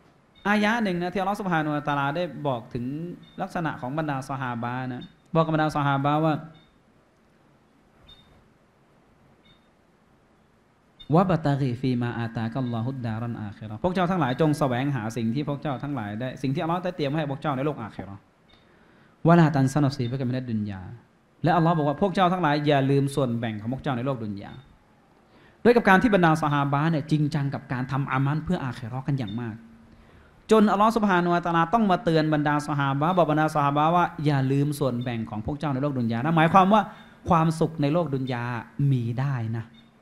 S1: อายะหนึ่งนะที่อัลลอฮฺซุบฮานะฮูวะตะอาลาได้บอกถึงลักษณะของบรรดาซอฮาบะห์นะบอกกับบรรดาซอฮาบะห์ว่าวะบะตะกีฟีมาอาตากัลลอฮุดดารันอาคิเราะห์พวกเจ้าทั้งหลายจงแสวงหาสิ่งที่พวกเจ้าทั้งหลายได้สิ่งที่อัลลอฮฺได้เตรียมให้พวกเจ้าในโลกอาคิเราะห์วะลาตันซะนัซีบะกะมินัดดุนยาและอัลลอฮฺบอกว่าพวกเจ้าทั้งหลายอย่าลืมส่วนแบ่งของพวกเจ้าในโลกดุนยาด้วยกับการที่บรรดาซอฮาบะห์เนี่ยจริงจังกับการทำอามันเพื่ออาคิเราะห์กันอย่างมากจนอัลลอฮฺซุบฮานะฮูวะตะอาลาต้องมาเตือนบรรดาซอฮาบะห์บอกบรรดาซอฮาบะห์ว่าอย่าลืมส่วนแบ่งของพวกเจ้าในโลกดุนยานะหมายความว่าความสุขในโลกดุนยามีได้นะ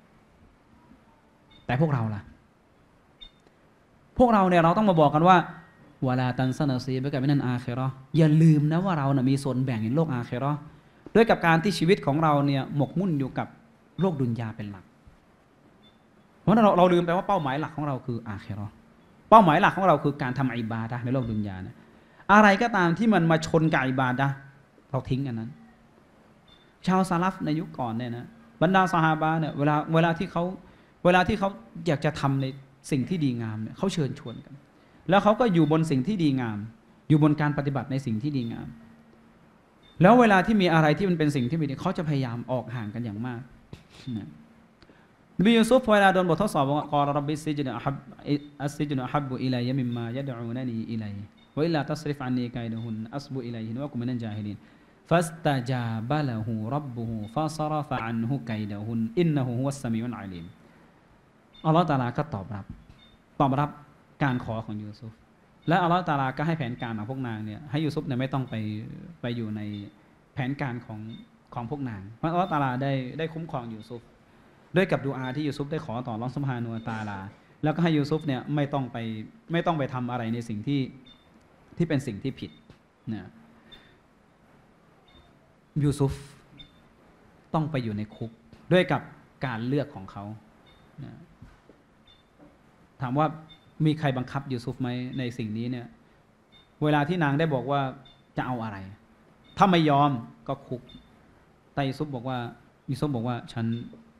S1: แต่พวกเราล่ะพวกเราเนี่ยเราต้องมาบอกกันว่าวะลาตันซะนัซีบะกะมินันอาคิเราะห์อย่าลืมนะว่าเรานะมีส่วนแบ่งในโลกอาคิเราะห์ด้วยกับการที่ชีวิตของเราเนี่ยหมกมุ่นอยู่กับโลกดุนยาเป็นหลักเพราะเราเราลืมไปว่าเป้าหมายหลักของเราคืออาคิเราะห์เป้าหมายหลักของเราคือการทำอิบาดะห์ในโลกดุนยานะอะไรก็ตามที่มันมาชนกับอิบาดะห์เราทิ้งอันนั้นชาวซะลัฟในยุคก่อนเนี่ยนะบรรดาซอฮาบะห์เนี่ยเวลาเวลาที่เขาเวลาที่เขาอยากจะทำในสิ่งที่ดีงามเนี่ยเขาเชิญชวนกันแล้วเขาก็อยู่บนสิ่งที่ดีงามอยู่บนการปฏิบัติในสิ่งที่ดีงามแล้วเวลาที่มีอะไรที่มันเป็นสิ่งที่ไม่ดีเขาจะพยายามออกห่างกันอย่างมากนบียูซุฟเวลาโดนบททดสอบว่ากอรรับบิซิจนอะฮับอัสซิจนอะฮับบุอิลัยมิมมายะดอูนานีอิลัยวะอิลลาตัสริฟอันนีกัยดุฮุนอัสบุอิลัยฮินวะกุมินันจาฮิลินฟัสตะจาบะละฮูรับบุฮูฟะซะรฟะอันฮุกัยดุฮุนอินนะฮูฮุวัสสะมีอุลอะลีมอัลลอฮฺตะอาลาก็ตอบรับตอบรับการขอของยูซุฟและอัลลอฮฺตะอาลาก็ให้แผนการของพวกนางเนี่ยให้ยูซุฟเนี่ยไม่ต้องไปไปอยู่ในแผนการของของพวกนางเพราะอัลลอฮฺตะอาลาได้ได้คุ้มครองยูซุฟด้วยกับดุอาที่ยูซุฟได้ขอต่ออัลเลาะห์ซุบฮานะฮูวะตะอาลาแล้วก็ให้ยูซุฟเนี่ยไม่ต้องไปไม่ต้องไปทำอะไรในสิ่งที่ที่เป็นสิ่งที่ผิดนะยูซุฟต้องไปอยู่ในคุกด้วยกับการเลือกของเขานะถามว่ามีใครบังคับยูซุฟไหมในสิ่งนี้เนี่ยเวลาที่นางได้บอกว่าจะเอาอะไรถ้าไม่ยอมก็คุกแต่ยูซุฟบอกว่ายูซุฟบอกว่าฉัน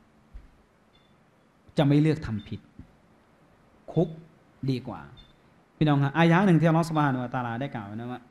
S1: จะไม่เลือกทำผิดคุกดีกว่าพี่น้องครับอายะหนึ่งที่อัลเลาะห์ซุบฮานะฮูวะตะอาลาได้กล่าวไว้นะว่า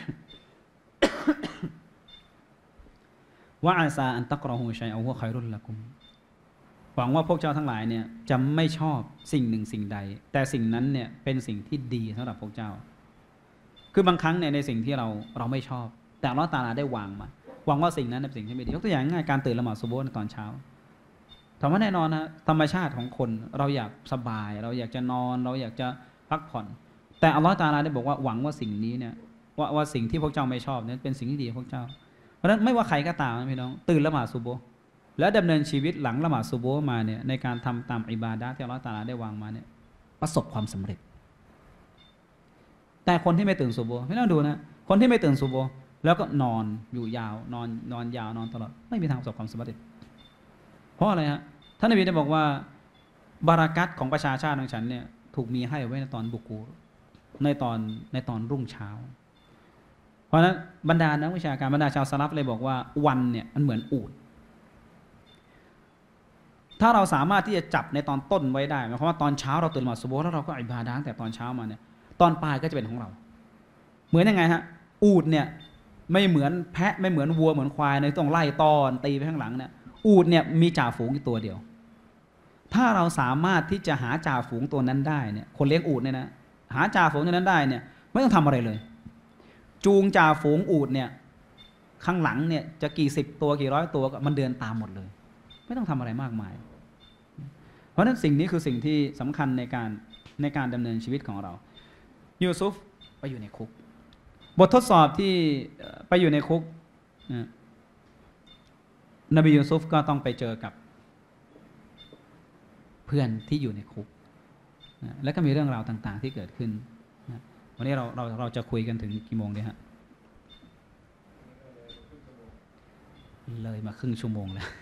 S1: วะอาซาอันตักรอฮูชัยอัลฮุค็อยรุลละกุมหวังว่าพวกเจ้าทั้งหลายเนี่ยจะไม่ชอบสิ่งหนึ่งสิ่งใดแต่สิ่งนั้นเนี่ยเป็นสิ่งที่ดีสำหรับพวกเจ้าคือบางครั้งเนี่ยในสิ่งที่เราเราไม่ชอบแต่อัลเลาะห์ตะอาลาได้วางมาหวังว่าสิ่งนั้นเป็นสิ่งที่ไม่ดียกตัวอย่างง่ายการตื่นละหมาดซุบฮ์ในตอนเช้าถามว่าแน่นอนนะธรรมชาติของคนเราอยากสบายเราอยากจะนอนเราอยากจะพักผ่อนแต่อัลเลาะห์ตะอาลาได้บอกว่าหวังว่าสิ่งนี้เนี่ยว่าว่าสิ่งที่พวกเจ้าไม่ชอบเนี่ยเป็นสิ่งที่ดีพวกเจ้าเพราะฉะนั้นไม่ว่าใครก็ตามนะพี่น้องตื่นละหมาดซุบฮ์แล้วดำเนินชีวิตหลังละหมาดซุบฮ์มาเนี่ยในการทำตามอิบาดะห์ที่อัลเลาะห์ตะอาลาได้วางมาเนี่ยประสบความสำเร็จแต่คนที่ไม่ตื่นซุบฮ์พี่น้องดูนะคนที่ไม่ตื่นซุบฮ์แล้วก็นอนอยู่ยาวนอนนอนยาวนอนตลอดไม่มีทางประสบความสำเร็จเพราะอะไรฮะท่านนบีได้บอกว่าบารากัตของประชาชาติของฉันเนี่ยถูกมีให้ไว้ในตอนบุกูในตอนในตอนรุ่งเช้าเพราะฉะนั้นบรรดานักวิชาการบรรดาชาวสลัฟเลยบอกว่าวันเนี่ยมันเหมือนอูฐถ้าเราสามารถที่จะจับในตอนต้นไว้ได้หมายความว่าตอนเช้าเราตื่นมาซุบฮ์แล้วเราก็อิบาดะห์ตั้งแต่ตอนเช้ามาเนี่ยตอนปลายก็จะเป็นของเราเหมือนยังไงฮะอูฐเนี่ยไม่เหมือนแพะไม่เหมือนวัวเหมือนควายในต้องไล่ต้อนตีไปข้างหลังเนี่ยอูฐเนี่ยมีจ่าฝูงอยู่ตัวเดียวถ้าเราสามารถที่จะหาจ่าฝูงตัวนั้นได้เนี่ยคนเลี้ยงอูฐเนี่ยนะหาจ่าฝูงตัวนั้นได้เนี่ยไม่ต้องทำอะไรเลยจูงจ่าฝูงอูฐเนี่ยข้างหลังเนี่ยจะกี่สิบตัวกี่ร้อยตัวมันเดินตามหมดเลยไม่ต้องทำอะไรมากมายเพราะฉะนั้นสิ่งนี้คือสิ่งที่สำคัญในการในการดำเนินชีวิตของเรายูซุฟไปอยู่ในคุกบททดสอบที่ไปอยู่ในคุกนบียูซุฟก็ต้องไปเจอกับเพื่อนที่อยู่ในคุกแล้วก็มีเรื่องราวต่างๆที่เกิดขึ้นวันนี้เราเราเราจะคุยกันถึงกี่โมงดีฮะเลยมาครึ่งชั่วโมงแล้ว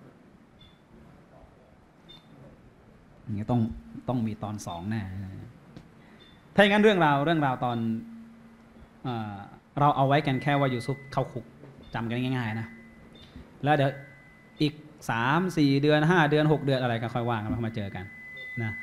S1: อย่างนี้ต้องต้องมีตอนสองแน่ถ้าอย่างนั้นเรื่องราวเรื่องราวตอนเอ่อเราเอาไว้กันแค่ว่ายูซุฟเข้าคุกจำกันง่ายๆนะแล้วเดี๋ยวอีกสามสี่เดือนห้าเดือนหกเดือนอะไรก็ค่อยว่ากันมาเจอกันนะ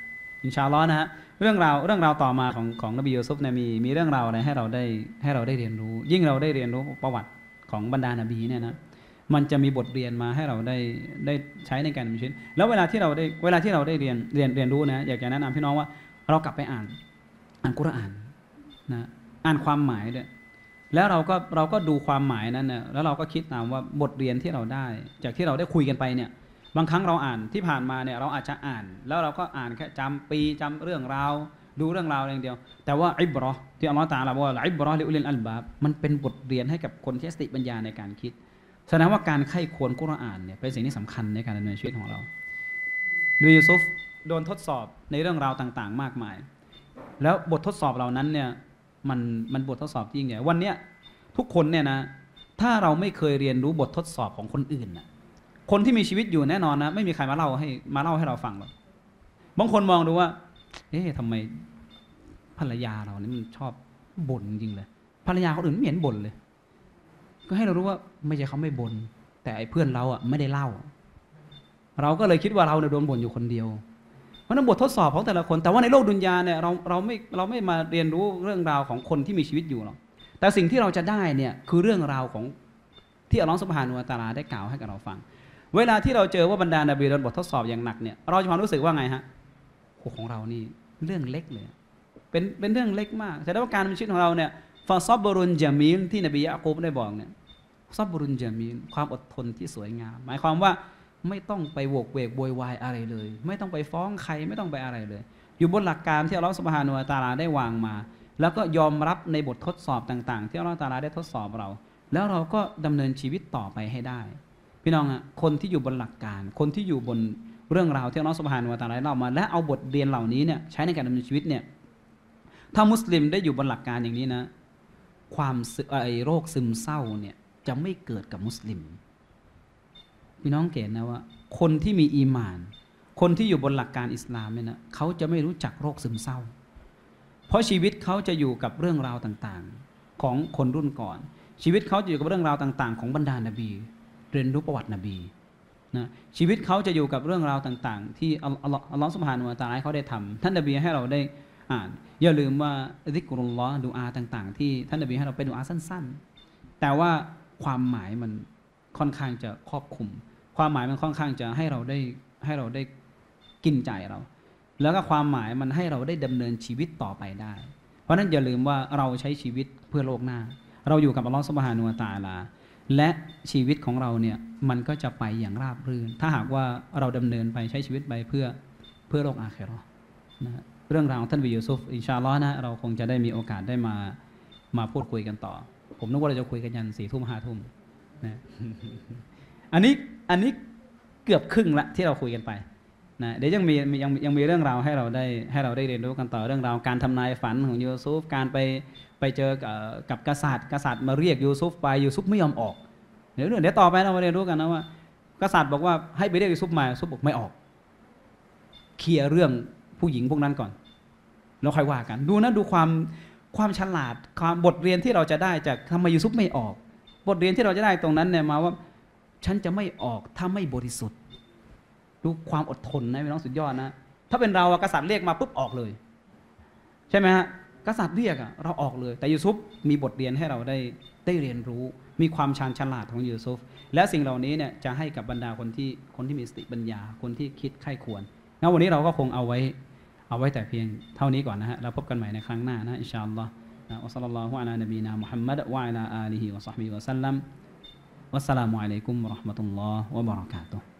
S1: อินชาอัลลอฮ์นะฮะเรื่องราวเรื่องราวต่อมาของของนบียูซุฟเนี่ยมีมีเรื่องราวอะไรให้เราได้ให้เราได้เรียนรู้ ยิ่งเราได้เรียนรู้ประวัติของบรรดานบีเนี่ยนะมันจะมีบทเรียนมาให้เราได้ได้ใช้ในการดำเนินชีวิตแล้วเวลาที่เราได้เวลาที่เราได้เรียนเรียนเรียนรู้นะอยากจะแนะนำพี่น้องว่าเรากลับไปอ่านอ่านกุรอานนะอ่านความหมายด้วยแล้วเราก็เราก็ดูความหมายนั้นนะแล้วเราก็คิดตามว่าบทเรียนที่เราได้จากที่เราได้คุยกันไปเนี่ยบางครั้งเราอ่านที่ผ่านมาเนี่ยเราอาจจะอ่านแล้วเราก็อ่านแค่จำปีจำเรื่องราวดูเรื่องราวอย่างเดียวแต่ว่าอิบเราะห์ที่อัลลอฮฺตะอาลาบอกว่าอิบเราะห์ลิอุลิลอัลบาบมันเป็นบทเรียนให้กับคนที่สติปัญญาในการคิดแสดงว่าการไข้ควรกุรอานเนี่ยเป็นสิ่งที่สำคัญในการดำเนินชีวิตของเรานบียูซุฟโดนทดสอบในเรื่องราวต่างๆมากมายแล้วบททดสอบเหล่านั้นเนี่ยมันมันบททดสอบที่ยิ่งใหญ่วันเนี้ยทุกคนเนี่ยนะถ้าเราไม่เคยเรียนรู้บททดสอบของคนอื่นนะคนที่มีชีวิตอยู่แน่นอนนะไม่มีใครมาเล่าให้มาเล่าให้เราฟังหรอกบางคนมองดูว่าเอ๊ะทำไมภรรยาเรานี่มันชอบบ่นจริงเลยภรรยาคนอื่นไม่เห็นบ่นเลยก็ให้เรารู้ว่าไม่ใช่เขาไม่บ่นแต่ไอ้เพื่อนเราอ่ะไม่ได้เล่าเราก็เลยคิดว่าเราเนี่ยโดนบ่นอยู่คนเดียวเพราะนั้นบททดสอบของแต่ละคนแต่ว่าในโลกดุนยาเนี่ยเราเราไม่เราไม่มาเรียนรู้เรื่องราวของคนที่มีชีวิตอยู่หรอกแต่สิ่งที่เราจะได้เนี่ยคือเรื่องราวของที่อัลลอฮฺซุบฮานะฮูวะตะอาลาได้กล่าวให้กับเราฟังเวลาที่เราเจอว่าบรรดานบีโดนบททดสอบอย่างหนักเนี่ยเราจะความรู้สึกว่าไงฮะโอ้ของเรานี่เรื่องเล็กเลยเป็นเป็นเรื่องเล็กมากแต่ว่าการมีชีวิตของเราเนี่ยฟาซอบบรุนจามีลที่นบียะกูบได้บอกเนี่ยซอบบรุนจามีลความอดทนที่สวยงามหมายความว่าไม่ต้องไปโวกเวกโวยวายอะไรเลยไม่ต้องไปฟ้องใครไม่ต้องไปอะไรเลยอยู่บนหลักการที่อัลลอฮฺซุบฮานะฮูวะตะอาลาได้วางมาแล้วก็ยอมรับในบททดสอบต่างๆที่อัลลอฮฺตะอาลาได้ทดสอบเราแล้วเราก็ดำเนินชีวิตต่อไปให้ได้พี่น้องอ่ะคนที่อยู่บนหลักการคนที่อยู่บนเรื่องราวที่อัลลอฮฺซุบฮานะฮูวะตะอาลาเล่ามาและเอาบทเรียนเหล่านี้เนี่ยใช้ในการดำเนินชีวิตเนี่ยถ้ามุสลิมได้อยู่บนหลักการอย่างนี้นะความไอ้โรคซึมเศร้าเนี่ยจะไม่เกิดกับมุสลิมพี่น้องเห็นนะว่าคนที่มีอีหม่านคนที่อยู่บนหลักการอิสลามเนี่ยนะเขาจะไม่รู้จักโรคซึมเศร้าเพราะชีวิตเขาจะอยู่กับเรื่องราวต่างๆของคนรุ่นก่อนชีวิตเขาจะอยู่กับเรื่องราวต่างๆของบรรดานบีเรียนรู้ประวัตินบีนะชีวิตเขาจะอยู่กับเรื่องราวต่างๆที่อัลลอฮฺอัลลอฮฺซุบฮานะฮูวะตะอาลาเขาได้ทำท่านนบีให้เราได้อ่านอย่าลืมว่าซิกรุลลอฮ์ดุอาต่างๆที่ท่านนบีให้เราเป็นดุอาสั้นๆแต่ว่าความหมายมันค่อนข้างจะครอบคลุมความหมายมันค่อนข้างจะให้เราได้ให้เราได้กินใจเราแล้วก็ความหมายมันให้เราได้ดำเนินชีวิตต่อไปได้เพราะนั้นอย่าลืมว่าเราใช้ชีวิตเพื่อโลกหน้าเราอยู่กับอัลลอฮฺซุบฮานะฮูวะตะอาลาและชีวิตของเราเนี่ยมันก็จะไปอย่างราบรื่นถ้าหากว่าเราดำเนินไปใช้ชีวิตไปเพื่อเพื่อโลกอาคิเราะห์นะเรื่องราวของท่านนบียูซุฟอินชาอัลลอฮ์นะเราคงจะได้มีโอกาสได้มามาพูดคุยกันต่อผมนึกว่าเราจะคุยกันยันสี่ทุ่มห้าทุ่มนะอันนี้อันนี้เกือบครึ่งละที่เราคุยกันไปนะเดี๋ยวยังมียังยังมีเรื่องราวให้เราได้ให้เราได้เรียนรู้กันต่อเรื่องราวการทำนายฝันของยูซุฟการไปไปเจอกับกษัตริย์กษัตริย์มาเรียกยูซุฟไปยูซุฟไม่ยอมออกเดี๋ยวเดี๋ยวต่อไปเรามาเรียนรู้กันนะว่ากษัตริย์บอกว่าให้ไปเรียกยูซุฟมายูซุฟบอกไม่ออกเคลียร์เรื่องผู้หญิงพวกนั้นก่อนแล้วค่อยว่ากันดูนะดูความความฉลาดความบทเรียนที่เราจะได้จากทำไมยูซุฟไม่ออกบทเรียนที่เราจะได้ตรงนั้นเนี่ยมาว่าฉันจะไม่ออกถ้าไม่บริสุทธิ์ดูความอดทนนะพี่น้องสุดยอดนะถ้าเป็นเรากษัตริย์เรียกมาปุ๊บออกเลยใช่ไหมฮะกษัตริย์เรียกอะเราออกเลยแต่ยูซุฟมีบทเรียนให้เราได้ได้เรียนรู้มีความชาญฉลาดของยูซุฟและสิ่งเหล่านี้เนี่ยจะให้กับบรรดาคนที่คนที่มีสติปัญญาคนที่คิดใคร่ควรงั้นวันนี้เราก็คงเอาไว้เอาไว้แต่เพียงเท่านี้ก่อนนะฮะเราพบกันใหม่ในครั้งหน้านะอินชาอัลลอฮ์วะศ็อลลัลลอฮุอะลานบีนามุฮัมมัดวะอะลาอาลิฮิวะศอฮบิฮิวะซัลลัมวัสสลามุอะลัยกุมวะเราะห์มะตุลลอฮ์วะบะเราะกาตุฮ์